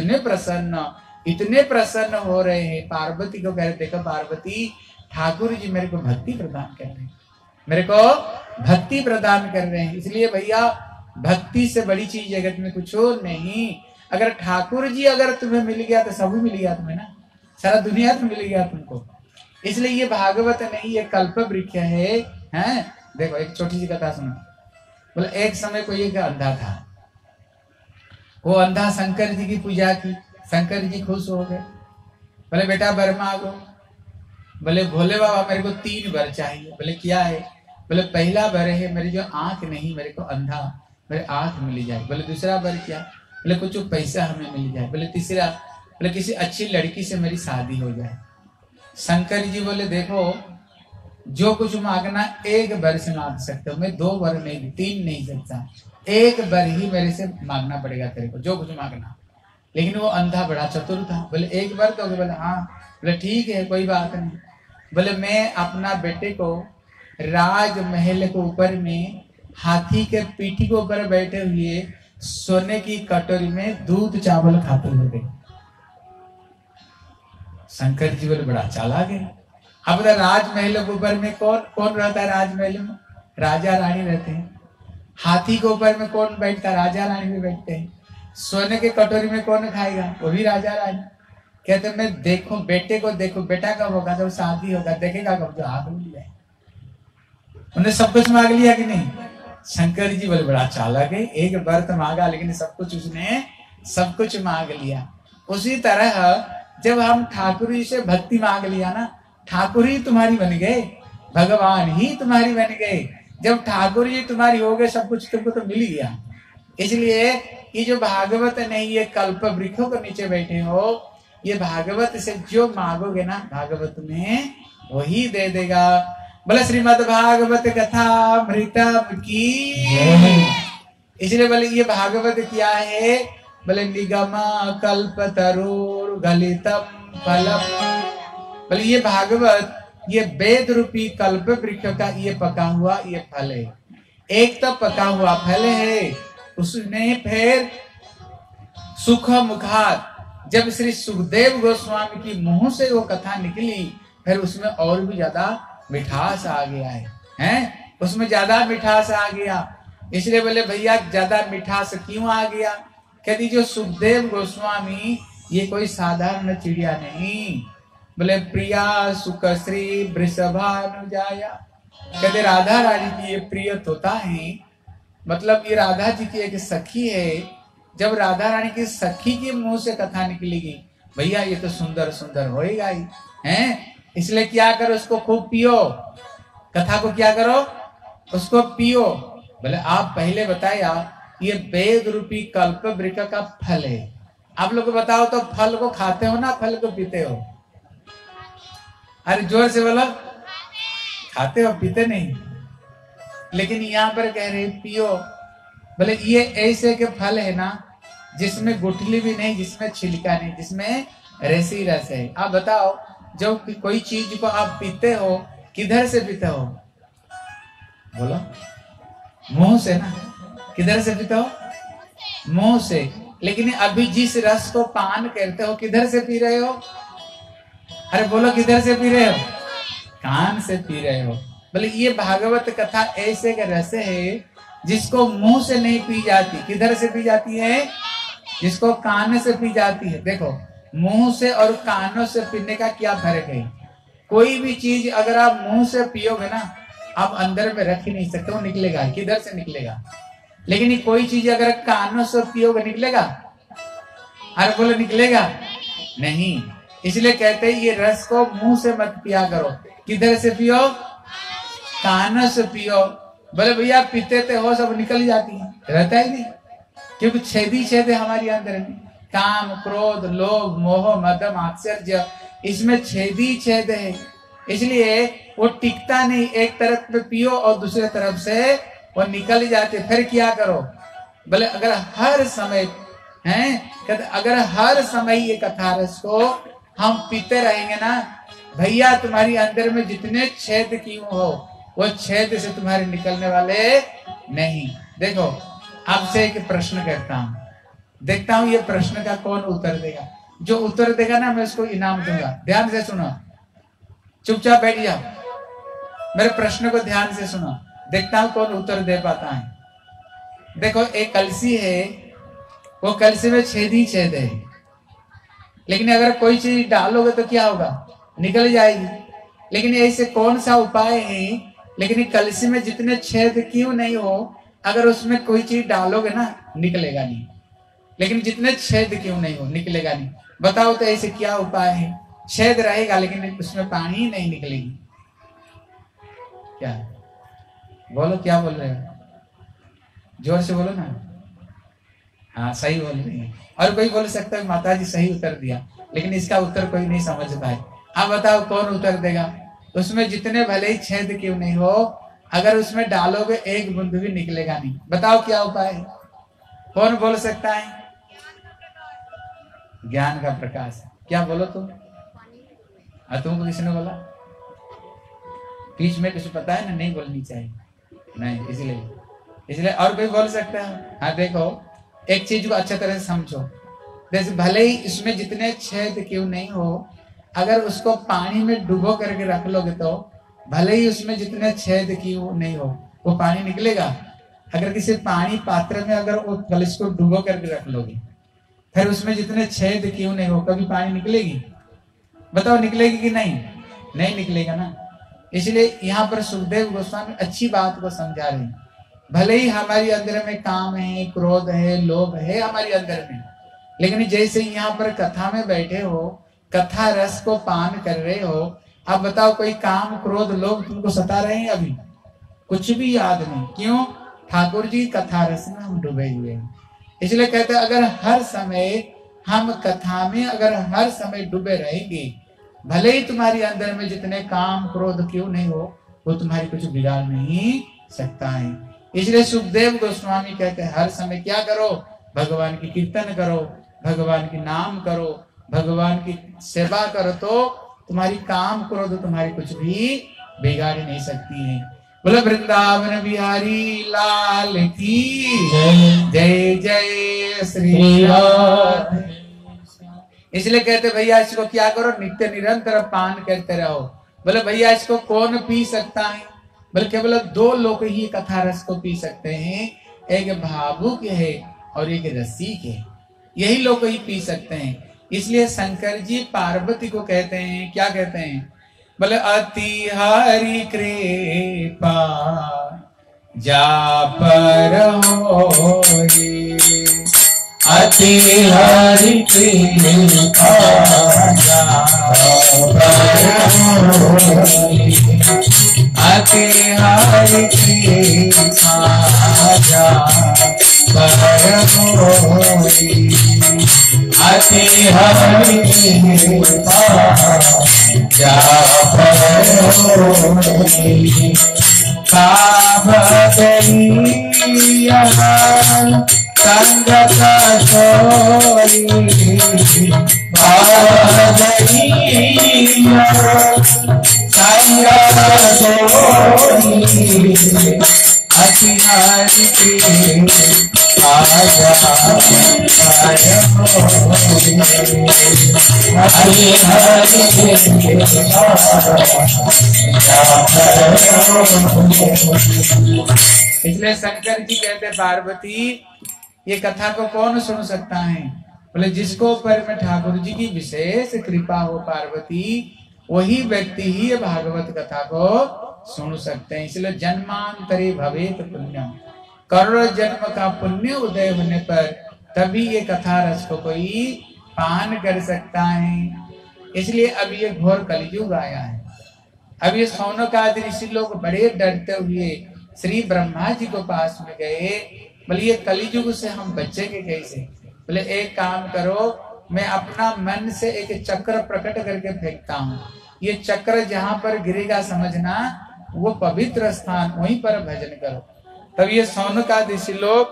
A: इतने प्रसन्न हो रहे हैं, पार्वती को कह रहे, देखो पार्वती ठाकुर जी मेरे को भक्ति प्रदान कर रहे हैं, मेरे को भक्ति प्रदान कर रहे हैं। इसलिए भैया भक्ति से बड़ी चीज जगत में कुछ और नहीं। अगर ठाकुर जी अगर तुम्हें मिल गया तो सब मिल गया तुम्हें ना, सारा दुनिया तो मिल गया तुमको। इसलिए ये भागवत नहीं, ये कल्प वृक्ष है, हैं? देखो एक छोटी सी कथा सुनो। बोले एक समय कोई एक अंधा था, वो अंधा शंकर जी की पूजा की, शंकर जी खुश हो गए। बोले बेटा वर मांगो। बोले भोले बाबा मेरे को 3 वर चाहिए। बोले क्या है? बोले पहला वर है मेरी जो आंख नहीं, मेरे को अंधा, मेरे आंख मिल जाए। बोले दूसरा वर क्या? बोले कुछ पैसा हमें मिल जाए। बोले तीसरा? बोले किसी अच्छी लड़की से मेरी शादी हो जाए। शंकर जी बोले देखो जो कुछ मांगना एक वर से मांग सकते हो, मैं 2 वर नहीं 3 नहीं सकता, एक वर ही मेरे से मांगना पड़ेगा तेरे को, जो कुछ मांगना। लेकिन वो अंधा बड़ा चतुर था, बोले 1 वर दोगे? बोले हाँ। बोले ठीक है कोई बात नहीं। बोले मैं अपना बेटे को राजमहल के ऊपर में हाथी के पीठी के ऊपर बैठे हुए सोने की कटोरी में दूध चावल खाते हुए। शंकर जी बोले बड़ा चालाक है। अब राजमहल के ऊपर में कौन कौन रहता है? राजमहल में राजा रानी रहते हैं। हाथी के ऊपर में कौन बैठता है? राजा रानी भी बैठते हैं। सोने के कटोरी में कौन खाएगा? वो भी राजा रानी। कहते मैं देखूं बेटे को, देखो बेटा कब होगा? जब शादी होगा। देखेगा कब? जो आग मिल जाए। उन्हें सब कुछ मांग लिया कि नहीं? शंकर जी बोले बड़ा चालाक है, एक व्रत मांगा लेकिन सब कुछ उसने सब कुछ मांग लिया। उसी तरह जब हम ठाकुर जी से भक्ति मांग लिया ना, ठाकुर ही तुम्हारी बन गए, भगवान ही तुम्हारी बन गए। जब ठाकुर जी तुम्हारी हो गए, सब कुछ तुमको तो मिल गया। इसलिए ये जो भागवत नहीं, ये कल्प वृक्षों के नीचे बैठे हो, ये भागवत से जो मांगोगे ना भागवत में वही दे देगा। बोले श्रीमद् भागवत कथा अमृतम की। इसलिए बोले ये भागवत क्या है? बोले निगम कल्प तरुर गलितम फलम। बोले ये भागवत ये वेद रूपी कल्प वृक्ष का ये पका हुआ ये फल है। एक तो पका हुआ फल है, उसने फिर सुख मुखात जब श्री सुखदेव गोस्वामी की मुंह से वो कथा निकली, फिर उसमें और भी ज्यादा मिठास आ गया है, उसमें ज्यादा मिठास आ गया। इसलिए बोले भैया ज्यादा मिठास क्यों आ गया? कहती जो सुखदेव गोस्वामी ये कोई साधारण चिड़िया नहीं। बोले प्रिया सुखश्री वृषभानुजाया। कहते राधा रानी की ये प्रिय तोता है, मतलब ये राधा जी की एक सखी है। जब राधा रानी की सखी के मुंह से कथा निकलेगी, भैया ये तो सुंदर सुंदर होएगा ही हैं। इसलिए क्या करो, उसको खूब पियो, कथा को क्या करो, उसको पियो। बोले आप पहले बताया ये वेद रूपी कल्प वृक्ष का फल है। आप लोग बताओ तो फल को खाते हो ना फल को पीते हो? अरे जोर से बोलो, खाते हो पीते नहीं। लेकिन यहाँ पर कह रहे पियो। बोले ये ऐसे के फल है ना, जिसमें गुठली भी नहीं, जिसमें छिलका नहीं, जिसमें रस ही रस है। आप बताओ, जब कोई चीज को आप पीते हो, किधर से पीते हो? बोलो, मुंह से ना। किधर से पीते हो? मुंह से। लेकिन अभी जिस रस को पान करते हो, किधर से पी रहे हो? अरे बोलो, किधर से पी रहे हो? कान से पी रहे हो। बोले ये भागवत कथा ऐसे का रस है जिसको मुंह से नहीं पी जाती। किधर से पी जाती है? जिसको कान से पी जाती है। देखो, मुंह से और कानों से पीने का क्या फर्क है? कोई भी चीज अगर आप मुंह से पियोगे ना, आप अंदर में रख ही नहीं सकते, वो निकलेगा। किधर से निकलेगा? लेकिन कोई चीज अगर कानों से पियोगे, निकलेगा? अरे बोलो, निकलेगा नहीं। इसलिए कहते हैं ये रस को मुंह से मत पिया करो। किधर से पियो? कानों से पियो। बोले भैया पीते थे हो, सब निकल जाती है, रहता ही नहीं, क्योंकि छेद ही छेद है हमारी अंदर में। काम, क्रोध, लोभ, मोह, मदम, आश्चर्य, इसमें छेद ही छेद है। इसलिए वो टिकता नहीं। एक तरफ पे पियो और दूसरे तरफ से वो निकल जाते। फिर क्या करो? बोले अगर हर समय अगर हर समय ये कथा रस को हम पीते रहेंगे ना, भैया तुम्हारी अंदर में जितने छेद क्यों हो, वो छेद से तुम्हारे निकलने वाले नहीं। देखो, आपसे एक प्रश्न करता हूं, देखता हूं ये प्रश्न का कौन उत्तर देगा। जो उत्तर देगा ना, मैं उसको इनाम दूंगा। ध्यान से सुनो, चुपचाप बैठ जाओ, मेरे प्रश्न को ध्यान से सुनो। देखता हूं कौन उत्तर दे पाता है। देखो, एक कलसी है, वो कलसी में छेद ही छेद है, लेकिन अगर कोई चीज डालोगे तो क्या होगा? निकल जाएगी। लेकिन ऐसे कौन सा उपाय है, लेकिन कलसी में जितने छेद क्यों नहीं हो, अगर उसमें कोई चीज डालोगे ना, निकलेगा नहीं। लेकिन जितने छेद क्यों नहीं हो, निकलेगा नहीं। बताओ तो ऐसे क्या उपाय है? छेद रहेगा लेकिन उसमें पानी ही नहीं निकलेगी। क्या बोलो, क्या बोल रहे हो? जोर से बोलो ना। हाँ, सही बोल रही है। और कोई बोल सकता है माता जी सही उत्तर दिया, लेकिन इसका उत्तर कोई नहीं समझ पाए। आप बताओ कौन उत्तर देगा? उसमें जितने भले ही छेद क्यों नहीं हो, अगर उसमें डालोगे एक बूंद भी निकलेगा नहीं। बताओ क्या उपाय है? कौन बोल सकता है? ज्ञान का प्रकाश। क्या बोलो तुम? तुमको किसने बोला? बीच में कुछ पता है ना, नहीं बोलनी चाहिए नहीं, इसलिए और कोई बोल सकता है? हाँ देखो, एक चीज को अच्छा तरह से समझो। जैसे भले ही इसमें जितने छेद क्यों नहीं हो, अगर उसको पानी में डुबो करके रख लोगे तो भले ही उसमें जितने छेद क्यों नहीं हो, वो पानी निकलेगा। अगर किसी पानी पात्र में अगर वो कलश को डुबो करके रख लोगे, फिर उसमें जितने छेद क्यों नहीं हो, कभी पानी निकलेगी? बताओ, निकलेगी कि नहीं? नहीं निकलेगा ना। इसलिए यहाँ पर सुखदेव गोस्वामी अच्छी बात को समझा रहे हैं। भले ही हमारी अंदर में काम है, क्रोध है, लोभ है हमारी अंदर में, लेकिन जैसे यहाँ पर कथा में बैठे हो, कथा रस को पान कर रहे हो, अब बताओ कोई काम, क्रोध, लोभ तुमको सता रहे हैं? अभी कुछ भी याद नहीं। क्यों? ठाकुर जी कथा रस में हम डूबे हुए हैं। इसलिए कहते हैं अगर हर समय हम कथा में अगर हर समय डूबे रहेंगे, भले ही तुम्हारी अंदर में जितने काम, क्रोध क्यों नहीं हो, वो तुम्हारी कुछ बिगाड़ नहीं सकता है। इसलिए सुखदेव गोस्वामी कहते हैं हर समय क्या करो? भगवान की कीर्तन करो, भगवान की नाम करो, भगवान की सेवा करो, तो तुम्हारी काम, क्रोध तुम्हारी कुछ भी बिगाड़ नहीं सकती है। बोलो वृंदावन बिहारी लाल की जय जय श्री राधे। इसलिए कहते भैया इसको क्या करो? नित्य निरंतर पान करते रहो। बोले भैया इसको कौन पी सकता है? बोले केवल दो लोग ही कथा रस को पी सकते हैं, एक भावुक है और एक रसिक है। यही लोग ही पी सकते हैं। इसलिए शंकर जी पार्वती को कहते हैं, क्या कहते हैं? बोले अति हरि कृपा जा पर होई,
C: अति हरि कृपा जा पर होई,
A: अति हरि कृपा
C: जा पर होई, अति हरि कृपा जा पर होई।
A: का भगैया संगत सोई बाजई संगत सोई अति हरि के आजा हरि हरि इसलिए शंकर जी कहते पार्वती ये कथा को कौन सुन सकता है? बोले जिसको ऊपर में ठाकुर जी की विशेष कृपा हो पार्वती, वही व्यक्ति ही भागवत कथा को सुन सकते हैं। इसलिए जन्मांतरे भवेत पुण्यम, करोड़ जन्म का पुण्य उदय होने पर तभी ये कथा रस को कोई पान कर सकता है। इसलिए अब ये घोर कलयुग आया है। अब ये सौनकादि ऋषि लोग बड़े डरते हुए श्री ब्रह्मा जी को पास में गए। बोले ये कलयुग से हम बचेंगे कैसे? बोले एक काम करो, मैं अपना मन से एक चक्र प्रकट करके फेंकता हूँ, ये चक्र जहां पर गिरेगा समझना वो पवित्र स्थान, वहीं पर भजन करो। तब ये सौनकादि ऋषि लोग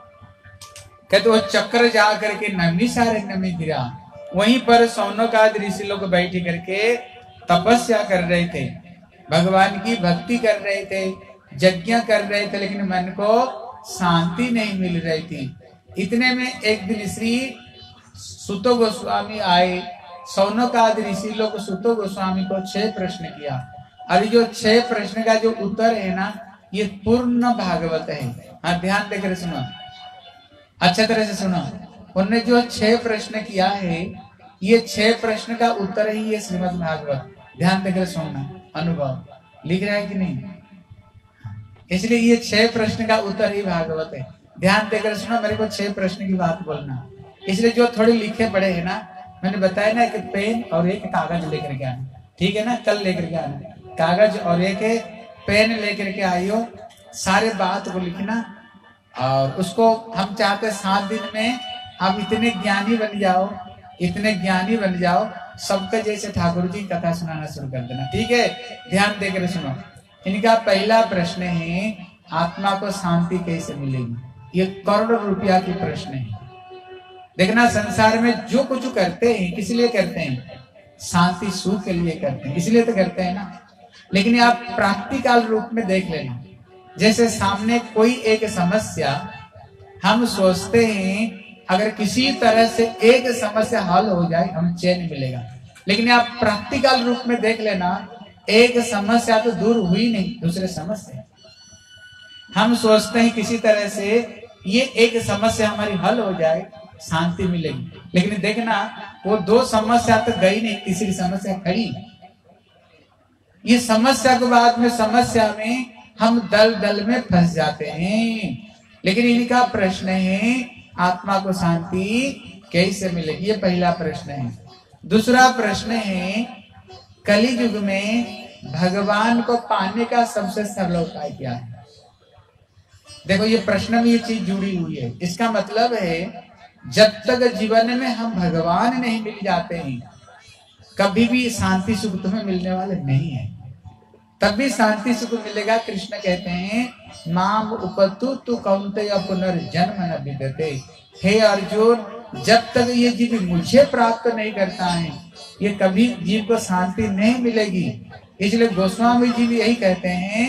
A: कहते वो चक्र जा करके नैमिषारण्य में गिरा। वहीं पर सौनकादि ऋषि लोग बैठ करके तपस्या कर रहे थे, भगवान की भक्ति कर रहे थे, यज्ञ कर रहे थे, लेकिन मन को शांति नहीं मिल रही थी। इतने में एक दिन श्री सुत गोस्वामी आए। सौनकादि ऋषि लोग सुत गोस्वामी को 6 प्रश्न किया। अरे जो 6 प्रश्न का जो उत्तर है ना, ये पूर्ण भागवत है। हाँ ध्यान देकर सुनो, अच्छा तरह से सुनो। उनने जो 6 प्रश्न किया है, ये 6 प्रश्न का उत्तर ही ये श्रीमद् भागवत। ध्यान देकर सुनना, अनुभव लिख रहा है कि नहीं? इसलिए ये 6 प्रश्न का उत्तर ही भागवत है। ध्यान देकर सुनो, मेरे को 6 प्रश्न की बात बोलना। इसलिए जो थोड़े लिखे पड़े हैं ना, मैंने बताया ना, एक पेन और एक कागज लेकर के आना, ठीक है ना? कल लेकर के आना कागज और एक पेन लेकर के आइयो, सारे बात को लिखना। और उसको हम चाहते 7 दिन में आप इतने ज्ञानी बन जाओ, इतने ज्ञानी बन जाओ, सबके जैसे ठाकुर जी कथा सुनाना शुरू कर देना, ठीक है? ध्यान देकर सुनो। इनका पहला प्रश्न है, आत्मा को शांति कैसे मिलेगी? ये करोड़ रुपया की प्रश्न है। देखना, संसार में जो कुछ करते हैं किस लिए करते हैं? शांति सुख के लिए करते हैं, इसलिए तो करते हैं ना। लेकिन आप प्रैक्टिकल रूप में देख लेना, जैसे सामने कोई एक समस्या, हम सोचते हैं अगर किसी तरह से एक समस्या हल हो जाए हम चैन मिलेगा। लेकिन आप प्रैक्टिकल रूप में देख लेना, एक समस्या तो दूर हुई नहीं, दूसरे समस्या। हम सोचते हैं किसी तरह से ये एक समस्या हमारी हल हो जाए, शांति मिलेगी। लेकिन देखना, वो 2 समस्या तो गई नहीं, तीसरी समस्या खड़ी। ये समस्या के बाद में समस्या में हम दल दल में फंस जाते हैं। लेकिन इनका प्रश्न है, आत्मा को शांति कैसे मिलेगी? ये पहला प्रश्न है। दूसरा प्रश्न है, कली युग में भगवान को पाने का सबसे सरल उपाय क्या है? देखो, ये प्रश्न में ये चीज जुड़ी हुई है। इसका मतलब है, जब तक जीवन में हम भगवान नहीं मिल जाते हैं, कभी भी शांति सुख तुम्हें मिलने वाले नहीं है। तभी शांति सुख मिलेगा। कृष्ण कहते हैं, माम उपतु तु कौन्तेय पुनर्जन्म न विद्यते। हे अर्जुन, जब तक ये जीव मुझे प्राप्त नहीं करता है, ये कभी जीव को शांति नहीं मिलेगी। इसलिए गोस्वामी जी भी यही कहते हैं,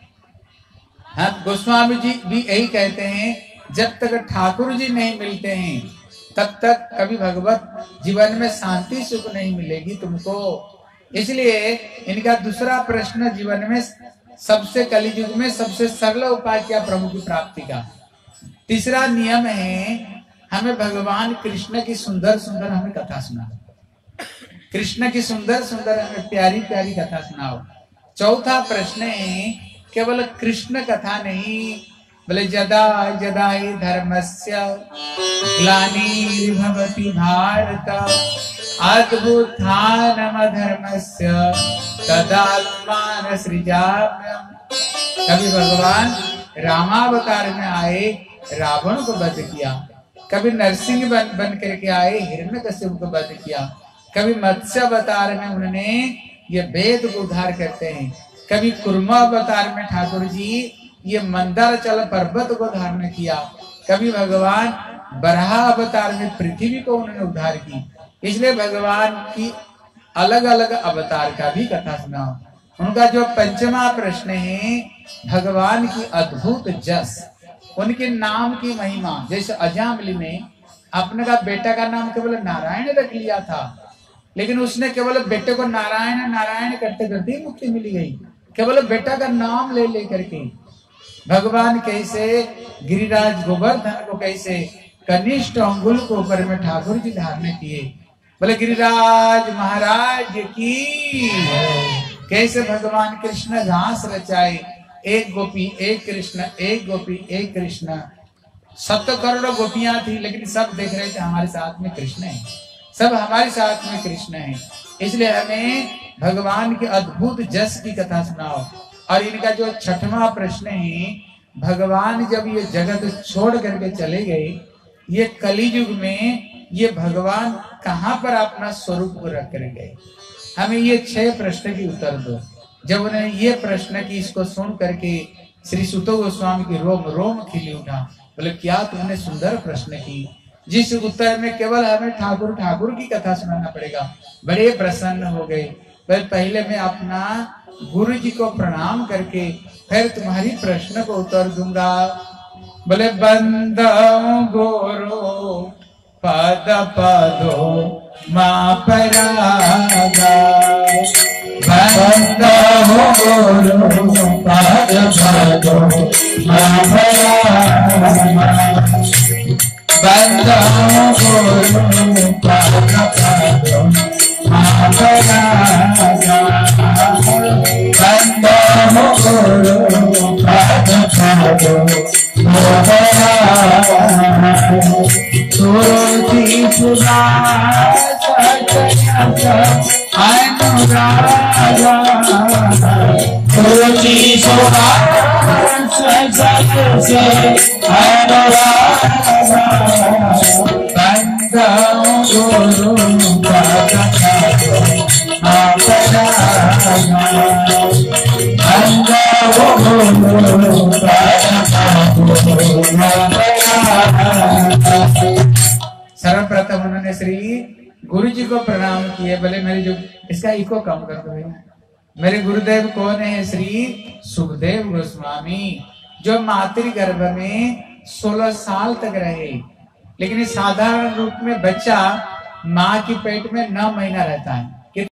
A: हाँ, गोस्वामी जी भी यही कहते हैं, जब तक ठाकुर जी नहीं मिलते हैं तब तक कभी भगवत जीवन में शांति सुख नहीं मिलेगी तुमको। इसलिए इनका दूसरा प्रश्न, जीवन में सबसे कलियुग में सबसे सरल उपाय क्या प्रभु की प्राप्ति का? तीसरा नियम है, हमें भगवान कृष्ण की सुंदर सुंदर हमें कथा सुनाओ। कृष्ण की सुंदर सुंदर हमें प्यारी प्यारी कथा सुनाओ। चौथा प्रश्न है, केवल कृष्ण कथा नहीं, बोले जदा जदा ही धर्मस्य ग्लानिर्भवति भारत अद्भुतानम धर्मस्य तदात्मान सृजाम्यहम्। कभी भगवान रामावतार में आए, रावण को वध किया। कभी नरसिंह बन करके आए, हिरण्यकश्यप को वध किया। कभी मत्स्य अवतार में उन्होंने ये वेद को उद्धार करते हैं। कभी कुर्मा अवतार में ठाकुर जी ये मंदारचल पर्वत को धारण किया। कभी भगवान बराह अवतार में पृथ्वी को उन्होंने उद्धार की, इसलिए भगवान की अलग अलग अवतार का भी कथा सुनाओ। उनका जो पंचमा प्रश्न है, भगवान की अद्भुत जस, उनके नाम की महिमा। जैसे अजामिली ने अपने का बेटा का नाम केवल नारायण रख लिया था, लेकिन उसने केवल बेटे को नारायण नारायण करते करते ही मुक्ति मिल गई, केवल बेटा का नाम ले लेकर के। भगवान कैसे गिरिराज गोवर्धन को कैसे कनिष्ठ अंगुल को ऊपर में ठाकुर जी धारण किए, बोले गिरिराज महाराज की। कैसे भगवान कृष्ण घास रचाए, एक गोपी एक कृष्ण, एक गोपी एक कृष्ण। 7 करोड़ गोपियां थी, लेकिन सब देख रहे थे हमारे साथ में कृष्ण है, सब हमारे साथ में कृष्ण है। इसलिए हमें भगवान के अद्भुत जस की कथा सुनाओ। और इनका जो 6वां प्रश्न है, भगवान जब ये जगत छोड़ करके चले गए, ये कलियुग में ये भगवान कहाँ पर अपना स्वरूप को रख कर गए, हमें ये 6 प्रश्न की उत्तर दो। जब उन्हें ये प्रश्न की इसको सुन करके श्री सुतो गोस्वामी की रोम रोम खिली उठा, बोले क्या तुमने सुंदर प्रश्न की, जिस उत्तर में केवल हमें ठाकुर ठाकुर की कथा सुनाना पड़ेगा। बड़े प्रसन्न हो गए। पहले मैं अपना गुरु जी को प्रणाम करके फिर तुम्हारी प्रश्न को उत्तर दूंगा। बोले बंदो गुरु पद पदो मां परागा, बंदो गुरु पद पदो मां परागा, बंदो गुरु पद पदो मां परागा, बंदो गुरु पद पदो मां परागा। तुलसी सुदास अनुरागा, तुलसी सुदास अनुरागा, बंदो गुरु पद पदो मां परागा, बंदो गुरु पद पदो मां परागा। सर्वप्रथम उन्होंने श्री गुरु जी को प्रणाम किए। बोले मेरे जो इसका इको कम कर दो भैया। मेरे गुरुदेव कौन है? श्री सुखदेव गोस्वामी, जो मातृगर्भ में 16 साल तक रहे। लेकिन साधारण रूप में बच्चा माँ की पेट में 9 महीना रहता है।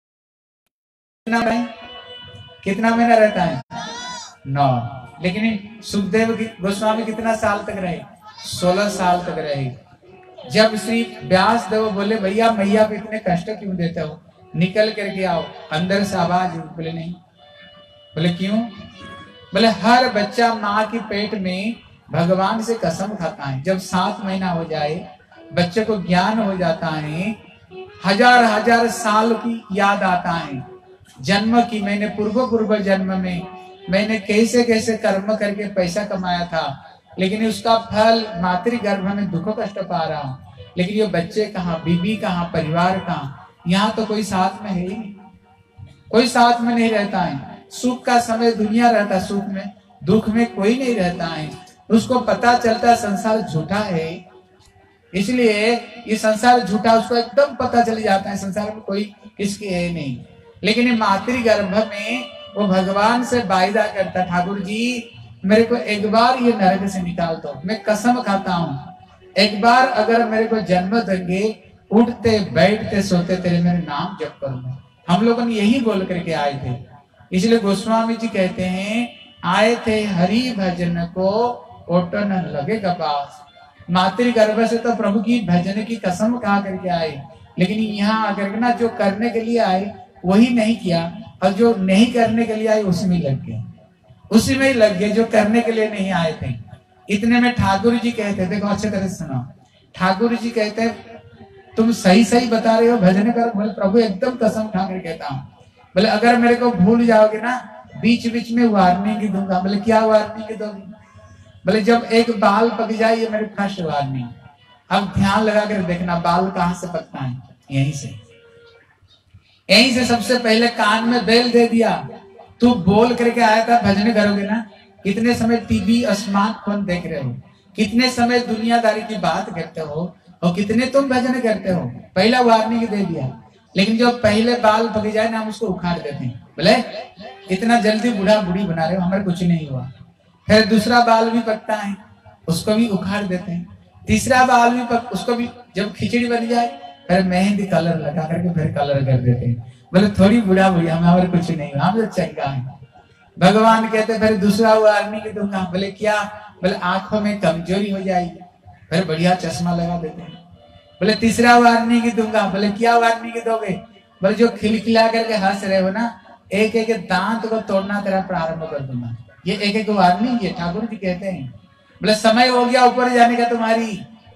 A: कितना महीना रहता है? 9। लेकिन सुखदेव गोस्वामी कितना साल तक रहे? 16 साल तक रहे। जब श्री व्यास देव बोले भैया मैया को इतने कष्ट क्यों देते हो, निकल करके आओ, अंदर से आवाज। बोले नहीं। बोले क्यों? बोले हर बच्चा माँ की पेट में भगवान से कसम खाता है। जब 7 महीना हो जाए, बच्चे को ज्ञान हो जाता है, हजार हजार साल की याद आता है जन्म की। मैंने पूर्व जन्म में मैंने कैसे कैसे कर्म करके पैसा कमाया था, लेकिन उसका फल मातृगर्भ में दुख कष्ट पा रहा हूँ। लेकिन ये बच्चे कहाँ, बीबी कहाँ, परिवार कहाँ, यहाँ तो कोई साथ में है ही नहीं, कोई साथ में नहीं रहता है। सुख का समय दुनिया रहता है सुख में, दुख में कोई नहीं रहता है। उसको पता चलता है संसार झूठा है, इसलिए ये संसार झूठा, उसको एकदम पता चल जाता है संसार में कोई किसके है नहीं। लेकिन मातृगर्भ में वो भगवान से वायदा करता, ठाकुर जी मेरे को एक बार ये नरक से निकाल दो, मैं कसम खाता हूँ, एक बार अगर मेरे को जन्म देंगे, उठते बैठते सोते तेरे मेरे नाम जप करूंगा। हम लोगों ने यही बोल करके आए थे। इसलिए गोस्वामी जी कहते हैं, आए थे हरि भजन को ओटो न लगे कपास। मातृगर्भ से तो प्रभु की भजन की कसम खा करके आए, लेकिन यहाँ आकर ना जो करने के लिए आए वही नहीं किया, और जो नहीं करने के लिए आए उसी में लग गए, उसी में ही लग गए जो करने के लिए नहीं आए थे। इतने में ठाकुर जी कहते, देखो अच्छे तरह से सुनो, ठाकुर जी कहते तुम सही सही बता रहे हो, भजन कर। बोले प्रभु एकदम कसम खा कर कहता हूँ, बोले अगर मेरे को भूल जाओगे ना, बीच बीच में वार्निंग दूंगा। बोले क्या वार्निंग दोगे? बोले जब एक बाल पक जाए, ये मेरे फर्स्ट वार्निंग। अब ध्यान लगा कर देखना, बाल कहाँ से पकता है? यहीं से, यहीं से सबसे पहले कान में बेल दे दिया। तू बोल करके आया था भजन करोगे ना, इतने समय टीवी स्मार्टफोन देख रहे हो, कितने समय दुनियादारी की बात करते हो और कितने तुम भजन करते हो। पहला वार्निंग दे दिया, लेकिन जो पहले बाल पक जाए ना हम उसको उखाड़ देते हैं। बोले इतना जल्दी बूढ़ा बूढ़ी बना रहे हो, हमारे कुछ नहीं हुआ। फिर दूसरा बाल भी पकता है, उसको भी उखाड़ देते हैं। तीसरा बाल भी उसको भी जब खिचड़ी बन जाए फिर मेहंदी कलर लगा करके फिर कलर कर देते हैं। बोले थोड़ी बूढ़ा बुढ़िया हमारे कुछ नहीं हुआ, हम तो चंगा है। भगवान कहते फिर दूसरा वार्निंग दूंगा। बोले क्या? बोले आंखों में कमजोरी हो जाएगी, फिर बढ़िया चश्मा लगा देते हैं। बोले तीसरा वार्निंग दूंगा। बोले क्या वार्निंग दोगे? बोले जो खिलखिला करके हंस रहे हो ना, एक एक दांत को तोड़ना तेरा प्रारंभ कर दूंगा। ये एक एक वार्निंग है, ठाकुर जी कहते हैं। बोले समय हो गया ऊपर जाने का, तुम्हारी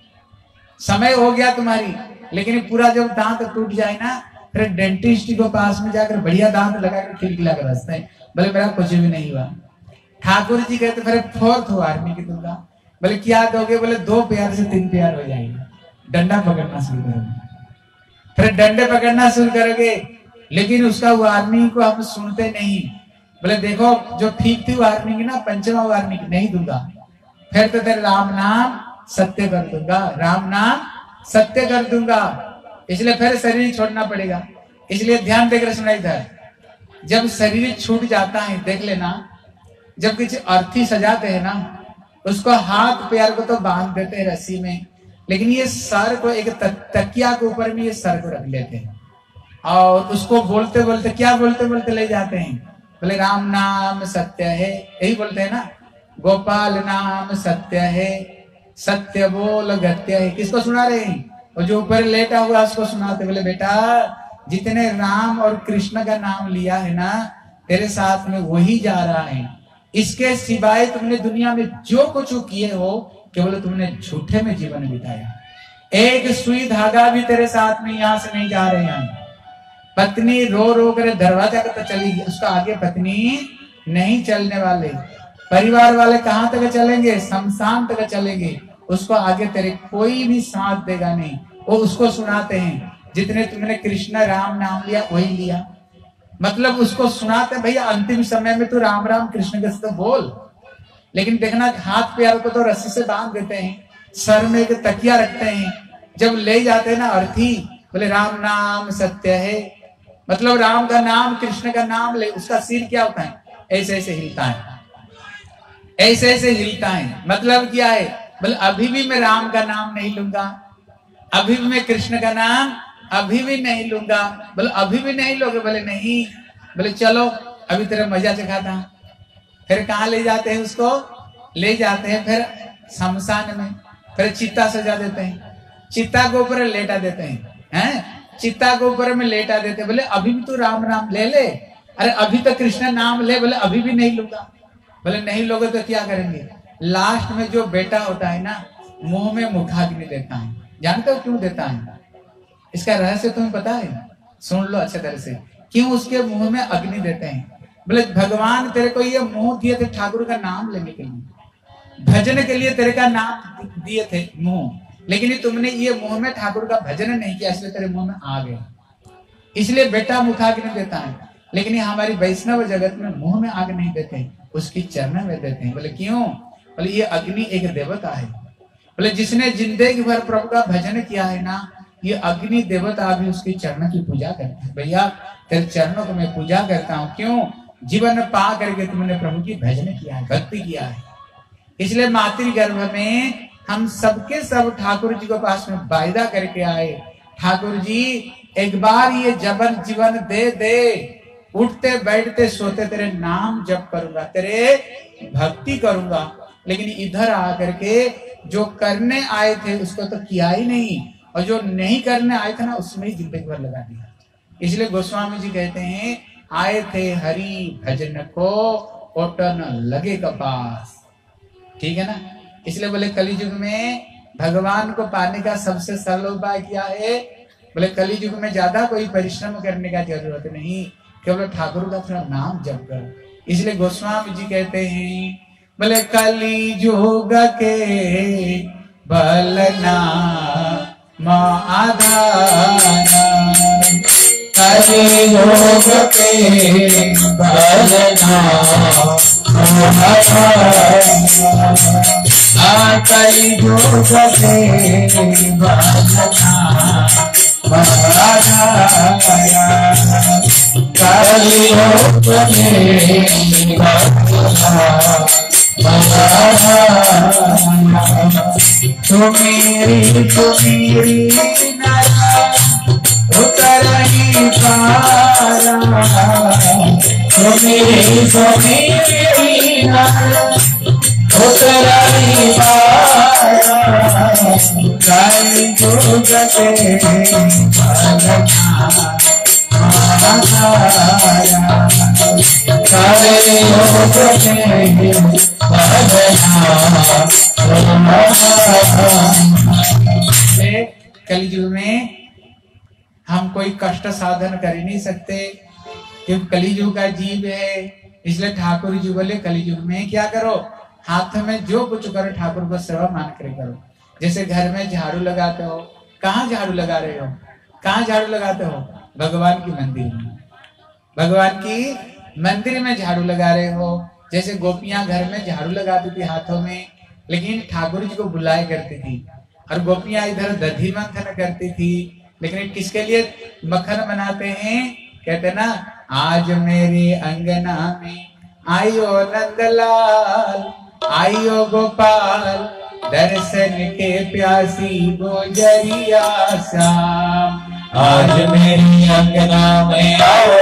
A: समय हो गया तुम्हारी, लेकिन पूरा जब दांत टूट जाए ना फिर डेंटिस्ट को पास में जाकर बढ़िया दांत लगा कर खिलखिला कर हंसते हैं। बोले मेरा कुछ भी नहीं हुआ। ठाकुर जी कहते फिर फोर्थ वार्निंग दूंगा। बोले क्या दोगे? बोले 2 प्यार से 3 प्यार हो जाएगा, डंडा पकड़ना शुरू करोगे। फिर डंडे पकड़ना शुरू करोगे, लेकिन उसका वार्निंग को हम सुनते नहीं। बोले देखो जो ठीक थी वार्निंग ना, 5वां वार्निंग नहीं दूंगा। फिर तो तेरे राम नाम सत्य कर दूंगा, राम नाम सत्य कर दूंगा। इसलिए फिर शरीर छोड़ना पड़ेगा। इसलिए ध्यान देकर सुना इधर, जब शरीर छूट जाता है देख लेना, जब किसी अर्थी सजाते हैं ना, उसको हाथ पैर को तो बांध देते हैं रस्सी में, लेकिन ये सर को एक तकिया के ऊपर में ये सर को रख लेते हैं और उसको बोलते बोलते क्या बोलते बोलते ले जाते हैं। बोले राम नाम सत्य है, यही बोलते हैं ना, गोपाल नाम सत्य है, सत्य बोल गत्य है। किसको सुना रहे हैं? और जो ऊपर लेटा हुआ उसको सुनाते। बोले बेटा जितने राम और कृष्ण का नाम लिया है ना, तेरे साथ में वही जा रहा है। इसके सिवाय तुमने दुनिया में जो कुछ किए हो केवल तुमने झूठे में जीवन बिताया। एक सुई धागा भी तेरे साथ में यहां से नहीं जा रहे हैं। पत्नी रो रो कर दरवाजा तक चली गई, उसका आगे पत्नी नहीं चलने वाले। परिवार वाले कहां तक चलेंगे? शमशान तक चलेंगे, उसको आगे तेरे कोई भी साथ देगा नहीं। वो उसको सुनाते हैं जितने तुमने कृष्ण राम नाम लिया वही लिया, मतलब उसको सुनाते भैया अंतिम समय में तू राम राम कृष्ण के तो बोल। लेकिन देखना हाथ पैर को तो रस्सी से बांध देते हैं, सर में एक तकिया रखते हैं, जब ले जाते हैं ना अर्थी, बोले राम नाम सत्य है, मतलब राम का नाम कृष्ण का नाम ले, उसका सिर क्या होता है? ऐसे ऐसे हिलता है, ऐसे ऐसे हिलता है। मतलब क्या है? बोले अभी भी मैं राम का नाम नहीं लूंगा, अभी भी मैं कृष्ण का नाम अभी भी नहीं लूंगा। बोले अभी भी नहीं लोगे? बोले नहीं। बोले चलो अभी तेरा मजा चखाता। फिर कहाँ ले जाते हैं उसको? ले जाते हैं फिर शमशान में, फिर चिता सजा देते हैं, चिता के ऊपर लेटा देते हैं, चिता के ऊपर में लेटा देते हैं। बोले अभी भी तू राम नाम ले ले। अरे अभी तो कृष्ण नाम ले। बोले अभी भी नहीं लूंगा। बोले नहीं लोगे तो क्या करेंगे? लास्ट में जो बेटा होता है ना, मुंह में मुखाग्नि देता है। जानते हो क्यों देता है? इसका रहस्य तुम्हें पता है? सुन लो अच्छे तरह से, क्यों उसके मुंह में अग्नि देते हैं। बोले भगवान तेरे को ये मुंह दिए थे ठाकुर का नाम लेने के लिए, भजन के लिए तेरे का नाम दिए थे मुंह, लेकिन तुमने ये मुंह में ठाकुर का भजन नहीं किया, इसलिए तेरे मुंह में आ गया। इसलिए बेटा मुखाग्नि देता है। लेकिन ये हमारी वैष्णव जगत में मुंह में आग नहीं देते, उसकी चरण में देते हैं। बोले क्यों? बोले ये अग्नि एक देवता है। बोले जिसने जिंदगी भर प्रभु का भजन किया है ना, ये अग्नि देवता भी उसके चरणों की पूजा करते हैं। भैया तेरे चरणों को मैं पूजा करता हूँ। क्यों? जीवन पा करके तुमने प्रभु की भजन किया है, भक्ति किया है। इसलिए मातृगर्भ में हम सबके सब ठाकुर जी के पास में वायदा करके आए, ठाकुर जी एक बार ये जबन जीवन दे दे, उठते बैठते सोते तेरे नाम जप करूंगा, तेरे भक्ति करूंगा। लेकिन इधर आकर के जो करने आए थे उसको तो किया ही नहीं, और जो नहीं करने आए थे ना उसमें ही जिंदगी भर लगा दिया। इसलिए गोस्वामी जी कहते हैं आए थे हरि भजन को ओटन लगे कपास। ठीक है ना? इसलिए बोले कलियुग में भगवान को पाने का सबसे सरल उपाय क्या है? बोले कलियुग में ज्यादा कोई परिश्रम करने का जरूरत नहीं, केवल ठाकुर का थोड़ा नाम जप करो। इसलिए गोस्वामी जी कहते हैं बोले कलियुग के बलना आधाना, कलियुग के भजना कलियुग के भजना कलियुग के तुम्हेरी उतर ही पारा तुम्हेरी उतर ही पारा कलियुग के कलियुग में हम कोई कष्ट साधन कर ही नहीं सकते क्योंकि कलियुग का जीव है। इसलिए ठाकुर जी बोले कलियुग में क्या करो, हाथ में जो कुछ करो ठाकुर को सेवा मान कर करो। जैसे घर में झाड़ू लगाते हो, कहाँ झाड़ू लगा रहे हो, कहाँ झाड़ू लगाते हो, भगवान की मंदिर में, भगवान की मंदिर में झाड़ू लगा रहे हो। जैसे गोपियां घर में झाड़ू लगाती थी हाथों में, लेकिन ठाकुर जी को बुलाया करती थी, और गोपियां इधर दधी मंथन करती थी। लेकिन किसके लिए मक्खन बनाते हैं, कहते ना आज मेरे अंगना में आयो नंदलाल आयो गोपाल दर्शन के प्यासी गुजरिया श्याम। आज मेरी अंगना में आओ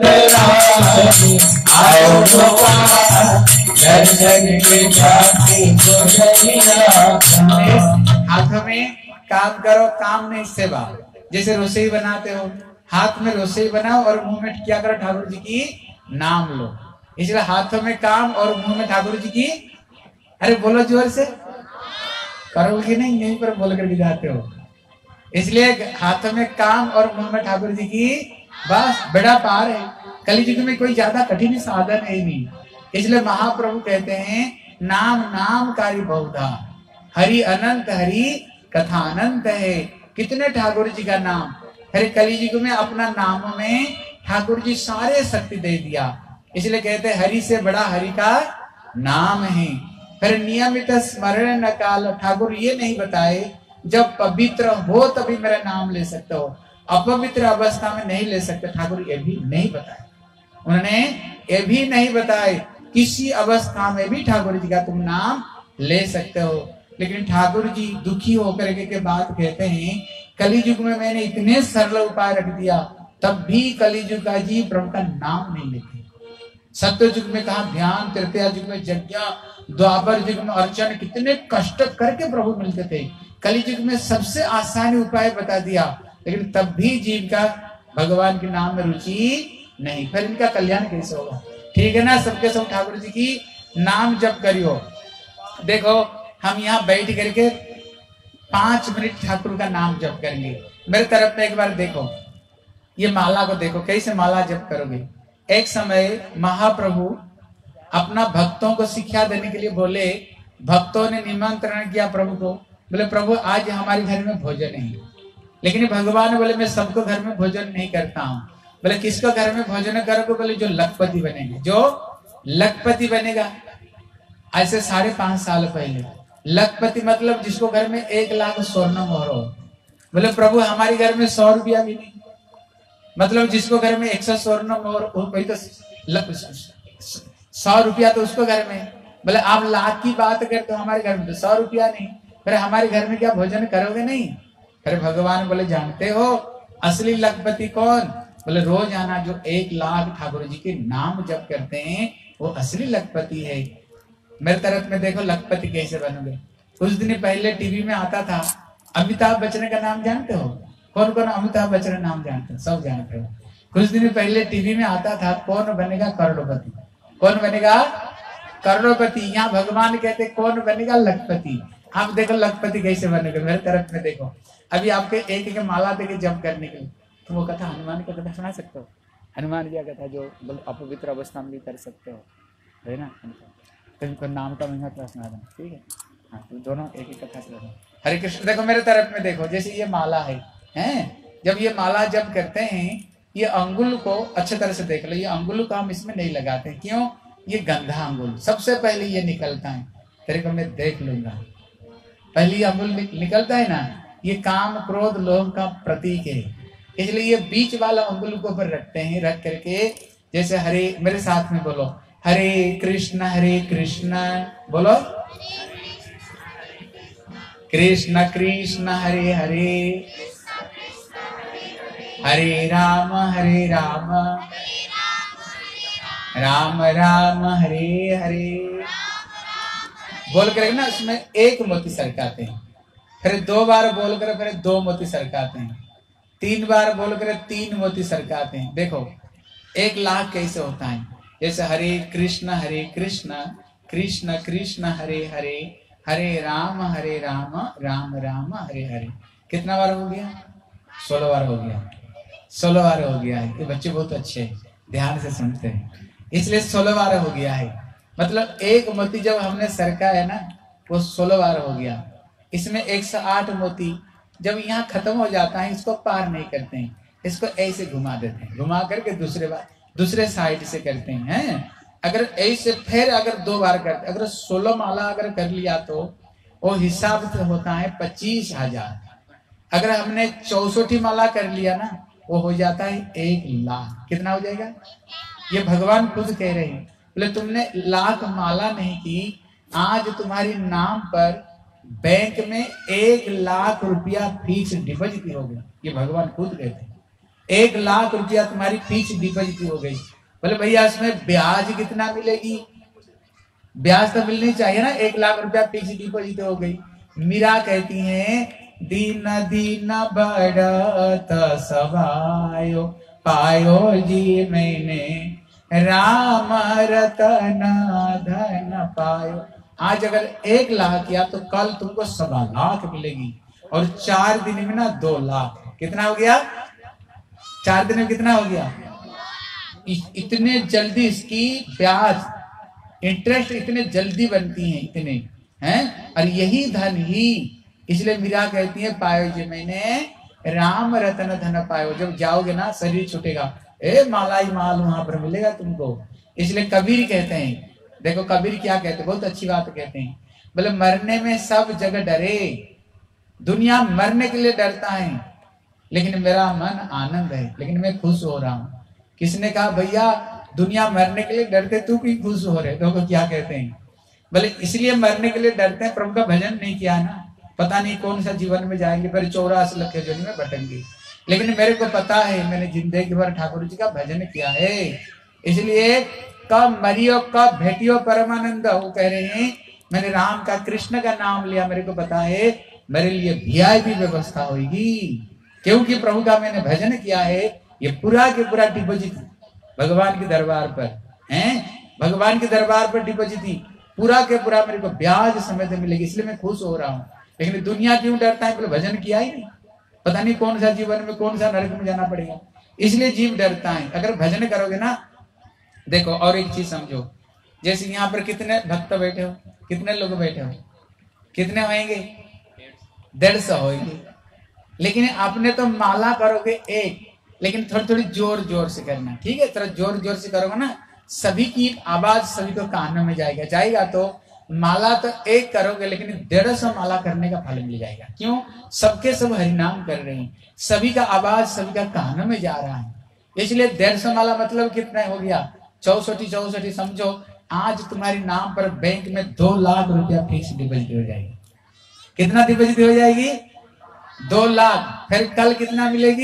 A: नंदलाल आओ गोपाल दर्शन के प्यासी गुजरिया श्याम। हाथों में काम करो, काम नहीं सेवा। जैसे रसोई बनाते हो, हाथ में रसोई बनाओ और मुंह में क्या करो, ठाकुर जी की नाम लो। इसलिए हाथों में काम और मुंह में ठाकुर जी की, अरे बोलो जोर से, करोगे नहीं, यहीं पर बोल कर जाते हो। इसलिए हाथों में काम और मुंह में ठाकुर जी की, बस बड़ा पार है। कलियुग में कोई ज्यादा कठिन साधन है नहीं। इसलिए महाप्रभु कहते हैं नाम नामकारी बहुधा, हरि अनंत हरि कथा अनंत है। कितने ठाकुर जी का नाम, हरे कलियुग में अपना नाम में ठाकुर जी सारे शक्ति दे दिया। इसलिए कहते हैं हरि से बड़ा हरि का नाम है। फिर नियमित स्मरण न काल, ठाकुर ये नहीं बताए जब पवित्र हो तभी मेरा नाम ले सकते हो, अपवित्र अवस्था में नहीं ले सकते। ठाकुर ये भी नहीं बताए, उन्होंने ये भी नहीं बताए किसी अवस्था में भी ठाकुर जी का तुम नाम ले सकते हो। लेकिन ठाकुर जी दुखी होकर के बात कहते हैं कलियुग में मैंने इतने सरल उपाय रख दिया, तब भी कलियुग का जी प्रभु का नाम नहीं लेते। सत्य युग में कहा ध्यान, तृतीया युग में यज्ञ, द्वापर युग में अर्चन, कितने कष्ट करके प्रभु मिलते थे। कलियुग में सबसे आसान उपाय बता दिया, लेकिन तब भी जीव का भगवान के नाम में रुचि नहीं। फिर इनका कल्याण कैसे होगा? ठीक है ना, सबके सब ठाकुर जी की नाम जप करियो। देखो हम यहाँ बैठ करके 5 मिनट ठाकुर का नाम जप करेंगे। मेरे तरफ में एक बार देखो, ये माला को देखो कैसे माला जप करोगे। एक समय महाप्रभु अपना भक्तों को शिक्षा देने के लिए बोले, भक्तों ने निमंत्रण किया प्रभु को, बोले प्रभु आज हमारे घर में भोजन है। लेकिन भगवान बोले मैं सबको घर में भोजन नहीं करता हूँ। बोले किसको घर में भोजन करोगे? बोले जो लखपति बनेगा, जो लखपति बनेगा। ऐसे 5.5 साल पहले लखपति मतलब जिसको घर में 1 लाख स्वर्ण मोहर हो। बोले प्रभु हमारे घर में 100 रुपया भी नहीं, मतलब जिसको घर में 100 स्वर्ण मोहर हो, वही तो 100 रुपया तो उसको घर में। बोले आप लाख की बात करते हो, हमारे घर में तो 100 रुपया नहीं, फिर हमारे घर में क्या भोजन करोगे नहीं? फिर भगवान बोले जानते हो असली लखपति कौन? बोले रोज आना जो 1 लाख ठाकुर जी के नाम जप करते हैं वो असली लखपति है। मेरे तरफ में देखो लखपति कैसे बनोगे। कुछ दिन पहले टीवी में आता था, अमिताभ बच्चन का नाम जानते हो? कौन कौन अमिताभ बच्चन नाम जानते हो? सब जानते हो। कुछ दिन पहले टीवी में आता था कौन बनेगा करोड़पति, कौन बनेगा करोड़पति। यहाँ भगवान कहते कौन बनेगा लखपति। आप देखो लखपति कैसे बनेगा। मेरे तरफ में देखो, अभी आपके एक माला देके जप करने के लिए, तो वो कथा हनुमान की कथा सुना सकते हो? हनुमान जी का कथा जो अपवित्र अवस्था में भी कर सकते हो, है ना। तो नाम का महिमा तो सुना देना, ठीक है। हाँ तो दोनों एक ही कथा सुना। हरे कृष्ण। देखो मेरे तरफ में देखो, जैसे ये माला है, हैं? जब ये माला जप करते हैं ये अंगुल को अच्छे तरह से देख लो, ये अंगुल को हम इसमें नहीं लगाते हैं। क्यों? ये गंधा अंगुल सबसे पहले ये निकलता है, तेरे को मैं देख लूंगा, पहली अंगुल निकलता है ना, ये काम क्रोध लोभ का प्रतीक है। इसलिए ये बीच वाला अंगुल को ऊपर रखते हैं, रख करके जैसे हरे, मेरे साथ में बोलो, हरे कृष्ण बोलो, कृष्ण कृष्ण हरे हरे, हरे राम राम राम हरे हरे। बोल कर ना उसमें एक मोती सरकाते हैं, फिर 2 बार बोल कर फिर 2 मोती सरकाते हैं, 3 बार बोल कर 3 मोती सरकाते हैं। देखो 1 लाख कैसे होता है, जैसे हरे कृष्ण कृष्ण कृष्ण हरे हरे, हरे राम राम राम हरे हरे। कितना बार हो गया? 16 बार हो गया, 16 बार हो गया है। ये बच्चे बहुत अच्छे हैं, ध्यान से सुनते हैं, इसलिए 16 बार हो गया है। मतलब एक मोती जब हमने सरका है ना, वो 16 बार हो गया। इसमें 108 मोती जब यहाँ खत्म हो जाता है, इसको पार नहीं करते हैं, इसको ऐसे घुमा देते हैं, घुमा करके दूसरे साइड से करते हैं। अगर ऐसे फिर अगर 2 बार करते, अगर 16 माला अगर कर लिया तो वो हिसाब से होता है 25,000। अगर हमने 64 माला कर लिया ना, वो हो जाता है 1 लाख। कितना हो जाएगा? ये भगवान खुद कह रहे हैं, बोले तुमने लाख माला नहीं की, आज तुम्हारी नाम पर बैंक में 1 लाख रुपया फिक्स डिपॉजिट हो गया। ये भगवान खुद कहते हैं, 1 लाख रुपया तुम्हारी फिक्स डिपॉजिट हो गई। बोले भैया इसमें ब्याज कितना मिलेगी? ब्याज तो मिलनी चाहिए ना, 1 लाख रुपया फिक्स डिपॉजिट हो गई। मीरा कहती हैं, दीन दीन बढ़त सभायो, पायो जी मैंने राम रतन धन पायो। आज अगर 1 लाख किया तो कल तुमको 1.25 लाख मिलेगी, और 4 दिन में ना 2 लाख। कितना हो गया? 4 दिन में कितना हो गया? इतने जल्दी इसकी ब्याज इंटरेस्ट इतने जल्दी बनती है, इतने हैं। और यही धन ही, इसलिए मीरा कहती है, पायो जी मैंने राम रतन धन पायो। जब जाओगे ना शरीर छूटेगा, मालाई माल वहां पर मिलेगा तुमको। इसलिए कबीर कहते हैं, देखो कबीर क्या कहते हैं, बहुत अच्छी बात कहते हैं, बोले मरने में सब जगह डरे, दुनिया मरने के लिए डरता है, लेकिन मेरा मन आनंद है, लेकिन मैं खुश हो रहा हूँ। किसने कहा भैया दुनिया मरने के लिए डरते, तू क्यों खुश हो रहे? देखो क्या कहते हैं, बोले इसलिए मरने के लिए डरते हैं, प्रभु का भजन नहीं किया ना, पता नहीं कौन सा जीवन में जाएंगे, फिर 84 लाख योनि में बटेंगे। लेकिन मेरे को पता है, मैंने जिंदगी भर ठाकुर जी का भजन किया है, इसलिए कब मरियो कब भेटियो परमानंद। वो कह रहे हैं मैंने राम का कृष्ण का नाम लिया, मेरे को पता है मेरे लिए वीआईपी व्यवस्था होगी, क्योंकि प्रभु का मैंने भजन किया है। ये पूरा के पूरा डिपॉजिट भगवान के दरबार पर हैं, भगवान के दरबार पर डिपॉजिट पूरा के पूरा मेरे को ब्याज समेत मिलेगी, इसलिए मैं खुश हो रहा हूँ। लेकिन दुनिया क्यों डरता है? भजन किया ही नहीं, पता नहीं कौन सा जीवन में कौन सा नरक में जाना पड़ेगा, इसलिए जीव डरता है। अगर भजन करोगे ना, देखो और एक चीज समझो, जैसे यहाँ पर कितने भक्त बैठे हो, कितने लोग बैठे हो, कितने होंगे? 150 होंगे। लेकिन आपने तो माला करोगे 1, लेकिन थोड़ी थोड़ी जोर जोर से करना, ठीक है? थोड़ा जोर जोर से करोगे ना, सभी की आवाज सभी को कानों में जाएगा। तो माला तो 1 करोगे, लेकिन 150 माला करने का फल मिल जाएगा। क्यों? सबके सब हरिनाम कर रहे हैं, सभी का आवाज सभी का कानों में जा रहा है, इसलिए 150 माला मतलब कितना हो गया? 64 समझो। आज तुम्हारे नाम पर बैंक में 2 लाख रुपया फिक्स डिपॉजिट हो जाएगी। कितना डिपॉजिट हो जाएगी? 2 लाख। फिर कल कितना मिलेगी?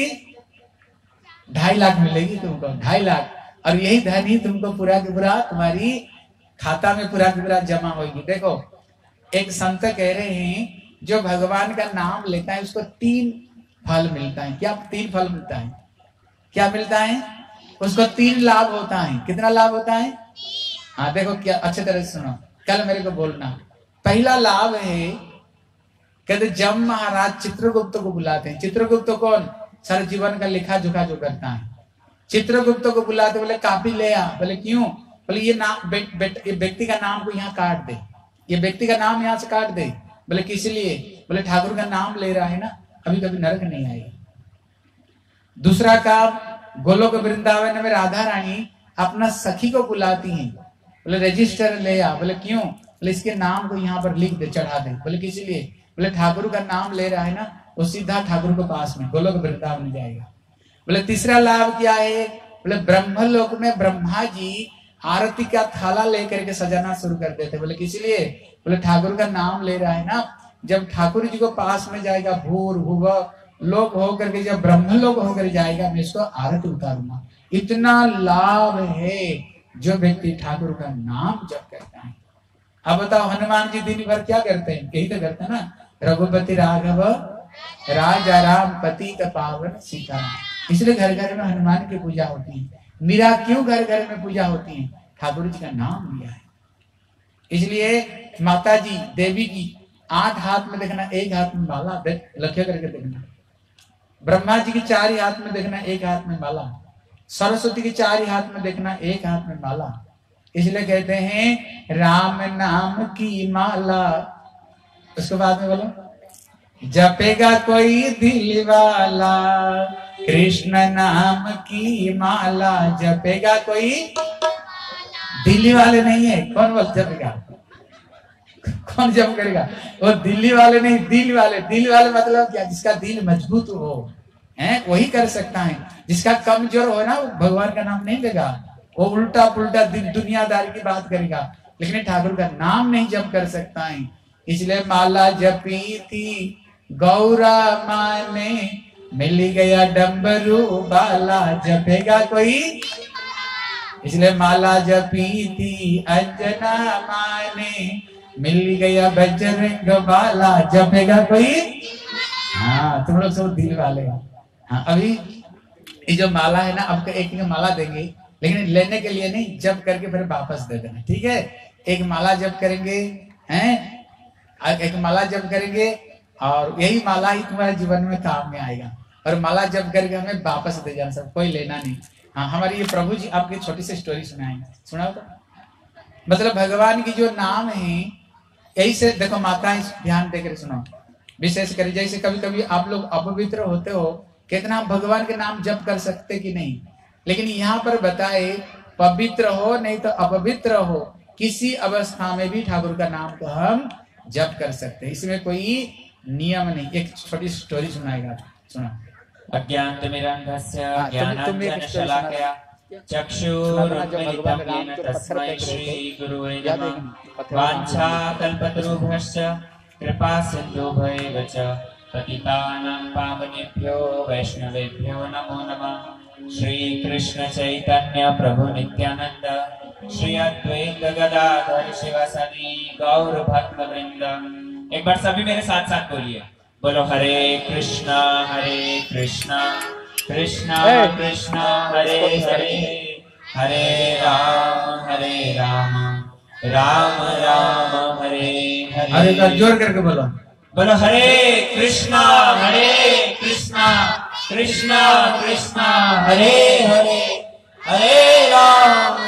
A: 2.5 लाख मिलेगी तुमको, 2.5 लाख। और यही धन ही तुमको पूरा के पूरा तुम्हारी खाता में पूरा के पूरा जमा होगी। देखो एक संत कह रहे हैं, जो भगवान का नाम लेता है उसको 3 फल मिलता है। क्या 3 फल मिलता है? क्या मिलता है? उसको 3 लाभ होता है। कितना लाभ होता है? हाँ देखो, क्या अच्छे तरह से सुनो, कल मेरे को बोलना। पहला लाभ है, कहते जब महाराज चित्रगुप्त को बुलाते हैं। चित्रगुप्त कौन? सारे जीवन का लिखा जोखा जो करता है। चित्रगुप्त को बुलाते, बोले कापी ले आ। बोले क्यों? बोले ये नाम व्यक्ति का नाम को यहाँ काट दे, ये व्यक्ति का नाम यहाँ से काट दे। बोले किस लिए? बोले ठाकुर का नाम ले रहा है ना, कभी कभी नरक नहीं आएगा। दूसरा काम, गोलोक वृंदावन में राधा रानी अपना सखी को बुलाती हैं। बोले रजिस्टर ले आ। बोले क्यों? बोले इसके नाम को यहाँ पर लिख दे, चढ़ा दे। बोले किस लिए? बोले ठाकुर का नाम ले रहा है ना, वो सीधा ठाकुर के पास में गोलोक वृंदावन में जाएगा। बोले तीसरा लाभ क्या है? बोले ब्रह्मलोक में ब्रह्मा जी आरती का थाला लेकर के सजाना शुरू कर देते। बोले किस लिए? बोले ठाकुर का नाम ले रहा है ना, जब ठाकुर जी को पास में जाएगा भूर भुव लोक होकर के, जब ब्रह्मलोक होकर जाएगा, मैं इसको आरती उतारूंगा। इतना लाभ है जो व्यक्ति ठाकुर का नाम जप करता है। अब बताओ हनुमान जी दिन भर क्या करते हैं? यही तो करते हैं ना, रघुपति राघव राजा राम पतित पावन सीताराम। इसलिए घर घर में हनुमान की पूजा होती है। मीरा क्यों घर घर में पूजा होती है? ठाकुर जी का नाम लिया है। इसलिए माता जी देवी की 8 हाथ में देखना, 1 हाथ में माला, लक्ष्य करके देखना। ब्रह्मा जी की 4 ही हाथ में देखना, 1 हाथ में माला। सरस्वती की 4 ही हाथ में देखना, 1 हाथ में माला। इसलिए कहते हैं राम नाम की माला। उसके बाद में बोलो, जपेगा कोई दिल वाला कृष्ण नाम की माला। जपेगा कोई दिल्ली वाले नहीं है। कौन बोल जपेगा? कौन जप करेगा? वो दिल्ली वाले नहीं, दिल वाले। दिल वाले मतलब क्या? जिसका दिल मजबूत हो, है वही कर सकता है। जिसका कमजोर हो ना, वो भगवान का नाम नहीं लेगा, वो उल्टा पुल्टा दुनियादारी की बात करेगा, लेकिन ठाकुर का नाम नहीं जप कर सकता है। इसलिए माला जपी थी गौरा माने, मिल गया डम्बरू बाला। जपेगा कोई? इसलिए माला जपी थी अंजना माने, मिल गया बजरंग बाला। जपेगा कोई? हाँ, तुम लोग सब दिल वाले हो। हाँ, अभी ये जो माला है ना, आपको एक माला देंगे, लेकिन लेने के लिए नहीं, जप करके फिर वापस दे देना, ठीक है? एक माला जप करेंगे, हैं? एक माला जप करेंगे और यही माला ही तुम्हारे जीवन में काम में आएगा। और माला जप करके हमें वापस दे जाना, सब कोई लेना नहीं। हाँ, हमारी ये प्रभु जी आपकी छोटी सी स्टोरी सुनाएंगे, सुनाओ तो। मतलब भगवान की जो नाम है, यही से देखो माताएं ध्यान देकर सुनो, विशेष कर जैसे कभी कभी आप लोग अपवित्र होते हो, कितना भगवान के नाम जप कर सकते कि नहीं, लेकिन यहाँ पर बताए पवित्र हो नहीं तो अपवित्र हो, किसी अवस्था में भी ठाकुर का नाम को हम जप कर सकते हैं। इसमें कोई नियम नहीं। एक छोटी स्टोरी सुनाएगा, सुना।
D: अज्ञानतिमिरन्धस्य ज्ञानाञ्जनशलाकया चक्षुरुन्मीलितं येन तस्मै श्रीगुरुवे नमः। वाञ्छाकल्पतरुभ्यश्च कृपासिन्धुभ्यैव च पतितानां पावनेभ्यो वैष्णवेभ्यो नमो नमः। श्रीकृष्ण चैतन्य प्रभु नित्यानंद, श्री अद्वैत गदाधर शिवासादि गौर भक्तवृंद। एक बार सभी मेरे साथ साथ बोलिए, बोलो हरे कृष्णा कृष्णा कृष्णा हरे हरे, हरे राम राम राम हरे हरे।
A: अरे जोर करके बोलो,
D: बोलो हरे कृष्णा कृष्णा कृष्णा हरे हरे, हरे राम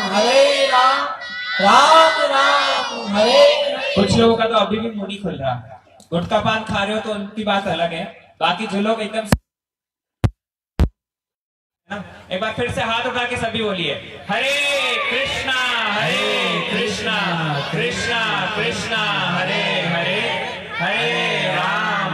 D: राम राम हरे। कुछ लोगों का तो अभी भी मुंह नहीं खुल रहा। गुटखा पान खा रहे हो तो उनकी बात अलग है, बाकी जो लोग एकदम एक बार फिर से हाथ उठा के सभी बोलिए, हरे कृष्णा कृष्णा कृष्णा हरे हरे, हरे राम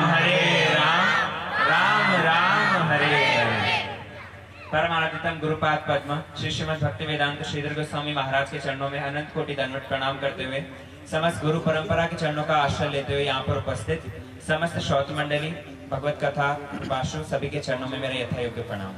D: राम हरे हरे। परमानंदतम गुरुपाद पद्म श्री श्रीमद् भक्ति वेदांत श्रीधर गोस्वामी महाराज के चरणों में अनंत कोटि दंडवत प्रणाम करते हुए, समस्त गुरु परंपरा के चरणों का आश्रय लेते हुए यहाँ पर उपस्थित समस्त श्रोत मंडली, भगवत कथा पार्षद सभी के चरणों में मेरा यथायोग्य प्रणाम।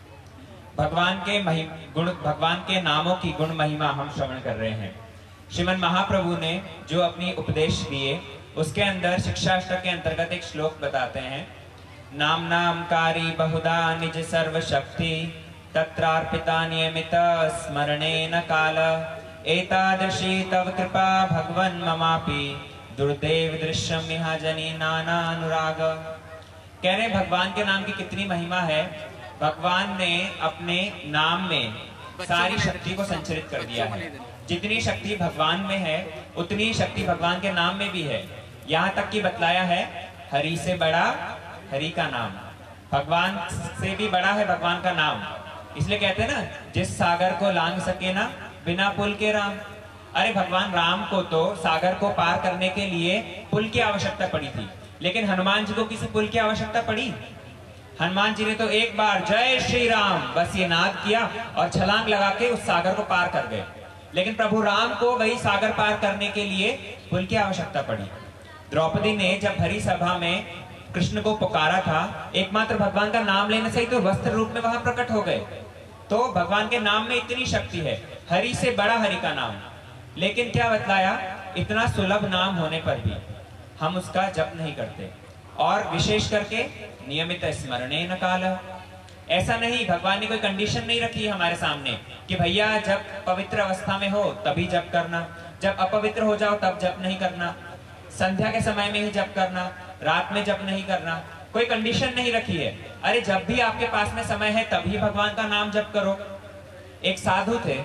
D: भगवान के नामों की गुण महिमा हम श्रवण कर रहे हैं। श्रीमद् महाप्रभु ने जो अपनी उपदेश दिए उसके अंदर शिक्षाष्टक के अंतर्गत एक श्लोक बताते हैं, नाम नामकारी बहुधा निज सर्व शक्ति तत्रार्पिता नियमित स्मरणेन काल एतादृशी तव कृपा भगवन् ममापि दुर्दैव दृश्यम इहा जनी नाना अनुराग। कह रहे भगवान के नाम की कितनी महिमा है। भगवान ने अपने नाम में सारी शक्ति को संचरित कर दिया है। जितनी शक्ति भगवान में है उतनी शक्ति भगवान के नाम में भी है। यहाँ तक कि बतलाया है, हरि से बड़ा हरि का नाम, भगवान से भी बड़ा है भगवान का नाम। इसलिए कहते हैं ना, जिस सागर को लांघ सके ना बिना पुल के राम। अरे भगवान राम को तो सागर को पार करने के लिए पुल की आवश्यकता पड़ी थी, लेकिन हनुमान जी को किसी पुल की आवश्यकता पड़ी? हनुमान जी ने तो एक बार जय श्री राम बस ये नाद किया और छलांग लगा के उस सागर को पार कर गए। लेकिन प्रभु राम को वही सागर पार करने के लिए पुल की आवश्यकता पड़ी। द्रौपदी ने जब भरी सभा में कृष्ण को पुकारा था, एकमात्र भगवान का नाम लेने से ही तो वस्त्र रूप में वहां प्रकट हो गए। तो भगवान के नाम में इतनी शक्ति है, हरि से बड़ा हरि का नाम। लेकिन क्या बतलाया, इतना सुलभ नाम होने पर भी हम उसका जप नहीं करते, और विशेष करके नियमित स्मरणे न काल। ऐसा नहीं, भगवान ने कोई कंडीशन नहीं रखी है हमारे सामने कि भैया जब पवित्र अवस्था में हो तभी जप करना, जब अपवित्र हो जाओ तब जप नहीं करना, संध्या के समय में ही जप करना, रात में जप नहीं करना। कोई कंडीशन नहीं रखी है। अरे जब भी आपके पास में समय है तभी भगवान का नाम जप करो। एक साधु थे,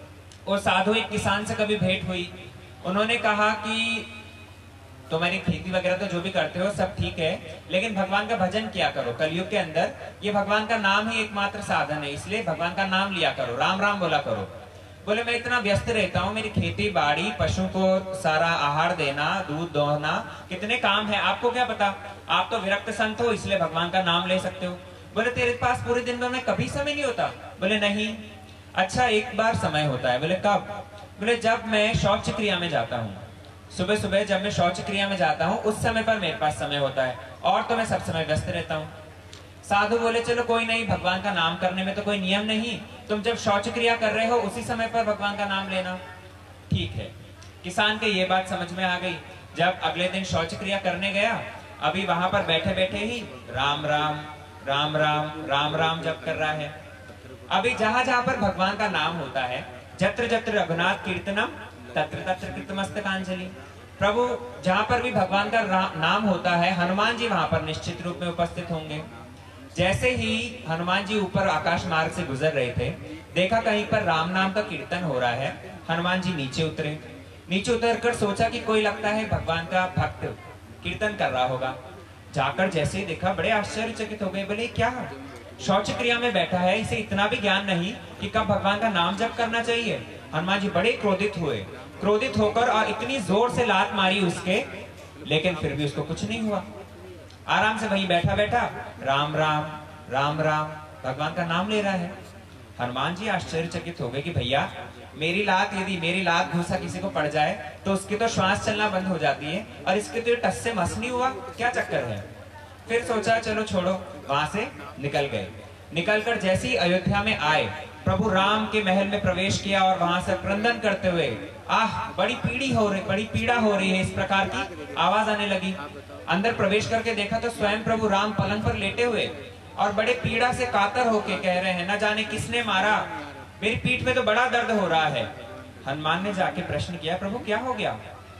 D: वो साधु एक किसान से कभी भेंट हुई। उन्होंने कहा कि तुम्हारी खेती वगैरह तो जो भी करते हो सब ठीक है, लेकिन भगवान का भजन किया करो। कलयुग के अंदर ये भगवान का नाम ही एकमात्र साधन है, इसलिए भगवान का नाम लिया करो, राम राम बोला करो। बोले मैं इतना व्यस्त रहता हूँ, मेरी खेती बाड़ी, पशु को सारा आहार देना, दूध दोहना, कितने काम है, आपको क्या पता, आप तो विरक्त संत हो इसलिए भगवान का नाम ले सकते हो। बोले तेरे पास पूरे दिन में कभी समय नहीं होता? बोले नहीं। अच्छा एक बार समय होता है। बोले कब? बोले जब मैं शौच क्रिया में जाता हूँ, सुबह सुबह जब मैं शौच क्रिया में जाता हूँ उस समय पर मेरे पास समय होता है, और तो मैं सब समय व्यस्त रहता हूँ। साधु बोले चलो कोई नहीं, भगवान का नाम करने में तो कोई नियम नहीं, तुम जब शौच क्रिया कर रहे हो उसी समय पर भगवान का नाम लेना। ठीक है। किसान के ये बात समझ में आ गई। जब अगले दिन शौच क्रिया करने गया, अभी वहां पर बैठे बैठे ही राम राम राम राम राम राम जप कर रहा है। अभी जहां जहां पर भगवान का नाम होता है, जत्र जत्र रघुनाथ कीर्तनम तत्र तत्र कृतमस्तकांजलि। प्रभु जहां पर भी भगवान का नाम होता है, हनुमान जी वहां पर निश्चित रूप में उपस्थित होंगे। जैसे ही हनुमान जी ऊपर आकाश मार्ग से गुजर रहे थे, देखा कहीं पर राम नाम का कीर्तन हो रहा है। हनुमान जी नीचे उतरे। नीचे उतरकर सोचा कि कोई लगता है भगवान का भक्त कीर्तन कर रहा होगा। जाकर जैसे ही देखा बड़े आश्चर्यचकित हो गए। बोले क्या, शौच क्रिया में बैठा है, इसे इतना भी ज्ञान नहीं कि कब भगवान का नाम जप करना चाहिए। हनुमान जी बड़े क्रोधित हुए। क्रोधित होकर और इतनी जोर से लात मारी उसके, लेकिन फिर भी उसको कुछ नहीं हुआ। आराम से वहीं बैठा बैठा राम राम राम राम भगवान का नाम ले रहा है। हनुमान जी आश्चर्यचकित हो गए कि भैया मेरी लात, यदि मेरी लात घूसा किसी को पड़ जाए तो उसकी तो श्वास चलना बंद हो जाती है, और इसके तो टस से मस नहीं हुआ, क्या चक्कर है। फिर सोचा चलो छोड़ो, वहां से निकल गए। निकलकर जैसे ही अयोध्या में आए, प्रभु राम के महल में प्रवेश किया और वहां से क्रंदन करते हुए बड़ी पीड़ा हो रही है, इस प्रकार की आवाज आने लगी। अंदर प्रवेश करके देखा तो स्वयं प्रभु राम पलंग पर लेटे हुए और बड़े पीड़ा से कातर होके कह रहे हैं, न जाने किसने मारा, मेरी पीठ में तो बड़ा दर्द हो रहा है। हनुमान ने जाके प्रश्न किया, प्रभु क्या हो गया?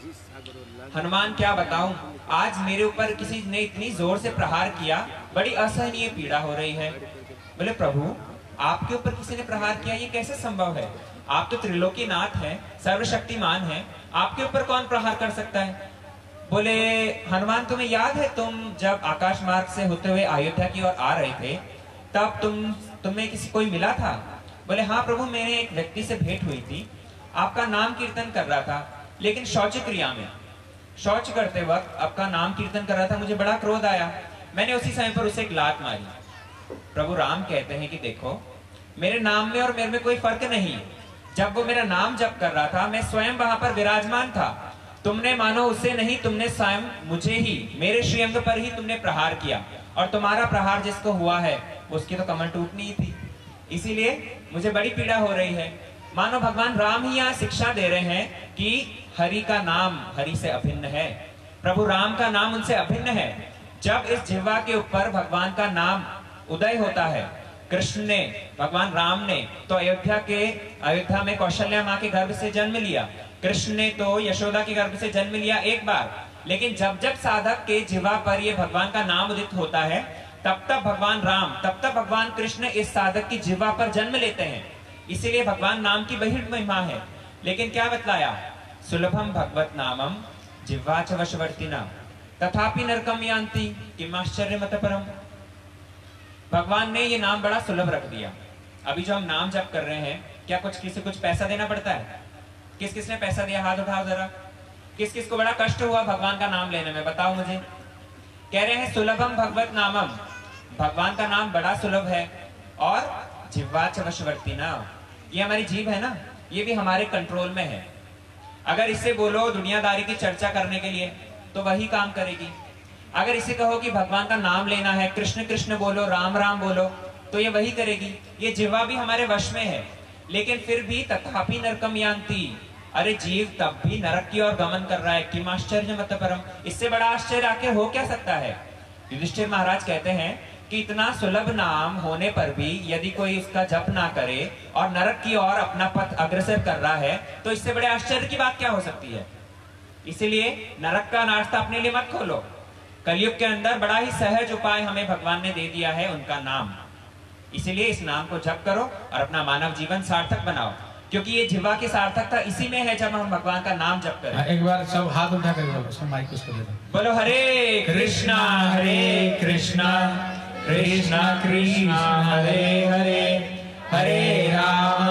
D: हनुमान क्या बताऊं, आज मेरे ऊपर किसी ने इतनी जोर से प्रहार किया, बड़ी असहनीय पीड़ा हो रही है। बोले प्रभु आपके ऊपर किसी ने प्रहार किया, ये कैसे संभव है? आप तो त्रिलोकीनाथ हैं, सर्वशक्तिमान हैं, आपके ऊपर कौन प्रहार कर सकता है? बोले हनुमान तुम्हें याद है, तुम जब आकाश मार्ग से होते हुए अयोध्या की ओर आ रहे थे, तब तुम्हें किसी कोई मिला था? बोले हाँ प्रभु, मेरे एक व्यक्ति से भेंट हुई थी, आपका नाम कीर्तन कर रहा था, लेकिन शौच क्रिया में, शौच करते वक्त आपका नाम कीर्तन कर रहा था, मुझे बड़ा क्रोध आया, मैंने उसी समय पर उसे एक लात मारी। प्रभु राम कहते हैं कि देखो मेरे नाम में और मेरे में कोई फर्क नहीं। जब वो मेरा नाम जप कर रहा था, मैं स्वयं वहां पर विराजमान था। तुमने मानो उसे नहीं, तुमने स्वयं मुझे ही, मेरे श्रीअंग पर ही तुमने प्रहार किया, और तुम्हारा प्रहार जिसको हुआ है उसकी तो कमर टूटनी ही थी, इसीलिए मुझे बड़ी पीड़ा हो रही है। मानो भगवान राम ही यहाँ शिक्षा दे रहे हैं कि हरि का नाम हरि से अभिन्न है, प्रभु राम का नाम उनसे अभिन्न है। जब इस जिह्वा के ऊपर भगवान का नाम उदय होता है, कृष्ण ने, भगवान राम ने तो अयोध्या में कौशल्या माँ के गर्भ से जन्म लिया, कृष्ण ने तो यशोदा के गर्भ से जन्म लिया एक बार, लेकिन जब जब साधक के जिह्वा पर ये भगवान का नाम उदित होता है, तब तब भगवान राम, तब तब भगवान कृष्ण इस साधक की जिह्वा पर जन्म लेते हैं। इसीलिए भगवान नाम की बहिर् महिमा है। लेकिन क्या बतलाया, सुलभम भगवत नामम जिह्वा च वशवर्तिना तथापि नरकम यान्ति किमाश्चर्य मत परम। भगवान ने ये नाम बड़ा सुलभ रख दिया। अभी जो हम नाम जप कर रहे हैं, क्या किसी कुछ पैसा देना पड़ता है? किस किस ने पैसा दिया? हाथ उठाओ जरा। किस किस को बड़ा कष्ट हुआ भगवान का नाम लेने में? बताओ मुझे। कह रहे हैं सुलभम भगवत नामम, भगवान का नाम बड़ा सुलभ है। और जिह्वा च वशवर्ती ना, ये हमारी जीभ है ना, ये भी हमारे कंट्रोल में है। अगर इससे बोलो दुनियादारी की चर्चा करने के लिए तो वही काम करेगी। अगर इसे कहो कि भगवान का नाम लेना है, कृष्ण कृष्ण बोलो, राम राम बोलो, तो ये वही करेगी। ये जिह्वा भी हमारे वश में है, लेकिन फिर भी तथापि नरकम यान्ति, अरे जीव तब भी नरक की ओर गमन कर रहा है। किम आश्चर्य मत परम, इससे बड़ा आश्चर्य आखिर हो क्या सकता है? युधिष्ठिर महाराज कहते हैं कि इतना सुलभ नाम होने पर भी यदि कोई उसका जप ना करे और नरक की ओर अपना पथ अग्रसर कर रहा है, तो इससे बड़े आश्चर्य की बात क्या हो सकती है? इसीलिए नरक का रास्ता अपने लिए मत खोलो। कलयुग के अंदर बड़ा ही सहज उपाय हमें भगवान ने दे दिया है, उनका नाम। इसीलिए इस नाम को जप करो और अपना मानव जीवन सार्थक बनाओ, क्योंकि ये जिह्वा की सार्थकता इसी में है जब हम भगवान का नाम जप करें।
A: एक बार सब हाथ उठा कर बोलो, उसको माइक उसको दे दो।
D: बोलो हरे कृष्णा कृष्णा कृष्णा हरे हरे, हरे राम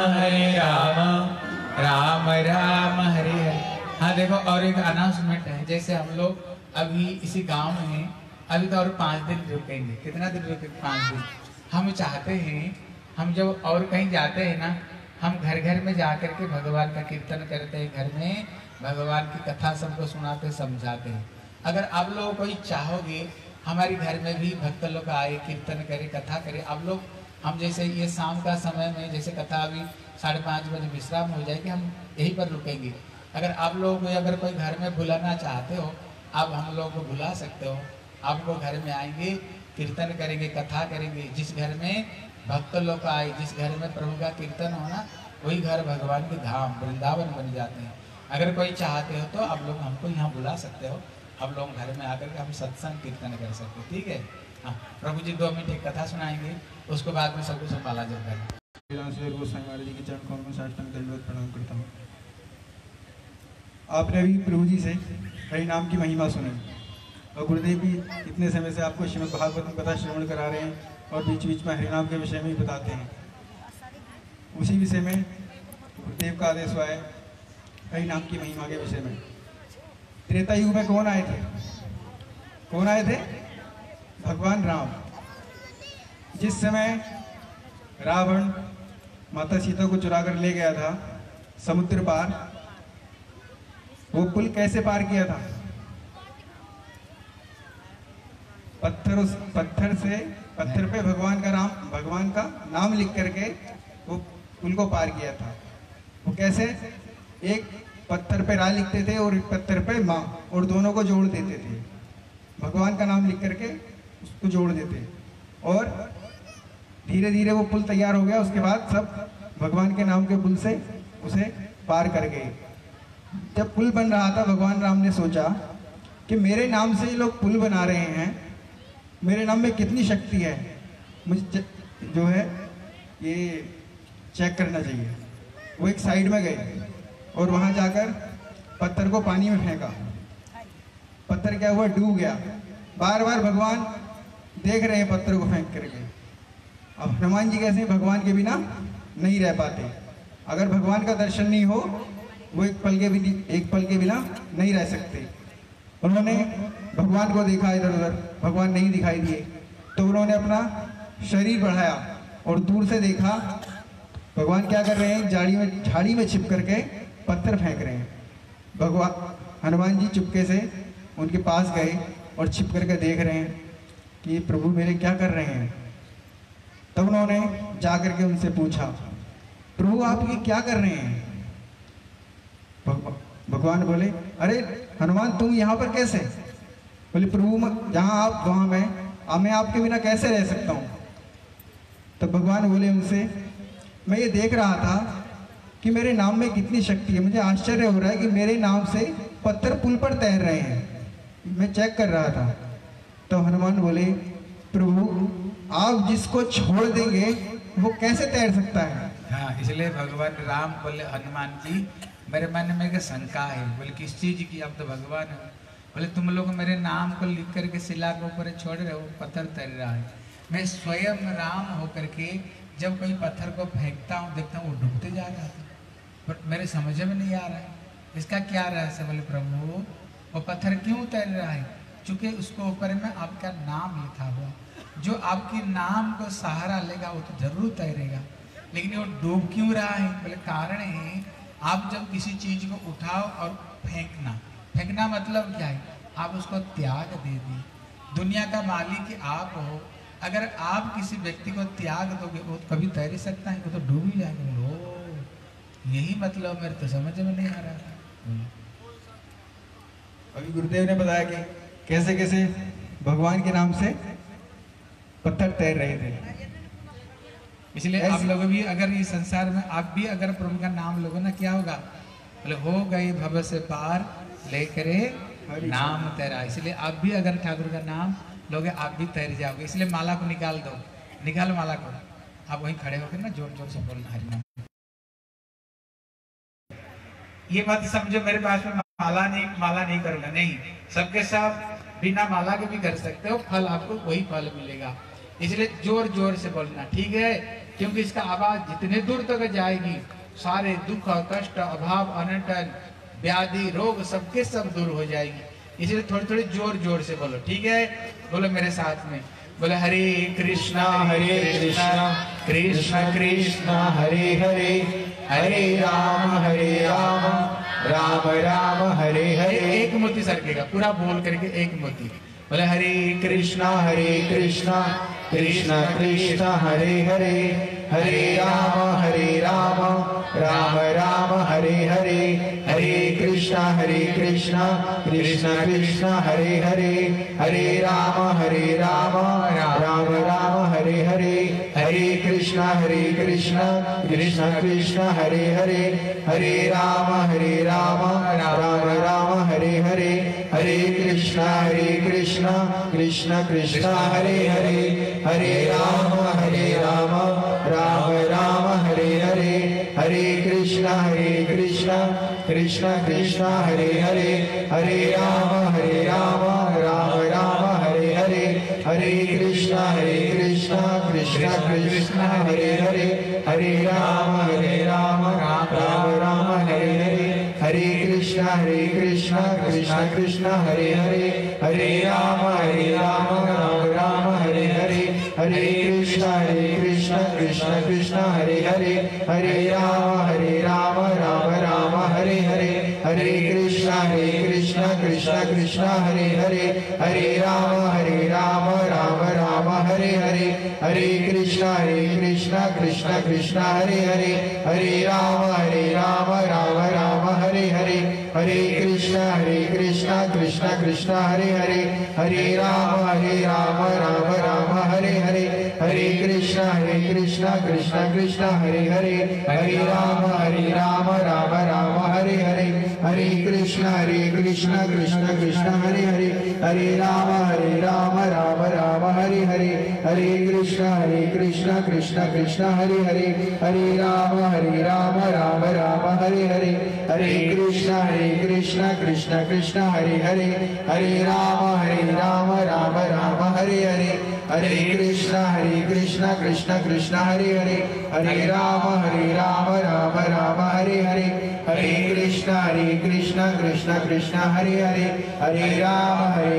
D: राम राम हरे हरे।
A: हाँ देखो, और एक अनाउंसमेंट है। जैसे हम लोग अभी इसी गांव में हैं, अभी तो और 5 दिन रुकेंगे। कितना दिन रुकेंगे? 5 दिन। हम चाहते हैं, हम जब और कहीं जाते हैं ना, हम घर घर में जाकर के भगवान का कीर्तन करते हैं, घर में भगवान की कथा सबको सुनाते समझाते हैं। अगर आप लोग कोई चाहोगे हमारे घर में भी भक्त लोग आए, कीर्तन करे, कथा करे, आप लोग हम जैसे ये शाम का समय में जैसे कथा अभी 5:30 बजे विश्राम हो जाएगी, हम यहीं पर रुकेंगे। अगर आप लोग अगर कोई घर में बुलाना चाहते हो, आप हम लोग को बुला सकते हो। आपको घर में आएंगे, कीर्तन करेंगे, कथा करेंगे। जिस घर में भक्त लोग आए, जिस घर में प्रभु का कीर्तन होना, वही घर भगवान के धाम वृंदावन बन जाते हैं। अगर कोई चाहते हो तो आप लोग हमको यहाँ बुला सकते हो, हम लोग घर में आकर के हम सत्संग कीर्तन कर सकते हैं, ठीक है? हाँ, प्रभु जी 2 मिनट एक कथा सुनाएंगे, उसके बाद में सबको संभाला जाएगा।
E: गोस्वामी महाराज जी के चरण कमल में साष्टांग दंडवत प्रणाम करता हूँ। आपने अभी प्रभु जी से हरि नाम की महिमा सुनी और गुरुदेव भी इतने समय से आपको श्रीमद् भागवत कथा श्रवण करा रहे हैं और बीच बीच में हरिनाम के विषय में भी बताते हैं। उसी विषय में गुरुदेव का आदेश हुआ है हरि नाम की महिमा के विषय में। त्रेता युग में कौन आए थे? कौन आए थे? भगवान राम। जिस समय रावण माता सीता को चुरा कर ले गया था समुद्र पार, वो पुल कैसे पार किया था? पत्थर पे भगवान का नाम लिख करके वो पुल को पार किया था। वो कैसे? एक पत्थर पे रा लिखते थे और एक पत्थर पे माँ, और दोनों को जोड़ देते थे। भगवान का नाम लिख करके उसको जोड़ देते और धीरे धीरे वो पुल तैयार हो गया। उसके बाद सब भगवान के नाम के पुल से उसे पार कर गए। जब पुल बन रहा था, भगवान राम ने सोचा कि मेरे नाम से ये लोग पुल बना रहे हैं, मेरे नाम में कितनी शक्ति है, मुझे जो है ये चेक करना चाहिए। वो एक साइड में गए और वहाँ जाकर पत्थर को पानी में फेंका। पत्थर क्या हुआ? डूब गया। बार बार भगवान देख रहे हैं पत्थर को फेंक करके। अब हनुमान जी कैसे भगवान के बिना नहीं रह पाते। अगर भगवान का दर्शन नहीं हो, वो एक पल के बिना नहीं रह सकते। उन्होंने भगवान को देखा इधर उधर, भगवान नहीं दिखाई दिए, तो उन्होंने अपना शरीर बढ़ाया और दूर से देखा भगवान क्या कर रहे हैं, झाड़ी में छिप करके पत्थर फेंक रहे हैं। भगवान हनुमान जी चुपके से उनके पास गए और छिप करके देख रहे हैं कि प्रभु मेरे क्या कर रहे हैं। तब उन्होंने जा करके उनसे पूछा, प्रभु आप ये क्या कर रहे हैं? भगवान बोले, अरे हनुमान तुम यहाँ पर कैसे? बोले प्रभु जहाँ आप वहाँ मैं आपके बिना कैसे रह सकता हूँ? तब भगवान बोले उनसे, मैं ये देख रहा था कि मेरे नाम में कितनी शक्ति है। मुझे आश्चर्य हो रहा है कि मेरे नाम से पत्थर पुल पर तैर रहे हैं। मैं चेक कर रहा था। तो हनुमान बोले, प्रभु आप जिसको छोड़ देंगे वो कैसे तैर सकता है?
A: हाँ, इसलिए भगवान राम बोले हनुमान जी मेरे मन में एक शंका है। बोले किस चीज की? अब तो भगवान है। बोले तुम लोग मेरे नाम को लिख करके शिला के ऊपर छोड़ रहे हो, पत्थर तैर रहा है। मैं स्वयं राम होकर के जब कोई पत्थर को फेंकता हूँ देखता हूँ वो डूबते जा रहा था, बट मेरे समझ में नहीं आ रहा है इसका क्या रहस्य। बोले प्रभु वो पत्थर क्यों तैर रहा है? चूंकि उसको ऊपर में आपका नाम लिखा हुआ, जो आपके नाम को सहारा लेगा वो तो जरूर तैरेगा, लेकिन वो डूब क्यों रहा है? बोले कारण है आप जब किसी चीज को उठाओ और फेंकना मतलब क्या है? आप उसको त्याग दे दिए। दुनिया का मालिक आप हो, अगर आप किसी व्यक्ति को त्याग दोगे वो कभी तैर ही सकता है? वो तो डूब ही जाएगा। लो यही मतलब मेरे तो समझ में नहीं आ रहा था।
E: अभी गुरुदेव ने बताया कि कैसे कैसे भगवान के नाम से पत्थर तैर रहे थे।
A: इसलिए आप लोग भी अगर इस संसार में आप भी अगर प्रभु का नाम लोगे ना, क्या होगा? बोले हो गए भव से पार लेकर नाम तेरा। इसलिए आप भी अगर ठाकुर का नाम लोगे आप भी तैर जाओगे। इसलिए माला को निकाल दो, निकालो माला को। आप वहीं खड़े होकर ना जोर जोर से बोलना हरिनाम। ये बात समझो, मेरे पास में माला नहीं करूंगा, नहीं। सबके सब बिना माला के भी कर सकते हो, फल आपको वही फल मिलेगा। इसलिए जोर जोर से बोलना, ठीक है? क्योंकि इसका आवाज जितने दूर तक जाएगी सारे दुख कष्ट अभाव अनटन व्याधि रोग सबके सब दूर हो जाएगी। इसलिए थोड़ी थोड़ी जोर जोर से बोलो, ठीक है? बोलो मेरे साथ में, बोले हरे कृष्णा कृष्ण कृष्ण हरे हरे हरे राम राम राम हरे हरे। एक मोती सरकेगा पूरा बोल करके, एक मोती। बोले हरे कृष्णा कृष्ण कृष्ण हरे हरे हरे राम राम राम हरे हरे हरे कृष्ण कृष्ण कृष्ण हरे हरे हरे राम राम राम हरे हरे हरे कृष्ण कृष्ण कृष्ण हरे हरे हरे राम राम राम हरे हरे हरे कृष्ण कृष्ण कृष्ण हरे हरे हरे राम राम राम हरे हरे हरे कृष्ण कृष्ण कृष्ण हरे हरे हरे राम राम राम हरे हरे हरे कृष्ण कृष्ण कृष्ण हरे हरे हरे राम राम राम हरे हरे हरे कृष्ण कृष्ण कृष्ण हरे हरे हरे राम राम हरे हरे हरे कृष्ण कृष्ण कृष्ण हरे हरे हरे राम राम राम हरे हरे हरे कृष्ण कृष्ण कृष्ण हरे हरे हरे राम राम राम हरे हरे हरे कृष्ण कृष्ण कृष्ण हरे हरे हरे राम राम राम हरे हरे हरे कृष्ण कृष्ण कृष्ण हरे हरे हरे राम राम राम हरे हरे हरे कृष्ण कृष्ण कृष्ण हरे हरे हरे राम राम राम हरे हरे हरे कृष्ण कृष्ण कृष्ण हरे हरे हरे राम राम राम हरे हरे हरे कृष्ण कृष्ण कृष्ण हरे हरे हरे राम राम राम हरे हरे हरे कृष्ण कृष्ण कृष्ण हरे हरे हरे राम राम राम हरे हरे हरे कृष्ण कृष्ण कृष्ण हरे हरे हरे राम राम राम हरे हरे हरे कृष्ण कृष्ण कृष्ण हरे हरे हरे राम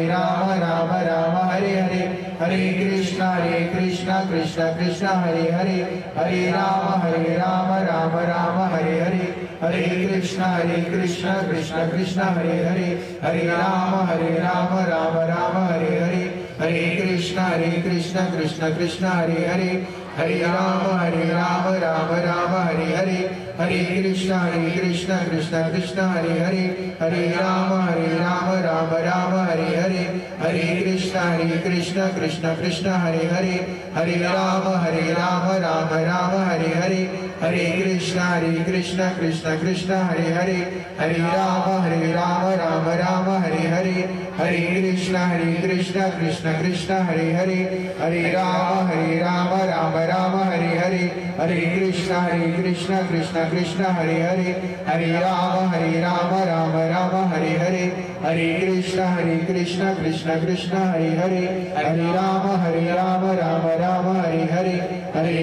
A: राम राम हरे हरे हरे कृष्ण कृष्ण कृष्ण हरे हरे हरे राम राम राम हरे हरे हरे कृष्ण कृष्ण कृष्ण हरे हरे हरे राम राम राम हरे हरे हरे कृष्ण कृष्ण कृष्ण हरे हरे हरे राम राम राम हरे हरे हरे कृष्ण कृष्ण कृष्ण हरे हरे हरे राम राम राम हरे हरे हरे कृष्ण कृष्ण कृष्ण हरे हरे हरे राम राम राम हरे हरे हरे कृष्ण कृष्ण कृष्ण हरे हरे हरे राम राम हरे हरे हरे कृष्ण कृष्ण कृष्ण हरे हरे हरे राम राम हरे हरे हरे कृष्ण कृष्ण कृष्ण हरे हरे हरे राम राम हरे हरे हरे कृष्ण कृष्ण कृष्ण हरे हरे हरे राम राम राम हरे हरे
C: हरे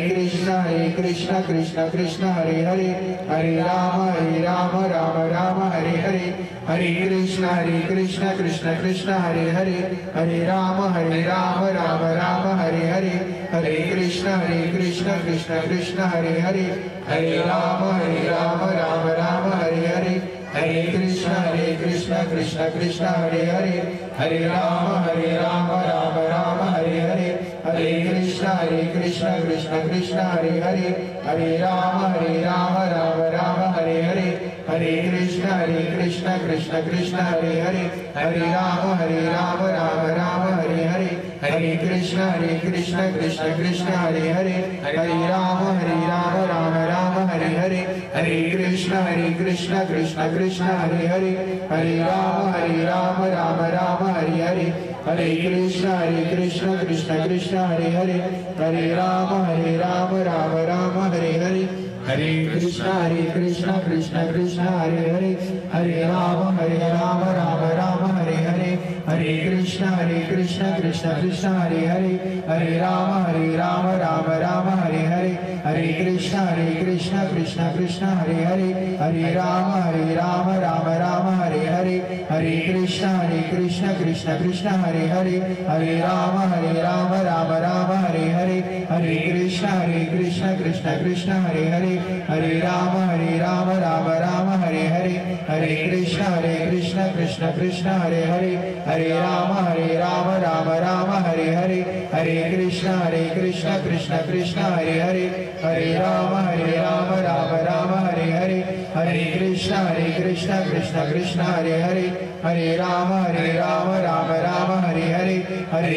C: कृष्ण कृष्ण कृष्ण हरे हरे, हरे राम राम राम हरे हरे, हरे कृष्ण कृष्ण कृष्ण हरे हरे, हरे राम राम राम हरे हरे, हरे कृष्ण कृष्ण कृष्ण हरे हरे, हरे राम राम राम हरे हरे, हरे कृष्ण कृष्ण कृष्ण हरे हरे, हरे राम राम राम हरे हरे, हरे कृष्ण कृष्ण कृष्ण हरे हरे, हरे राम राम राम हरे हरे, हरे कृष्ण कृष्ण कृष्ण हरे हरे, हरे राम राम राम हरे हरे, हरे कृष्ण कृष्ण कृष्ण हरे हरे, हरे राम राम राम हरे हरे, हरे कृष्ण कृष्ण कृष्ण हरे हरे, हरे राम राम राम हरे हरे, हरे कृष्ण कृष्ण कृष्ण हरे हरे, हरे राम राम राम हरे हरे, हरे कृष्ण कृष्ण कृष्ण हरे हरे, हरे राम राम राम हरे हरे, हरे कृष्ण कृष्ण कृष्ण हरे हरे, हरे राम राम राम हरे हरे, हरे कृष्ण कृष्ण कृष्ण हरे हरे, हरे राम राम राम हरे हरे, हरे कृष्ण कृष्ण कृष्ण हरे हरे, हरे राम राम राम हरे हरे, हरे कृष्ण कृष्ण कृष्ण हरे हरे, हरे राम राम राम हरे हरे, हरे कृष्ण कृष्ण कृष्ण हरे हरे, हरे राम राम राम हरे हरे, हरे कृष्ण कृष्ण कृष्ण हरे हरे, हरे राम राम राम हरे हरे, हरे कृष्ण कृष्ण कृष्ण हरे हरे, हरे राम राम राम हरे हरे, हरे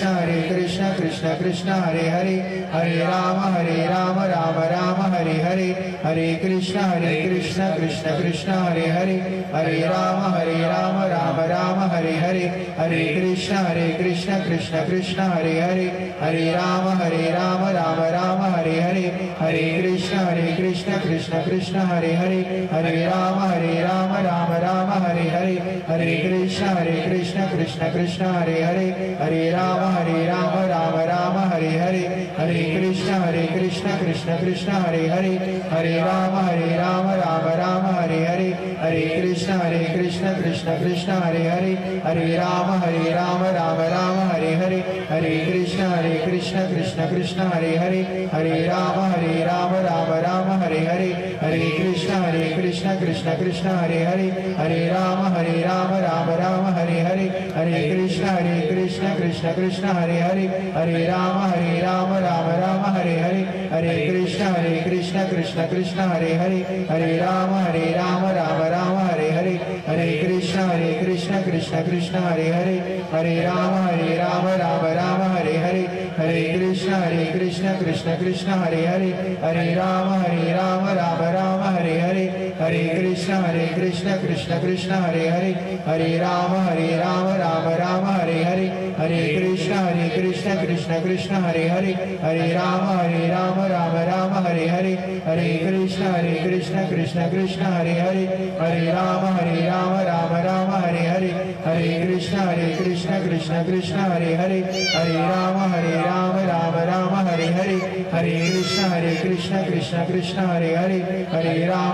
C: कृष्ण कृष्ण कृष्ण हरे हरे, हरे राम राम राम हरे हरे, हरे कृष्ण कृष्ण कृष्ण हरे हरे, हरे राम राम राम हरे हरे, हरे कृष्ण कृष्ण कृष्ण हरे हरे, हरे राम राम राम हरे हरे, हरे कृष्ण कृष्ण कृष्ण हरे हरे, हरे राम राम हरे हरे, हरे कृष्ण कृष्ण कृष्ण हरे हरे, हरे राम राम हरे हरे, हरे कृष्ण कृष्ण कृष्ण हरे हरे, हरे राम राम हरे हरे, हरे कृष्ण कृष्ण कृष्ण हरे हरे, हरे राम राम हरे हरे, हरे कृष्ण कृष्ण कृष्ण हरे हरे, हरे राम राम हरे हरे, हरे कृष्ण कृष्ण कृष्ण हरे हरे, हरे राम राम हरे हरे, हरे कृष्ण कृष्ण कृष्ण हरे हरे, हरे राम राम हरे हरे, हरे कृष्ण कृष्ण कृष्ण हरे हरे, हरे राम राम हरे हरे, हरे कृष्ण कृष्ण कृष्ण हरे हरे, हरे राम राम हरे हरे, हरे कृष्ण कृष्ण कृष्ण हरे हरे, हरे राम राम हरे हरे, हरे कृष्ण कृष्ण कृष्ण हरे हरे, हरे राम राम हरे हरे, हरे कृष्ण कृष्ण कृष्ण हरे हरे, हरे राम राम हरे हरे, हरे कृष्ण कृष्ण कृष्ण हरे हरे, हरे राम राम हरे हरे, हरे कृष्ण कृष्ण कृष्ण हरे हरे, हरे राम हरे हरे, हरे कृष्ण कृष्ण कृष्ण हरे हरे, हरे राम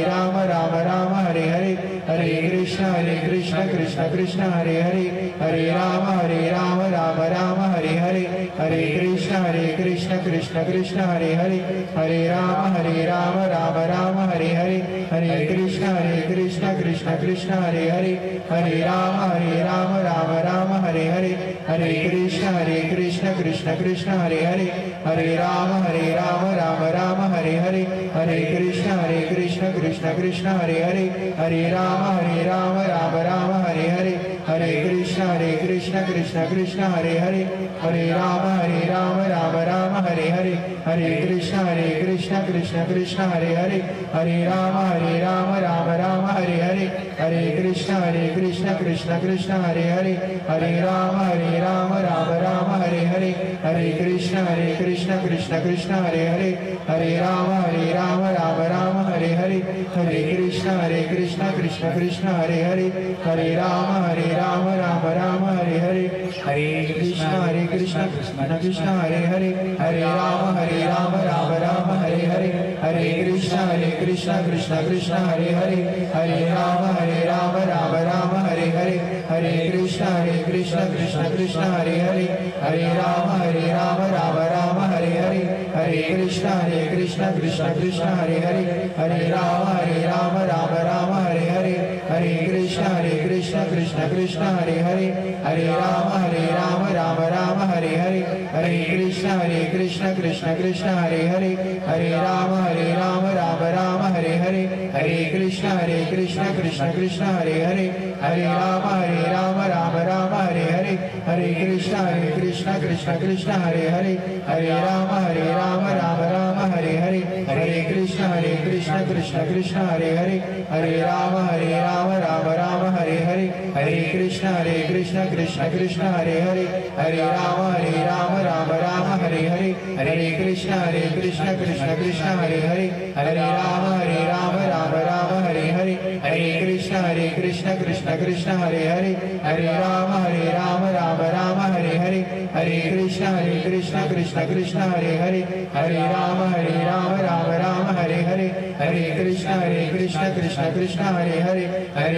C: राम हरे हरे, हरे कृष्ण कृष्ण कृष्ण हरे हरे, हरे राम राम हरे हरे, हरे कृष्ण कृष्ण कृष्ण हरे हरे, हरे राम राम हरे हरे, हरे कृष्ण कृष्ण कृष्ण हरे हरे, हरे राम राम हरे हरे, हरे कृष्ण कृष्ण कृष्ण हरे हरे, हरे राम हरे हरे, हरे कृष्ण कृष्ण कृष्ण हरे हरे, हरे राम राम हरे हरे, हरे कृष्ण कृष्ण कृष्ण हरे हरे, हरे राम राम हरे हरे, हरे कृष्ण कृष्ण कृष्ण हरे हरे, हरे राम राम हरे हरे, हरे कृष्ण कृष्ण कृष्ण हरे हरे, हरे राम राम हरे हरे, हरे कृष्ण कृष्ण कृष्ण हरे हरे, हरे राम राम हरे हरे, हरे कृष्ण कृष्ण कृष्ण कृष्ण हरे हरे, हरे राम राम राम हरे हरे, हरे कृष्ण कृष्ण कृष्ण हरे हरे, हरे राम राम हरे हरे, हरे कृष्ण कृष्ण कृष्ण हरे हरे, हरे राम राम हरे हरे, हरे कृष्ण कृष्ण कृष्ण हरे हरे, हरे राम राम हरे हरे, हरे कृष्ण कृष्ण कृष्ण हरे हरे, हरे राम राम हरे हरे, हरे कृष्ण कृष्ण कृष्ण हरे हरे, हरे राम राम हरे हरे, हरे कृष्ण कृष्ण कृष्ण हरे हरे, हरे राम राम हरे हरे, हरे कृष्ण कृष्ण कृष्ण हरे हरे, हरे राम राम हरे हरे, हरे कृष्ण कृष्ण कृष्ण हरे हरे, हरे राम राम हरे हरे, हरे कृष्ण कृष्ण कृष्ण हरे हरे, हरे राम राम हरे हरे, हरे कृष्ण कृष्ण कृष्ण हरे हरे, हरे राम राम हरे हरे, हरे कृष्ण कृष्ण कृष्ण हरे हरे, हरे राम राम हरे हरे, हरे कृष्ण कृष्ण कृष्ण हरे हरे, हरे राम राम हरे हरे, हरे कृष्ण कृष्ण कृष्ण हरे हरे, हरे राम हरे हरे, हरे कृष्ण कृष्ण कृष्ण हरे हरे, हरे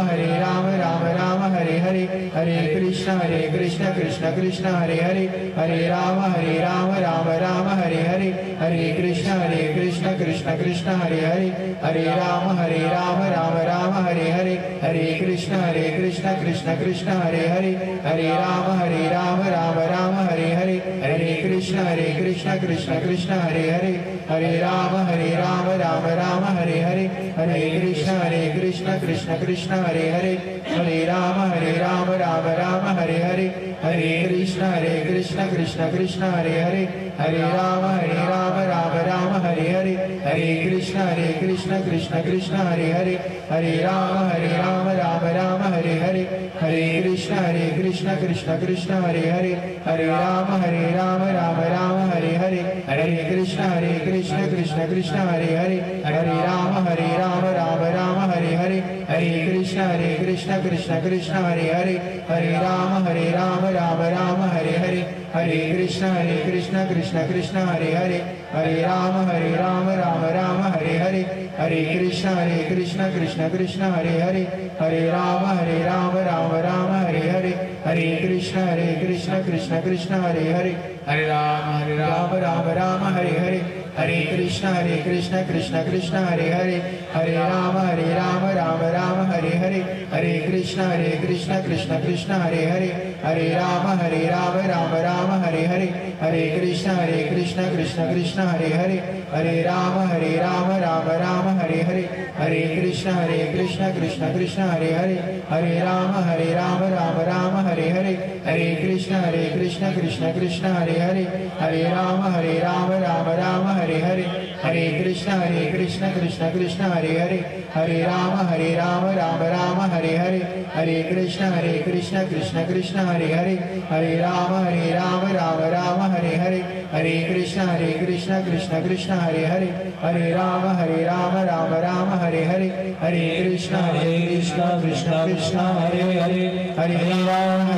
C: राम हरे हरे, हरे कृष्ण कृष्ण कृष्ण हरे हरे, हरे राम राम हरे हरे, हरे कृष्ण कृष्ण कृष्ण हरे हरे, हरे राम हरे हरे, हरे कृष्ण कृष्ण कृष्ण हरे हरे, हरे राम हरे हरे, हरे कृष्ण कृष्ण कृष्ण हरे हरे, हरे राम हरे हरे, हरे कृष्ण कृष्ण कृष्ण हरे हरे, हरे राम राम हरे हरे, हरे कृष्ण कृष्ण कृष्ण हरे हरे, हरे राम हरे हरे, हरे कृष्ण कृष्ण कृष्ण हरे हरे, हरे राम हरे हरे, हरे कृष्ण कृष्ण कृष्ण हरे हरे, हरे राम राम हरे हरे, हरे कृष्ण कृष्ण कृष्ण हरे हरे, हरे राम राम हरे हरे, हरे कृष्ण कृष्ण कृष्ण हरे हरे, हरे राम हरे हरे, हरे कृष्ण कृष्ण कृष्ण हरे हरे, हरे राम राम हरे हरे, हरे कृष्ण कृष्ण कृष्ण हरे हरे, हरे राम राम हरे हरे, हरे कृष्ण कृष्ण कृष्ण हरे हरे, हरे राम हरे हरे, हरे कृष्ण कृष्ण कृष्ण हरे हरे, हरे राम हरे हरे, हरे कृष्ण कृष्ण कृष्ण हरे हरे, हरे राम हरे हरे, हरे कृष्ण कृष्ण कृष्ण हरे हरे, हरे राम राम हरे हरे, हरे कृष्ण कृष्ण कृष्ण हरे हरे, हरे राम राम हरे हरे, हरे कृष्ण कृष्ण कृष्ण हरे हरे, हरे राम राम हरे हरे, हरे कृष्ण कृष्ण कृष्ण हरे हरे, हरे राम हरे हरे, हरे कृष्ण कृष्ण कृष्ण हरे हरे, हरे राम हरे हरे, हरे कृष्ण कृष्ण कृष्ण हरे हरे, हरे राम राम हरे हरे, हरे कृष्ण कृष्ण कृष्ण हरे हरे, हरे राम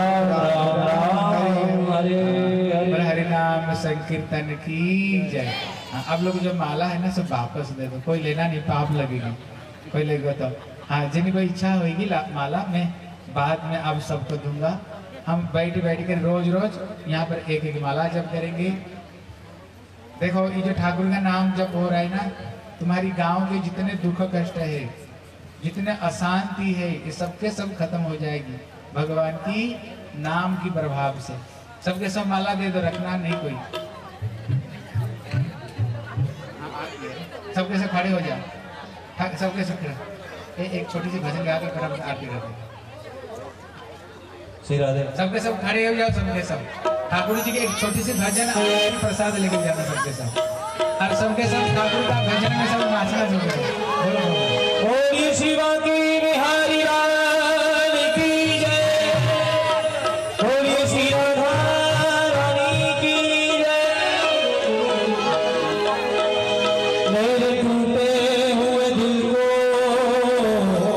C: हरे हरे,
A: हरे नाम संकीर्तन की जय। अब लोग जो माला है ना सब वापस दे दो, कोई लेना नहीं, पाप लगेगी, कोई लेगा तो। हाँ, जिन्हें कोई इच्छा होगी माला में बाद में अब सबको दूंगा। हम बैठ कर रोज रोज यहाँ पर एक एक माला जप करेंगे। देखो ये जो ठाकुर का नाम जप हो रहा है ना, तुम्हारी गांव के जितने दुख कष्ट है, जितने अशांति है, ये सबके सब खत्म हो जाएगी भगवान की नाम की प्रभाव से। सबके सब माला दे दो, रखना नहीं कोई। सबके सब खड़े हो जाओ, सबके सब एक छोटी सी भजन गा के फिर हम आरती करते। सबके सब खड़े हो जाओ, सबके सब ठाकुर जी के एक छोटी सी भजन और प्रसाद लेके जाना सबके सब, और सबके सब ठाकुर का भजन में सब नाचना चाहिए।
C: बोलिए शिवा की बिहारी लाल की जय, बोलिए श्री राधा रानी की जय। मेरे टूटे हुए दिल को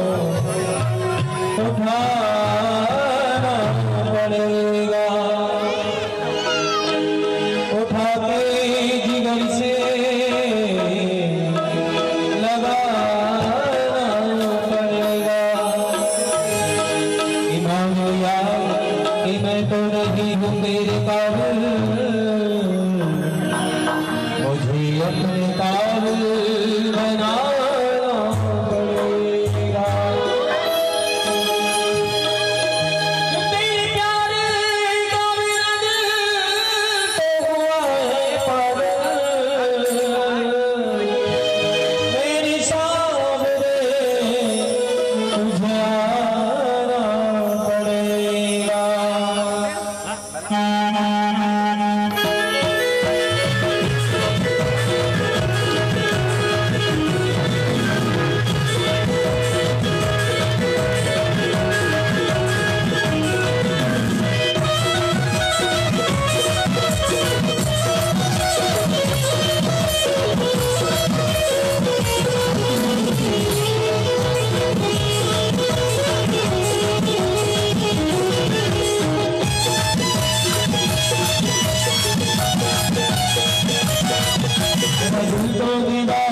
C: दिल तो दीवार